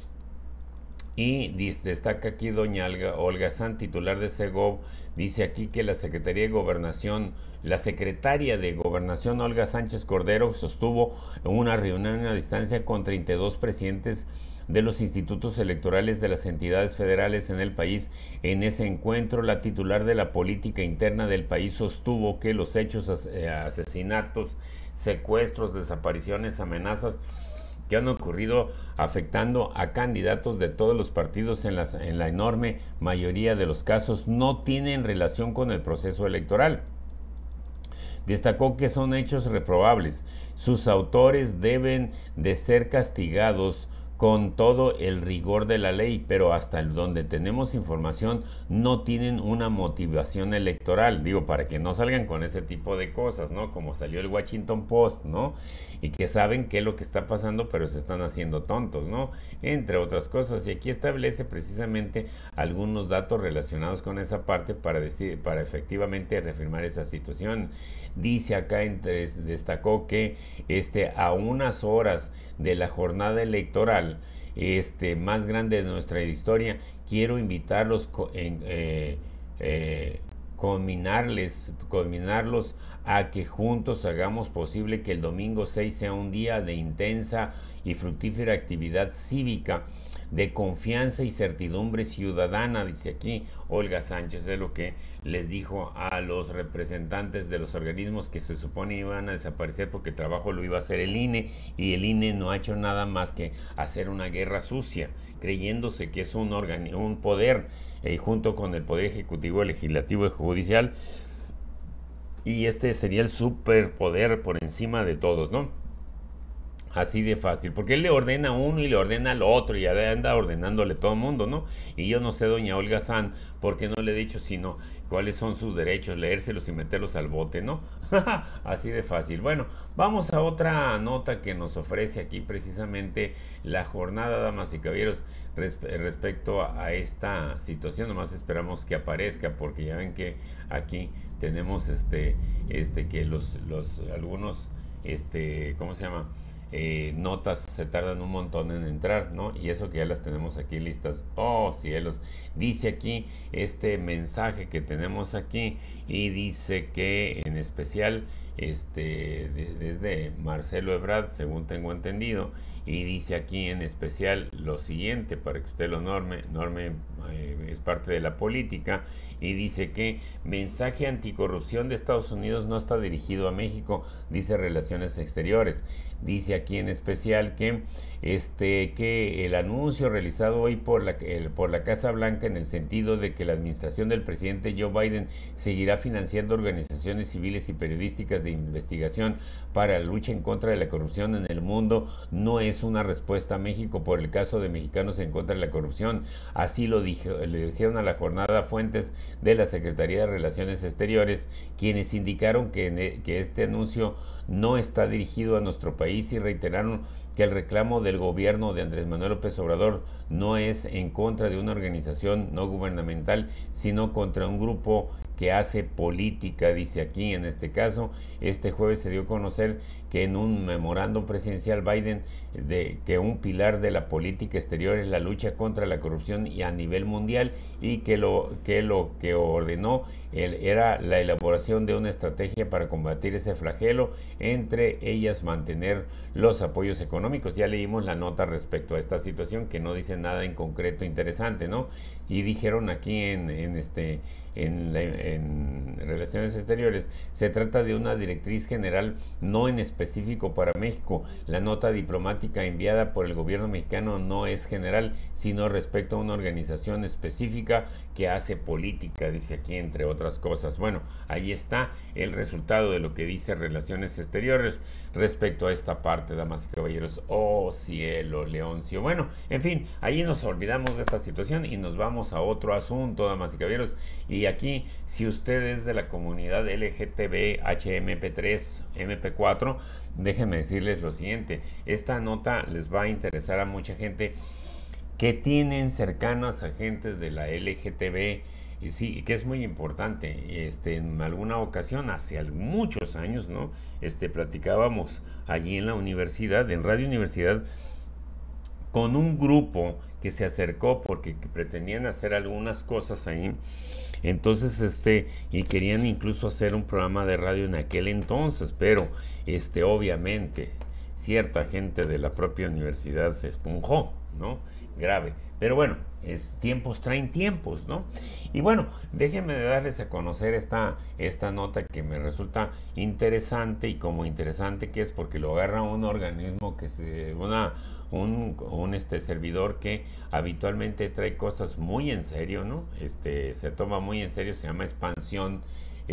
y destaca aquí doña Olga San, titular de Segov, dice aquí que la secretaria de Gobernación Olga Sánchez Cordero sostuvo una reunión a distancia con 32 presidentes de los institutos electorales de las entidades federales en el país. En ese encuentro, la titular de la política interna del país sostuvo que los hechos, asesinatos, secuestros, desapariciones, amenazas que han ocurrido afectando a candidatos de todos los partidos en la enorme mayoría de los casos no tienen relación con el proceso electoral. Destacó que son hechos reprobables. Sus autores deben de ser castigados con todo el rigor de la ley, pero hasta donde tenemos información no tienen una motivación electoral, digo, para que no salgan con ese tipo de cosas, ¿no? Como salió el Washington Post, ¿no? Y que saben qué es lo que está pasando, pero se están haciendo tontos, ¿no? Entre otras cosas, y aquí establece precisamente algunos datos relacionados con esa parte para efectivamente reafirmar esa situación. Dice acá, destacó que a unas horas de la jornada electoral más grande de nuestra historia, quiero invitarlos, conminarlos a que juntos hagamos posible que el domingo 6 sea un día de intensa y fructífera actividad cívica, de confianza y certidumbre ciudadana, dice aquí Olga Sánchez. Es lo que les dijo a los representantes de los organismos que se supone iban a desaparecer porque el trabajo lo iba a hacer el INE, y el INE no ha hecho nada más que hacer una guerra sucia, creyéndose que es un poder junto con el Poder Ejecutivo, Legislativo y Judicial, y sería el superpoder por encima de todos, ¿no? Así de fácil, porque él le ordena a uno y le ordena al otro y ya anda ordenándole todo el mundo, ¿no? Y yo no sé, doña Olga San, porque no le he dicho sino cuáles son sus derechos, leérselos y meterlos al bote, ¿no? Así de fácil. Bueno, vamos a otra nota que nos ofrece aquí precisamente la jornada, damas y caballeros, respecto a esta situación. Nomás esperamos que aparezca, porque ya ven que aquí tenemos que algunos ¿cómo se llama? Notas se tardan un montón en entrar, ¿no? Y eso que ya las tenemos aquí listas. Oh, cielos. Dice aquí este mensaje que tenemos aquí, y dice que en especial desde Marcelo Ebrard, según tengo entendido, y dice aquí en especial lo siguiente, para que usted lo norme es parte de la política, y dice que mensaje anticorrupción de Estados Unidos no está dirigido a México, dice Relaciones Exteriores. Dice aquí en especial que el anuncio realizado hoy por la Casa Blanca, en el sentido de que la administración del presidente Joe Biden seguirá financiando organizaciones civiles y periodísticas de investigación para la lucha en contra de la corrupción en el mundo, no es una respuesta a México por el caso de Mexicanos en contra de la corrupción. Así le dijeron a la jornada fuentes de la Secretaría de Relaciones Exteriores, quienes indicaron que este anuncio no está dirigido a nuestro país, y reiteraron que el reclamo del gobierno de Andrés Manuel López Obrador no es en contra de una organización no gubernamental, sino contra un grupo que hace política, dice aquí. En este caso, este jueves se dio a conocer que en un memorándum presidencial Biden que un pilar de la política exterior es la lucha contra la corrupción y a nivel mundial, y que lo que ordenó era la elaboración de una estrategia para combatir ese flagelo, entre ellas mantener los apoyos económicos. Ya leímos la nota respecto a esta situación, que no dice nada en concreto interesante, ¿no? Y dijeron aquí en Relaciones Exteriores, se trata de una directriz general, no en específico para México. La nota diplomática enviada por el gobierno mexicano no es general, sino respecto a una organización específica que hace política, dice aquí, entre otras cosas. Bueno, ahí está el resultado de lo que dice Relaciones Exteriores respecto a esta parte, damas y caballeros. Oh cielo, Leoncio. Bueno, en fin, ahí nos olvidamos de esta situación y nos vamos a otro asunto, damas y caballeros. Y aquí, si usted es de la comunidad LGTB, HMP3, MP4, déjenme decirles lo siguiente. Esta nota les va a interesar a mucha gente que tienen cercanas a gentes de la LGTB, y sí, que es muy importante. En alguna ocasión, hace muchos años, ¿no? Platicábamos allí en la universidad, en Radio Universidad, con un grupo que se acercó porque pretendían hacer algunas cosas ahí. Entonces, y querían incluso hacer un programa de radio en aquel entonces, pero, obviamente, cierta gente de la propia universidad se esponjó, ¿no? Grave. Pero bueno, tiempos traen tiempos, ¿no? Y bueno, déjenme darles a conocer esta nota que me resulta interesante, y como interesante que es porque lo agarra un organismo que un servidor que habitualmente trae cosas muy en serio, ¿no? Se toma muy en serio, se llama Expansión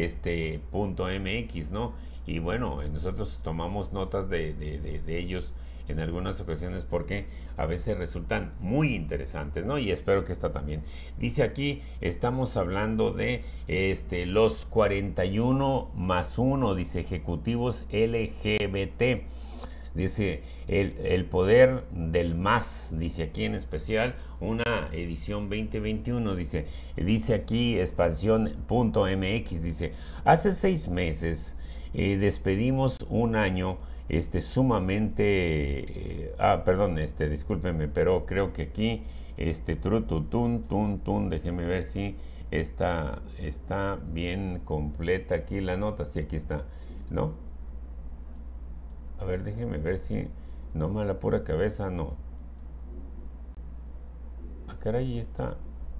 .mx, ¿no? Y bueno, nosotros tomamos notas de ellos en algunas ocasiones porque a veces resultan muy interesantes, ¿no? Y espero que esta también. Dice aquí, estamos hablando de los 41 más 1, dice, ejecutivos LGBT. Dice, el poder del más, dice aquí en especial, una edición 2021, dice aquí, expansión.mx, dice, hace 6 meses despedimos un año sumamente, discúlpenme, pero creo que aquí, déjenme ver si está bien completa aquí la nota, sí, aquí está, ¿no? A ver, déjenme ver si, no me la pura cabeza, no. Ah, caray, está.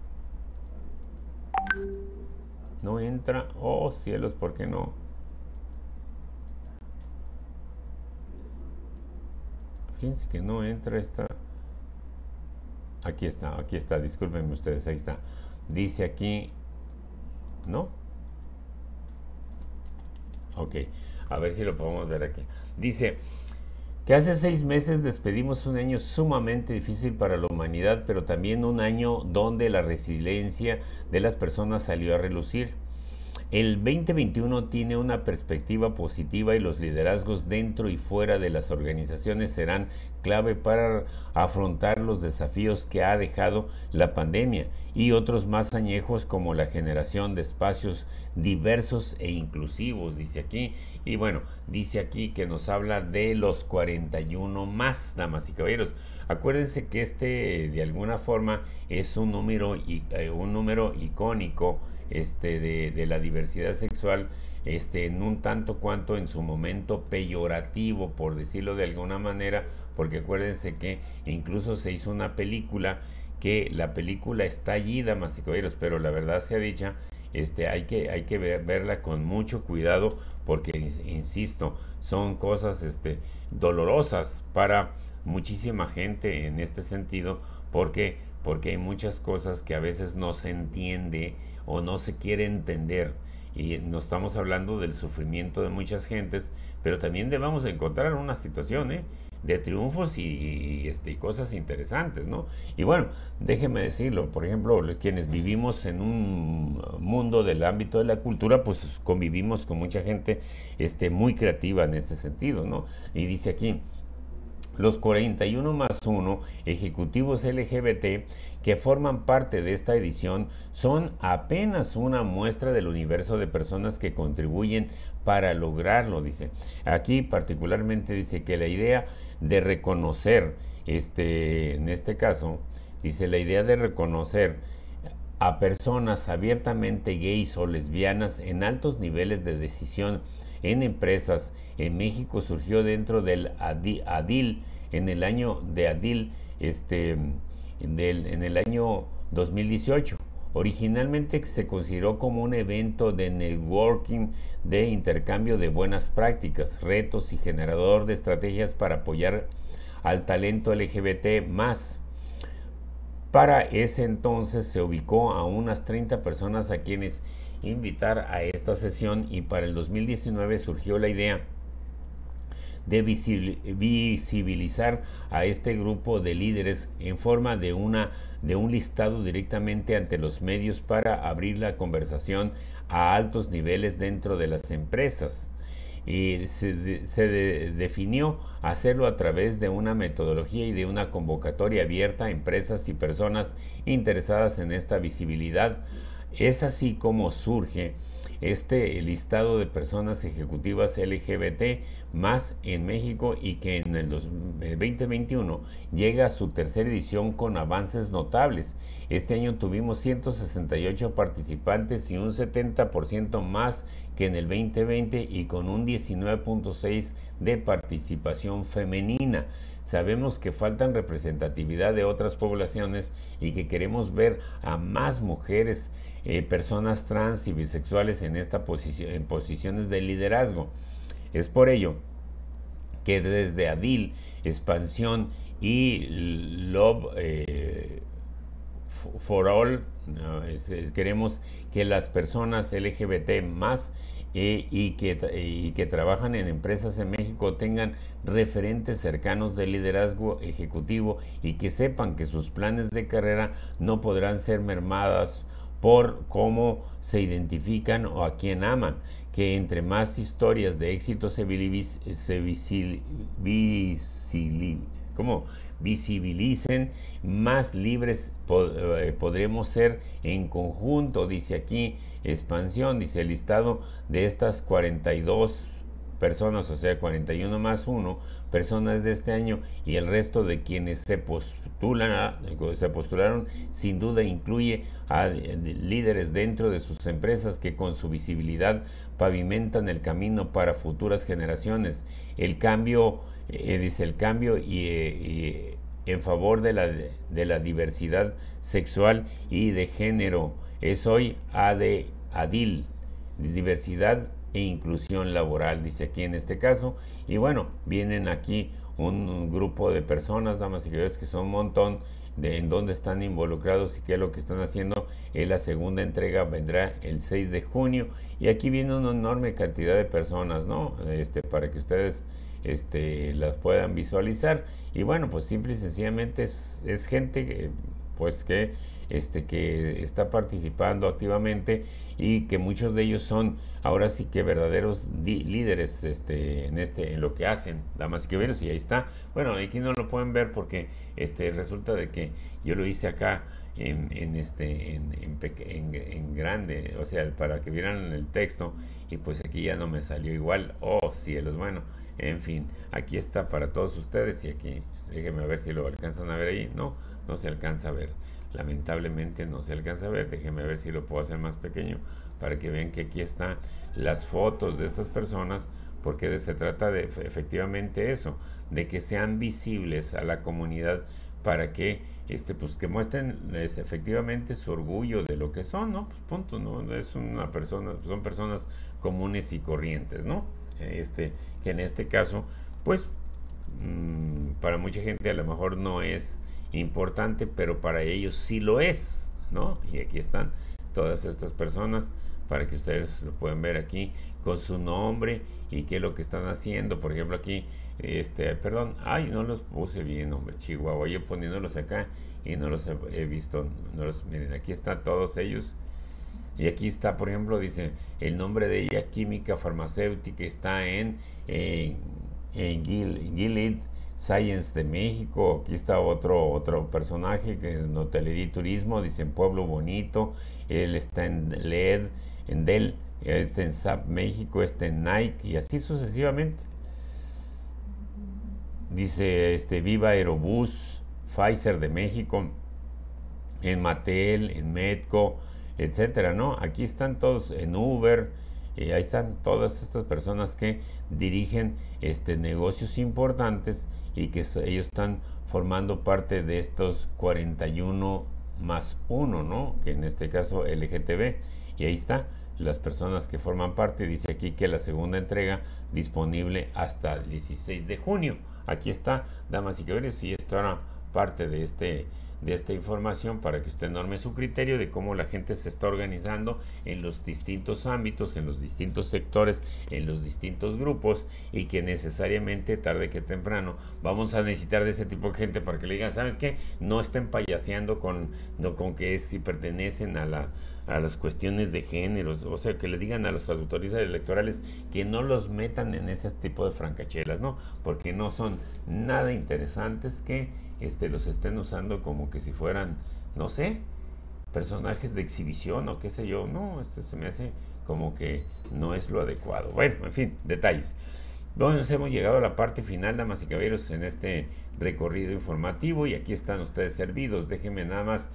No entra, oh cielos, ¿por qué no? Fíjense que no entra esta. Aquí está, discúlpenme ustedes, ahí está. Dice aquí, ¿no? Ok, a ver si lo podemos ver aquí. Dice que hace 6 meses despedimos un año sumamente difícil para la humanidad, pero también un año donde la resiliencia de las personas salió a relucir. El 2021 tiene una perspectiva positiva y los liderazgos dentro y fuera de las organizaciones serán clave para afrontar los desafíos que ha dejado la pandemia y otros más añejos, como la generación de espacios diversos e inclusivos, dice aquí. Y bueno, dice aquí que nos habla de los 41 más, damas y caballeros. Acuérdense que de alguna forma es un número icónico de la diversidad sexual, en un tanto cuanto en su momento peyorativo, por decirlo de alguna manera, porque acuérdense que incluso se hizo una película, que la película está allí, damas y caballeros, pero la verdad sea dicha, hay que verla con mucho cuidado, porque insisto, son cosas dolorosas para muchísima gente en este sentido, porque hay muchas cosas que a veces no se entiende o no se quiere entender, y no estamos hablando del sufrimiento de muchas gentes, pero también debemos encontrar una situación de triunfos y cosas interesantes, ¿no? Y bueno, déjenme decirlo, por ejemplo, quienes vivimos en un mundo del ámbito de la cultura, pues convivimos con mucha gente muy creativa en este sentido, ¿no? Y dice aquí, Los 41 más 1 ejecutivos LGBT que forman parte de esta edición son apenas una muestra del universo de personas que contribuyen para lograrlo, dice. Aquí particularmente dice que la idea de reconocer, en este caso, dice la idea de reconocer a personas abiertamente gays o lesbianas en altos niveles de decisión en empresas en México surgió dentro del ADIL en el año de ADIL en el año 2018. Originalmente se consideró como un evento de networking, de intercambio de buenas prácticas, retos y generador de estrategias para apoyar al talento LGBT más. Para ese entonces se ubicó a unas 30 personas a quienes invitar a esta sesión, y para el 2019 surgió la idea de visibilizar a este grupo de líderes en forma de un listado directamente ante los medios para abrir la conversación a altos niveles dentro de las empresas. Y se definió hacerlo a través de una metodología y de una convocatoria abierta a empresas y personas interesadas en esta visibilidad. Es así como surge este listado de personas ejecutivas LGBT más en México, y que en el 2021 llega a su tercera edición con avances notables. Este año tuvimos 168 participantes y un 70% más que en el 2020, y con un 19.6% de participación femenina. Sabemos que faltan representatividad de otras poblaciones y que queremos ver a más mujeres, personas trans y bisexuales en posiciones de liderazgo. Es por ello que desde ADIL, Expansión y Love for All, queremos que las personas LGBT más y que trabajan en empresas en México tengan referentes cercanos de liderazgo ejecutivo, y que sepan que sus planes de carrera no podrán ser mermadas por cómo se identifican o a quién aman, que entre más historias de éxito se visibilicen, más libres podremos ser en conjunto, dice aquí Expansión. Dice el listado de estas 42 personas, o sea 41 más 1 personas de este año, y el resto de quienes se postularon, sin duda incluye a líderes dentro de sus empresas que con su visibilidad pavimentan el camino para futuras generaciones. El cambio, dice el cambio y en favor de la diversidad sexual y de género es hoy ADIL, diversidad e inclusión laboral, dice aquí en este caso. Y bueno, vienen aquí un grupo de personas, damas y caballeros, que son un montón en dónde están involucrados y qué es lo que están haciendo. La segunda entrega vendrá el 6 de junio, y aquí viene una enorme cantidad de personas, ¿no? Para que ustedes las puedan visualizar. Y bueno, pues simple y sencillamente es gente pues que está participando activamente, y que muchos de ellos son ahora sí que verdaderos líderes en lo que hacen, damas y caballeros. Y ahí está. Bueno, aquí no lo pueden ver porque resulta de que yo lo hice acá en grande, o sea, para que vieran el texto, y pues aquí ya no me salió igual. Oh cielos, bueno, en fin, aquí está para todos ustedes. Y aquí déjenme ver si lo alcanzan a ver ahí. No se alcanza a ver, lamentablemente no se alcanza a ver. Déjenme ver si lo puedo hacer más pequeño para que vean que aquí están las fotos de estas personas, porque se trata de efectivamente eso, de que sean visibles a la comunidad, para que pues que muestren efectivamente su orgullo de lo que son, ¿no? Pues punto, no es una persona, son personas comunes y corrientes, ¿no? Que en este caso pues para mucha gente a lo mejor no es importante, pero para ellos sí lo es, ¿no? Y aquí están todas estas personas para que ustedes lo puedan ver aquí con su nombre y qué es lo que están haciendo. Por ejemplo, aquí perdón, no los puse bien, hombre, Chihuahua, yo poniéndolos acá y no los he visto, miren, aquí están todos ellos. Y aquí está, por ejemplo, dice el nombre de ella, química farmacéutica, está en Gilead Science de México, aquí está otro personaje que en hotelería y turismo, dicen Pueblo Bonito, él está en LED, en Dell, está en SAP México, está en Nike y así sucesivamente. Dice Viva Aerobús, Pfizer de México, en Mattel, en Medco, etcétera, ¿no? Aquí están todos en Uber, ahí están todas estas personas que dirigen negocios importantes y que ellos están formando parte de estos 41 más 1, ¿no? Que en este caso LGTB. Y ahí está, las personas que forman parte. Dice aquí que la segunda entrega disponible hasta el 16 de junio. Aquí está, damas y caballeros, y esto era parte de esta información para que usted norme su criterio de cómo la gente se está organizando en los distintos ámbitos, en los distintos sectores, en los distintos grupos, y que necesariamente tarde que temprano vamos a necesitar de ese tipo de gente para que le digan, ¿sabes qué? No estén payaseando con que si pertenecen a las cuestiones de géneros, o sea, que le digan a las autoridades electorales que no los metan en ese tipo de francachelas, ¿no? Porque no son nada interesantes que los estén usando como que si fueran, no sé, personajes de exhibición o qué sé yo. No, se me hace como que no es lo adecuado. Bueno, en fin, detalles. Bueno, hemos llegado a la parte final, damas y caballeros, en este recorrido informativo, y aquí están ustedes servidos. Déjenme nada más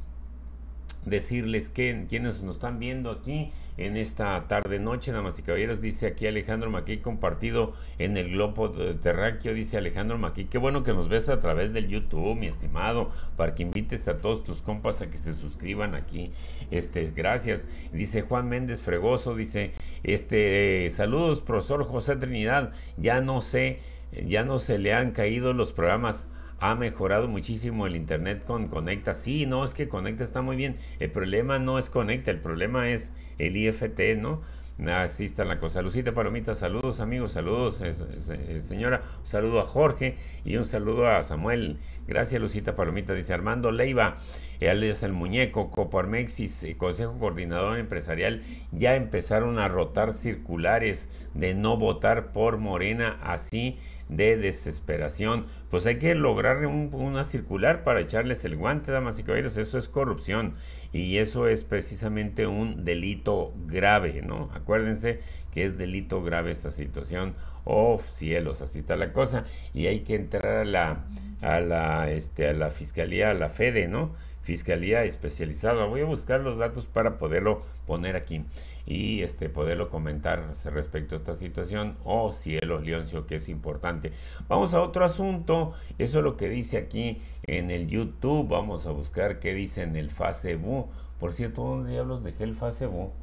decirles que quienes nos están viendo aquí en esta tarde noche, damas y caballeros, dice aquí Alejandro Maquí, compartido en el globo terráqueo. Dice Alejandro Maquí, qué bueno que nos ves a través del YouTube, mi estimado, para que invites a todos tus compas a que se suscriban aquí. Gracias. Dice Juan Méndez Fregoso, dice saludos, profesor José Trinidad, ya no se le han caído los programas. Ha mejorado muchísimo el internet con Conecta. Sí, no, es que Conecta está muy bien. El problema no es Conecta, el problema es el IFT, ¿no? Así está la cosa. Lucita Palomita, saludos amigos, saludos señora, un saludo a Jorge y un saludo a Samuel. Gracias Lucita Palomita. Dice Armando Leiva, alias el muñeco, Coparmexis, Consejo Coordinador Empresarial, ya empezaron a rotar circulares de no votar por Morena, así de desesperación. Pues hay que lograr una circular para echarles el guante, damas y caballeros. Eso es corrupción y eso es precisamente un delito grave, ¿no? Acuérdense que es delito grave esta situación. Oh cielos, así está la cosa, y hay que entrar a la fiscalía, a la FEDE, ¿no? Fiscalía especializada. Voy a buscar los datos para poderlo poner aquí y poderlo comentar respecto a esta situación. Oh cielos, Leoncio, que es importante. Vamos a otro asunto. Eso es lo que dice aquí en el YouTube. Vamos a buscar qué dice en el Facebook. Por cierto, ¿dónde diablos dejé el Facebook?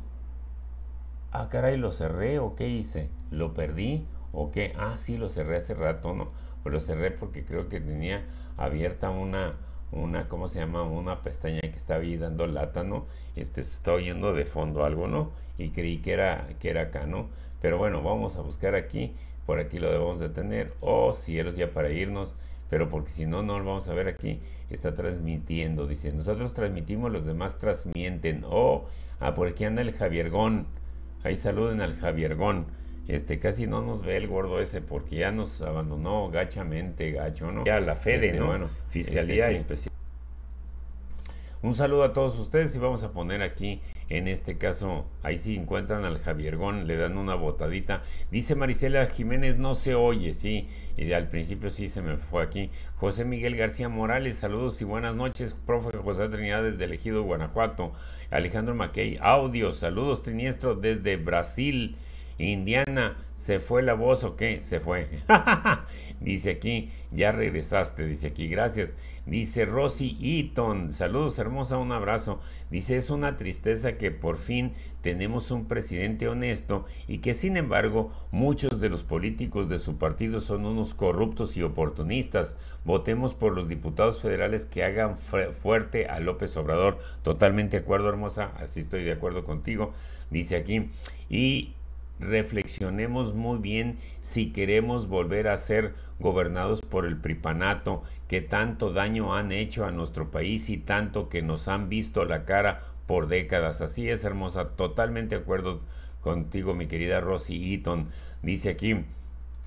Ah, caray, ¿lo cerré o qué hice? ¿Lo perdí o qué? Ah, sí, lo cerré hace rato, ¿no? Pues lo cerré porque creo que tenía abierta una ¿cómo se llama? Una pestaña que estaba ahí dando lata, ¿no? Se está oyendo de fondo algo, ¿no? Y creí que era acá, ¿no? Pero bueno, vamos a buscar aquí, por aquí lo debemos de tener. Oh, cielos, ya para irnos, pero porque si no, no lo vamos a ver aquí. Está transmitiendo, dice, nosotros transmitimos, los demás transmienten. Oh, por aquí anda el Javiergón. Ahí saluden al Javiergón. Casi no nos ve el gordo ese porque ya nos abandonó gachamente, gacho, ¿no? Ya la FEDE, ¿no? Bueno, Fiscalía Especial. Un saludo a todos ustedes y vamos a poner aquí, en este caso, ahí sí encuentran al Javiergón, le dan una botadita. Dice Marisela Jiménez, no se oye, sí, y al principio sí se me fue aquí. José Miguel García Morales, saludos y buenas noches, profe José Trinidad desde el Ejido, Guanajuato. Alejandro Mackey, audio, saludos Triniestro desde Brasil. Indiana, ¿se fue la voz o qué? Se fue. Dice aquí, ya regresaste, dice aquí, gracias. Dice Rosy Eaton, saludos hermosa, un abrazo. Dice, es una tristeza que por fin tenemos un presidente honesto y que sin embargo muchos de los políticos de su partido son unos corruptos y oportunistas. Votemos por los diputados federales que hagan fuerte a López Obrador. Totalmente de acuerdo, hermosa, así estoy de acuerdo contigo. Dice aquí, y reflexionemos muy bien si queremos volver a ser gobernados por el pripanato, que tanto daño han hecho a nuestro país y tanto que nos han visto la cara por décadas. Así es, hermosa, totalmente de acuerdo contigo, mi querida Rosy Eaton. Dice aquí,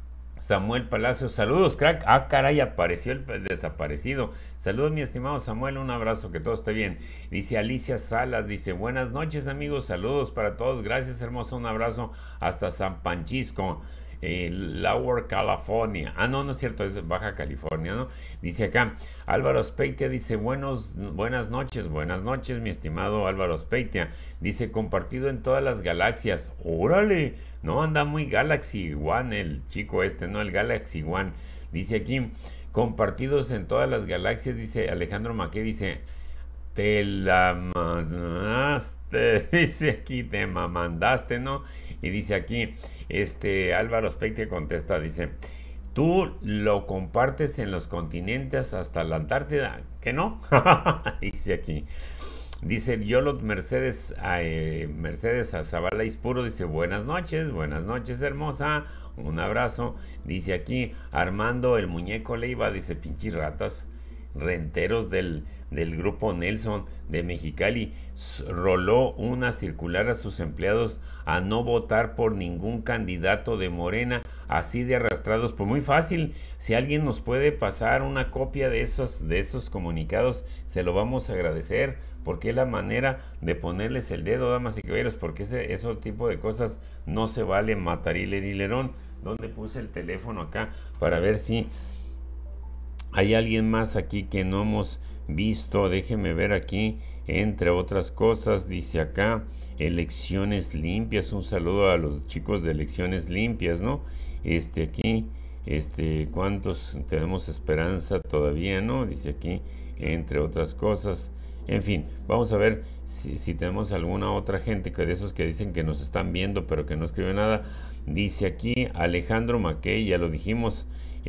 Samuel Palacios, saludos, crack. Ah, caray, apareció el desaparecido. Saludos, mi estimado Samuel, un abrazo, que todo esté bien. Dice Alicia Salas, dice, buenas noches, amigos, saludos para todos, gracias, hermoso, un abrazo hasta San Francisco, Lower California. Ah, no, no es cierto, es Baja California, ¿no? Dice acá, Álvaro Speitia, dice, buenas noches, mi estimado Álvaro Speitia. Dice, compartido en todas las galaxias. ¡Órale! No, anda muy Galaxy One el chico este, ¿no? El Galaxy One. Dice aquí, compartidos en todas las galaxias, dice Alejandro Maqué, dice, te la mandaste, dice aquí, te mandaste, ¿no? Y dice aquí, Álvaro Speitia contesta, dice, tú lo compartes en los continentes hasta la Antártida, ¿que no? Dice aquí. Dice Yolot Mercedes Zavala Ispuro, dice, buenas noches, hermosa, un abrazo. Dice aquí Armando el Muñeco Leiva, dice, pinches ratas, renteros del grupo Nelson de Mexicali, roló una circular a sus empleados a no votar por ningún candidato de Morena, así de arrastrados. Pues muy fácil, si alguien nos puede pasar una copia de esos comunicados, se lo vamos a agradecer, porque es la manera de ponerles el dedo, damas y caballeros, porque ese tipo de cosas no se vale. Matarilerón, ¿dónde puse el teléfono acá? Para ver si hay alguien más aquí que no hemos visto. Déjeme ver aquí, entre otras cosas, dice acá, Elecciones Limpias, un saludo a los chicos de Elecciones Limpias, ¿no? Aquí, ¿cuántos tenemos esperanza todavía, no? Dice aquí, entre otras cosas. En fin, vamos a ver si tenemos alguna otra gente que de esos que dicen que nos están viendo pero que no escribe nada. Dice aquí Alejandro Mackey, ya lo dijimos,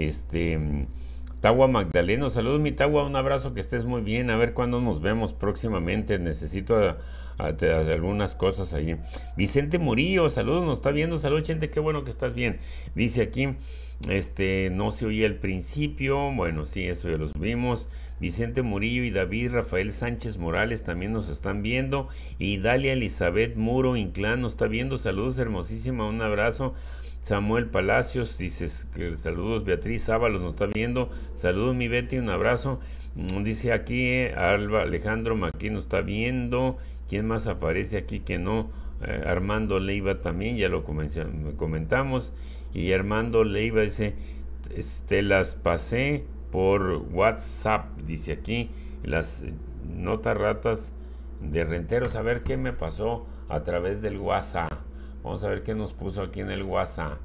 Tagua Magdaleno, saludos mi Tagua, un abrazo, que estés muy bien, a ver cuándo nos vemos próximamente, necesito algunas cosas ahí. Vicente Murillo, saludos, nos está viendo, saludos gente, qué bueno que estás bien. Dice aquí, no se oía al principio, bueno, sí, eso ya los vimos. Vicente Murillo y David Rafael Sánchez Morales también nos están viendo, y Dalia Elizabeth Muro Inclán nos está viendo, saludos hermosísima, un abrazo. Samuel Palacios, dices que saludos. Beatriz Ábalos nos está viendo, saludos mi Betty, un abrazo. Dice aquí Alejandro Maquín nos está viendo. ¿Quién más aparece aquí que no? Armando Leiva también, ya lo comentamos. Y Armando Leiva dice, te las pasé por WhatsApp, dice aquí, las notas ratas de renteros. A ver qué me pasó a través del WhatsApp. Vamos a ver qué nos puso aquí en el WhatsApp.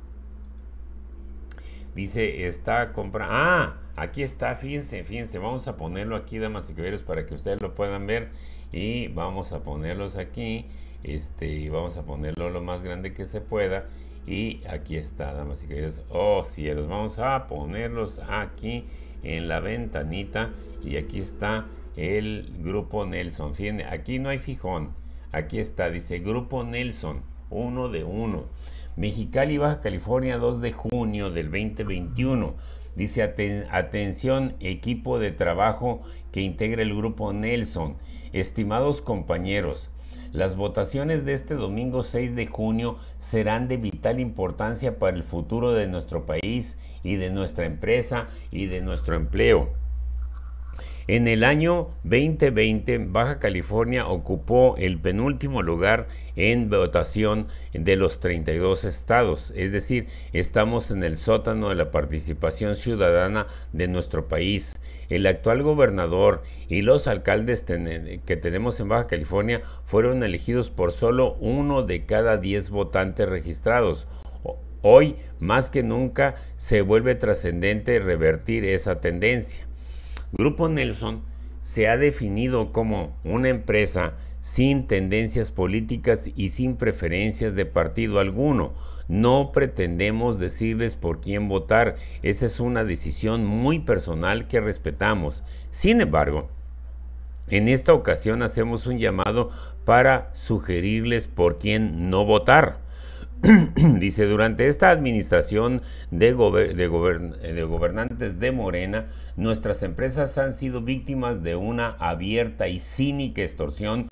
Dice, está comprando. Ah, aquí está, fíjense, vamos a ponerlo aquí, damas y caballeros, para que ustedes lo puedan ver. Y vamos a ponerlos aquí, vamos a ponerlo lo más grande que se pueda. Y aquí está, damas y caballeros. Oh, cielos, vamos a ponerlos aquí en la ventanita. Y aquí está el Grupo Nelson. Fíjense, aquí no hay fijón. Aquí está, dice Grupo Nelson. 1 de 1. Mexicali, Baja California, 2 de junio del 2021. Dice, atención, equipo de trabajo que integra el Grupo Nelson. Estimados compañeros, las votaciones de este domingo 6 de junio serán de vital importancia para el futuro de nuestro país y de nuestra empresa y de nuestro empleo. En el año 2020, Baja California ocupó el penúltimo lugar en votación de los 32 estados. Es decir, estamos en el sótano de la participación ciudadana de nuestro país. El actual gobernador y los alcaldes que tenemos en Baja California fueron elegidos por solo 1 de cada 10 votantes registrados. Hoy, más que nunca, se vuelve trascendente revertir esa tendencia. Grupo Nelson se ha definido como una empresa sin tendencias políticas y sin preferencias de partido alguno. No pretendemos decirles por quién votar, esa es una decisión muy personal que respetamos. Sin embargo, en esta ocasión hacemos un llamado para sugerirles por quién no votar. Dice, durante esta administración de gobernantes de Morena, nuestras empresas han sido víctimas de una abierta y cínica extorsión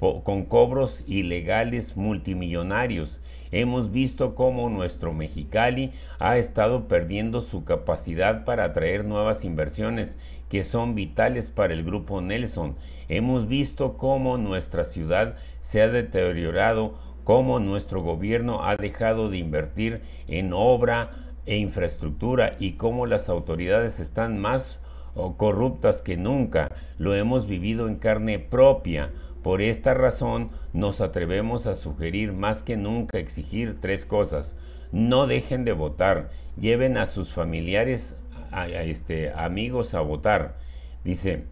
con cobros ilegales multimillonarios. Hemos visto cómo nuestro Mexicali ha estado perdiendo su capacidad para atraer nuevas inversiones que son vitales para el Grupo Nelson. Hemos visto cómo nuestra ciudad se ha deteriorado, cómo nuestro gobierno ha dejado de invertir en obra e infraestructura y cómo las autoridades están más corruptas que nunca. Lo hemos vivido en carne propia. Por esta razón nos atrevemos a sugerir más que nunca exigir 3 cosas. No dejen de votar, lleven a sus familiares, amigos a votar. Dice,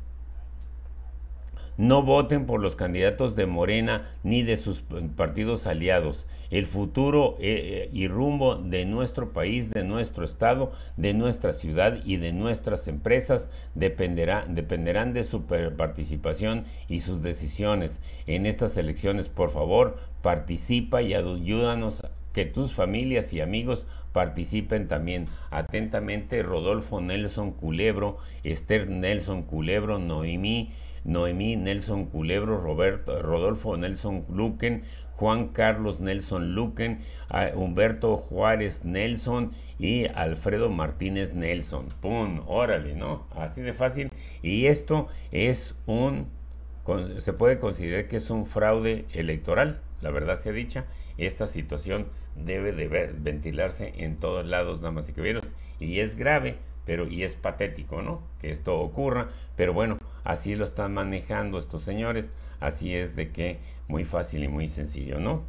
no voten por los candidatos de Morena ni de sus partidos aliados. El futuro y rumbo de nuestro país, de nuestro estado, de nuestra ciudad y de nuestras empresas dependerán de su participación y sus decisiones en estas elecciones. Por favor, participa y ayúdanos que tus familias y amigos participen también. Atentamente, Rodolfo Nelson Culebro, Esther Nelson Culebro, Noemí Nelson Culebro, Rodolfo Nelson Luquen, Juan Carlos Nelson Luquen, Humberto Juárez Nelson y Alfredo Martínez Nelson. ¡Pum! Órale, ¿no? Así de fácil. Y esto es se puede considerar que es un fraude electoral, la verdad sea dicha. Esta situación debe de ventilarse en todos lados, damas y caballeros, y es grave, y es patético, ¿no?, que esto ocurra, pero bueno, así lo están manejando estos señores, así es de que muy fácil y muy sencillo, ¿no?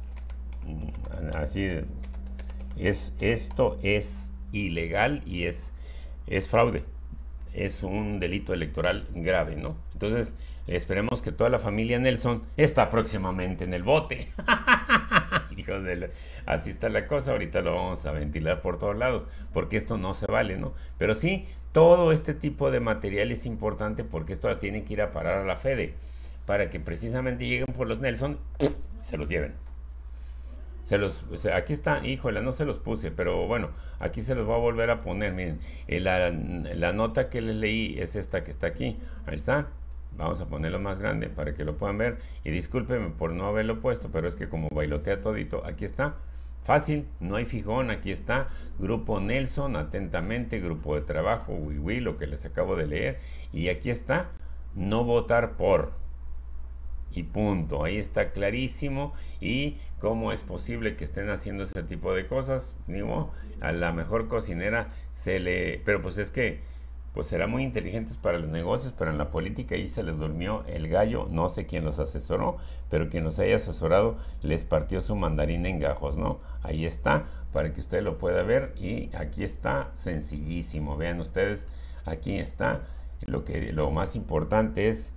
Así esto es ilegal y es fraude, es un delito electoral grave, ¿no? Entonces, esperemos que toda la familia Nelson está próximamente en el bote. Hijos de así está la cosa, ahorita lo vamos a ventilar por todos lados, porque esto no se vale, ¿no? Pero sí, todo este tipo de material es importante porque esto tiene que ir a parar a la Fede, para que precisamente lleguen por los Nelson, se los lleven. Aquí está, híjole, no se los puse, pero bueno, aquí se los voy a volver a poner, miren, la nota que les leí es esta que está aquí, ahí está. Vamos a ponerlo más grande para que lo puedan ver. Y discúlpenme por no haberlo puesto, pero es que como bailotea todito, aquí está. Fácil, no hay fijón, aquí está. Grupo Nelson, atentamente, grupo de trabajo, lo que les acabo de leer. Y aquí está, no votar por. Y punto, ahí está clarísimo. Y cómo es posible que estén haciendo ese tipo de cosas. Digo, a la mejor cocinera pero pues es que pues serán muy inteligentes para los negocios, pero en la política ahí se les durmió el gallo. No sé quién los asesoró, pero quien los haya asesorado les partió su mandarín en gajos, ¿no? Ahí está, para que usted lo pueda ver, y aquí está, sencillísimo. Vean ustedes, aquí está. Lo más importante es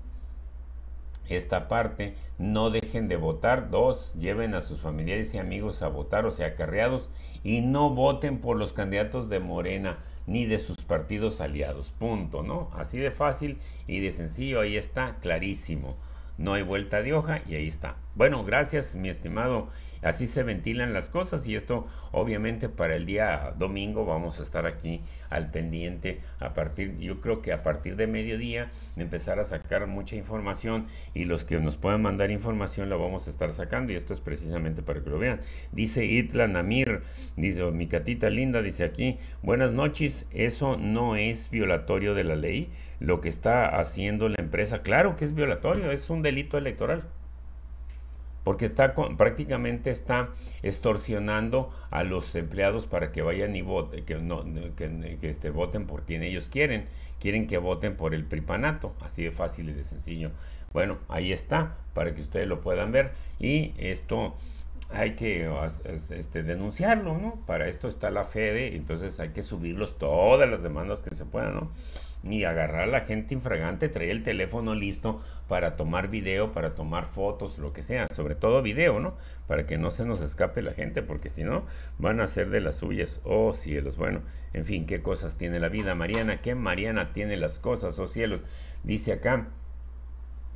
esta parte: no dejen de votar. 2, lleven a sus familiares y amigos a votar, o sea, acarreados, y no voten por los candidatos de Morena ni de sus partidos aliados, punto, ¿no? Así de fácil y de sencillo, ahí está, clarísimo. No hay vuelta de hoja y ahí está. Bueno, gracias, mi estimado. Así se ventilan las cosas, y esto obviamente para el día domingo vamos a estar aquí al pendiente yo creo que a partir de mediodía empezar a sacar mucha información, y los que nos puedan mandar información la vamos a estar sacando, y esto es precisamente para que lo vean. Dice Itla Namir, dice, mi Catita linda, dice aquí, buenas noches, eso no es violatorio de la ley, lo que está haciendo la empresa. Claro que es violatorio, es un delito electoral, porque prácticamente está extorsionando a los empleados para que vayan y voten, que voten por quien ellos quieren que voten por el pripanato, así de fácil y de sencillo. Bueno, ahí está, para que ustedes lo puedan ver, y esto hay que denunciarlo, ¿no? Para esto está la Fede, entonces hay que subirlos todas las demandas que se puedan, ¿no? Y agarrar a la gente infragante, traer el teléfono listo para tomar video, para tomar fotos, lo que sea, sobre todo video, ¿no? Para que no se nos escape la gente, porque si no, van a ser de las suyas. Oh cielos, bueno, en fin, qué cosas tiene la vida, Mariana, qué Mariana tiene las cosas, oh cielos. Dice acá,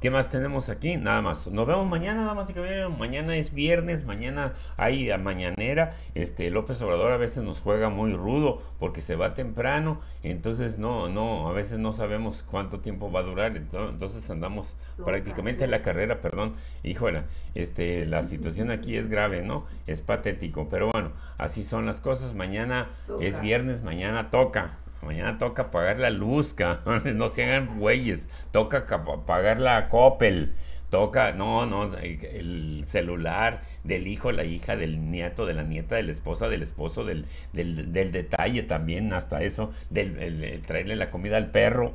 ¿Qué más tenemos aquí? Nada más. Nos vemos mañana, nada más y caballeros. Mañana es viernes, mañana hay mañanera. López Obrador a veces nos juega muy rudo porque se va temprano. Entonces a veces no sabemos cuánto tiempo va a durar. Entonces andamos prácticamente en la carrera, perdón. Híjole, la situación aquí es grave, ¿no? Es patético. Pero bueno, así son las cosas. Mañana es viernes, mañana toca. Mañana toca pagar la luz, no se hagan güeyes. Toca pagar la Coppel. Toca, el celular del hijo, la hija, del nieto, de la nieta, de la esposa, del esposo, del detalle también, hasta eso, el traerle la comida al perro.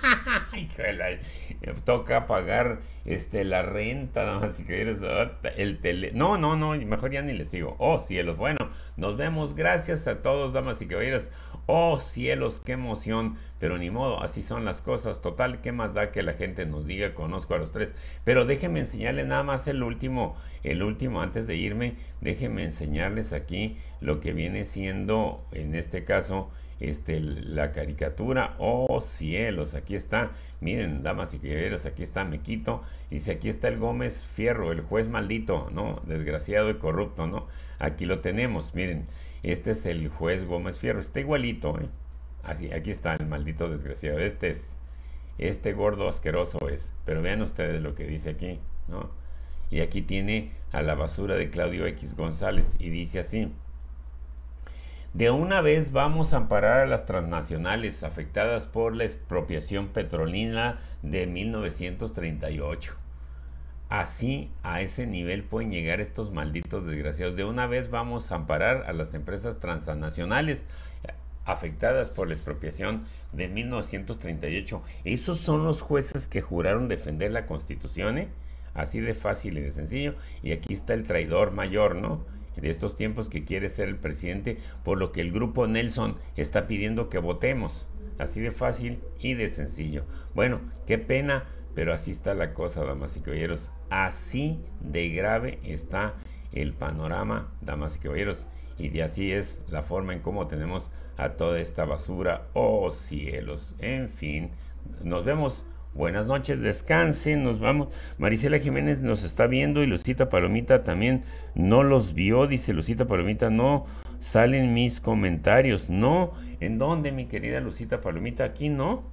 Toca pagar la renta, nada más si quieres, el tele. No, mejor ya ni les sigo. Oh, cielos, bueno, nos vemos, gracias a todos, damas y caballeros. Oh, cielos, qué emoción, pero ni modo, así son las cosas. Total, ¿qué más da que la gente nos diga, conozco a los tres? Pero déjenme enseñarles nada más el último, antes de irme, déjenme enseñarles aquí lo que viene siendo, en este caso, la caricatura. Oh, cielos, aquí está, miren, damas y caballeros, aquí está, me quito, dice, aquí está el Gómez Fierro, el juez maldito, ¿no? Desgraciado y corrupto, ¿no? Aquí lo tenemos, miren, este es el juez Gómez Fierro, está igualito, ¿eh? Así, aquí está el maldito desgraciado, este gordo asqueroso es, pero vean ustedes lo que dice aquí, ¿no? Y aquí tiene a la basura de Claudio X González, y dice así: de una vez vamos a amparar a las transnacionales afectadas por la expropiación petrolina de 1938. Así, a ese nivel pueden llegar estos malditos desgraciados. De una vez vamos a amparar a las empresas transnacionales afectadas por la expropiación de 1938. Esos son los jueces que juraron defender la Constitución, ¿eh? Así de fácil y de sencillo. Y aquí está el traidor mayor, ¿no? De estos tiempos, que quiere ser el presidente, por lo que el grupo Nelson está pidiendo que votemos. Así de fácil y de sencillo. Bueno, qué pena, pero así está la cosa, damas y caballeros. Así de grave está el panorama, damas y caballeros. Y de así es la forma en cómo tenemos a toda esta basura. Oh, cielos. En fin, nos vemos. Buenas noches, descansen, nos vamos. Marisela Jiménez nos está viendo, y Lucita Palomita también no los vio. Dice Lucita Palomita, no salen mis comentarios. No, ¿en dónde, mi querida Lucita Palomita? Aquí no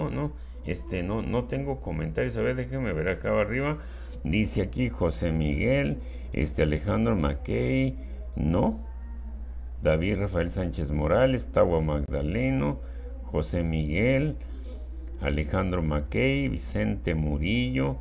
tengo comentarios. A ver, déjenme ver acá arriba. Dice aquí José Miguel, Alejandro Mackey, no. David Rafael Sánchez Morales, Tawa Magdaleno, José Miguel, Alejandro Mackey, Vicente Murillo,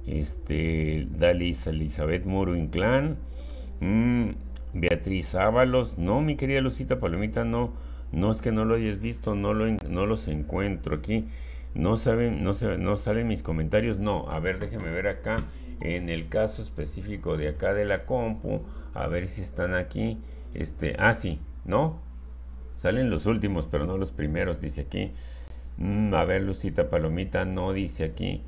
Dalis Elizabeth Muro Inclán, Beatriz Ábalos. No, mi querida Lucita Palomita, no es que no lo hayas visto, no los encuentro aquí. No salen mis comentarios. No, a ver, déjeme ver acá en el caso específico de acá de la compu, a ver si están aquí. Sí, ¿no? Salen los últimos, pero no los primeros, dice aquí. A ver, Lucita Palomita, no dice aquí.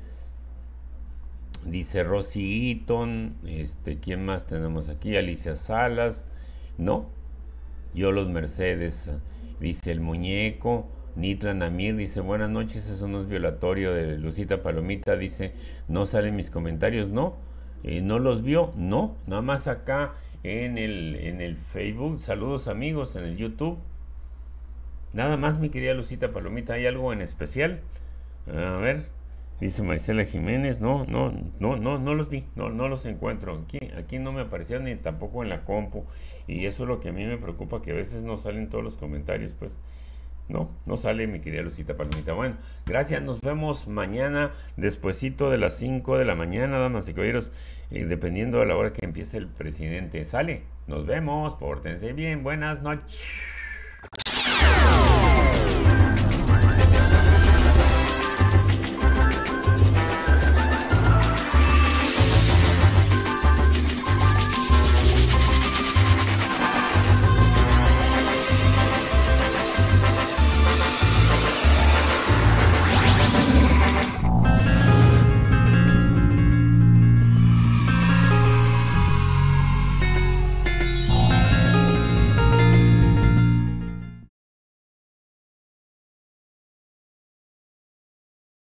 Dice Rosy Eaton, ¿quién más tenemos aquí? Alicia Salas, no. Yolos Mercedes, dice el muñeco. Nitra Namir dice, buenas noches, eso no es violatorio de Lucita Palomita, dice, no salen mis comentarios, no. No los vio, no, nada más acá en el Facebook. Saludos, amigos, en el YouTube. Nada más, mi querida Lucita Palomita. ¿Hay algo en especial? A ver, dice Marisela Jiménez, no los vi, no los encuentro. Aquí no me aparecieron, ni tampoco en la compu. Y eso es lo que a mí me preocupa, que a veces no salen todos los comentarios, pues. No sale, mi querida Lucita Palomita. Bueno, gracias, nos vemos mañana despuesito de las 5 de la mañana, damas y caballeros, dependiendo de la hora que empiece el presidente. Sale, nos vemos, pórtense bien, buenas noches.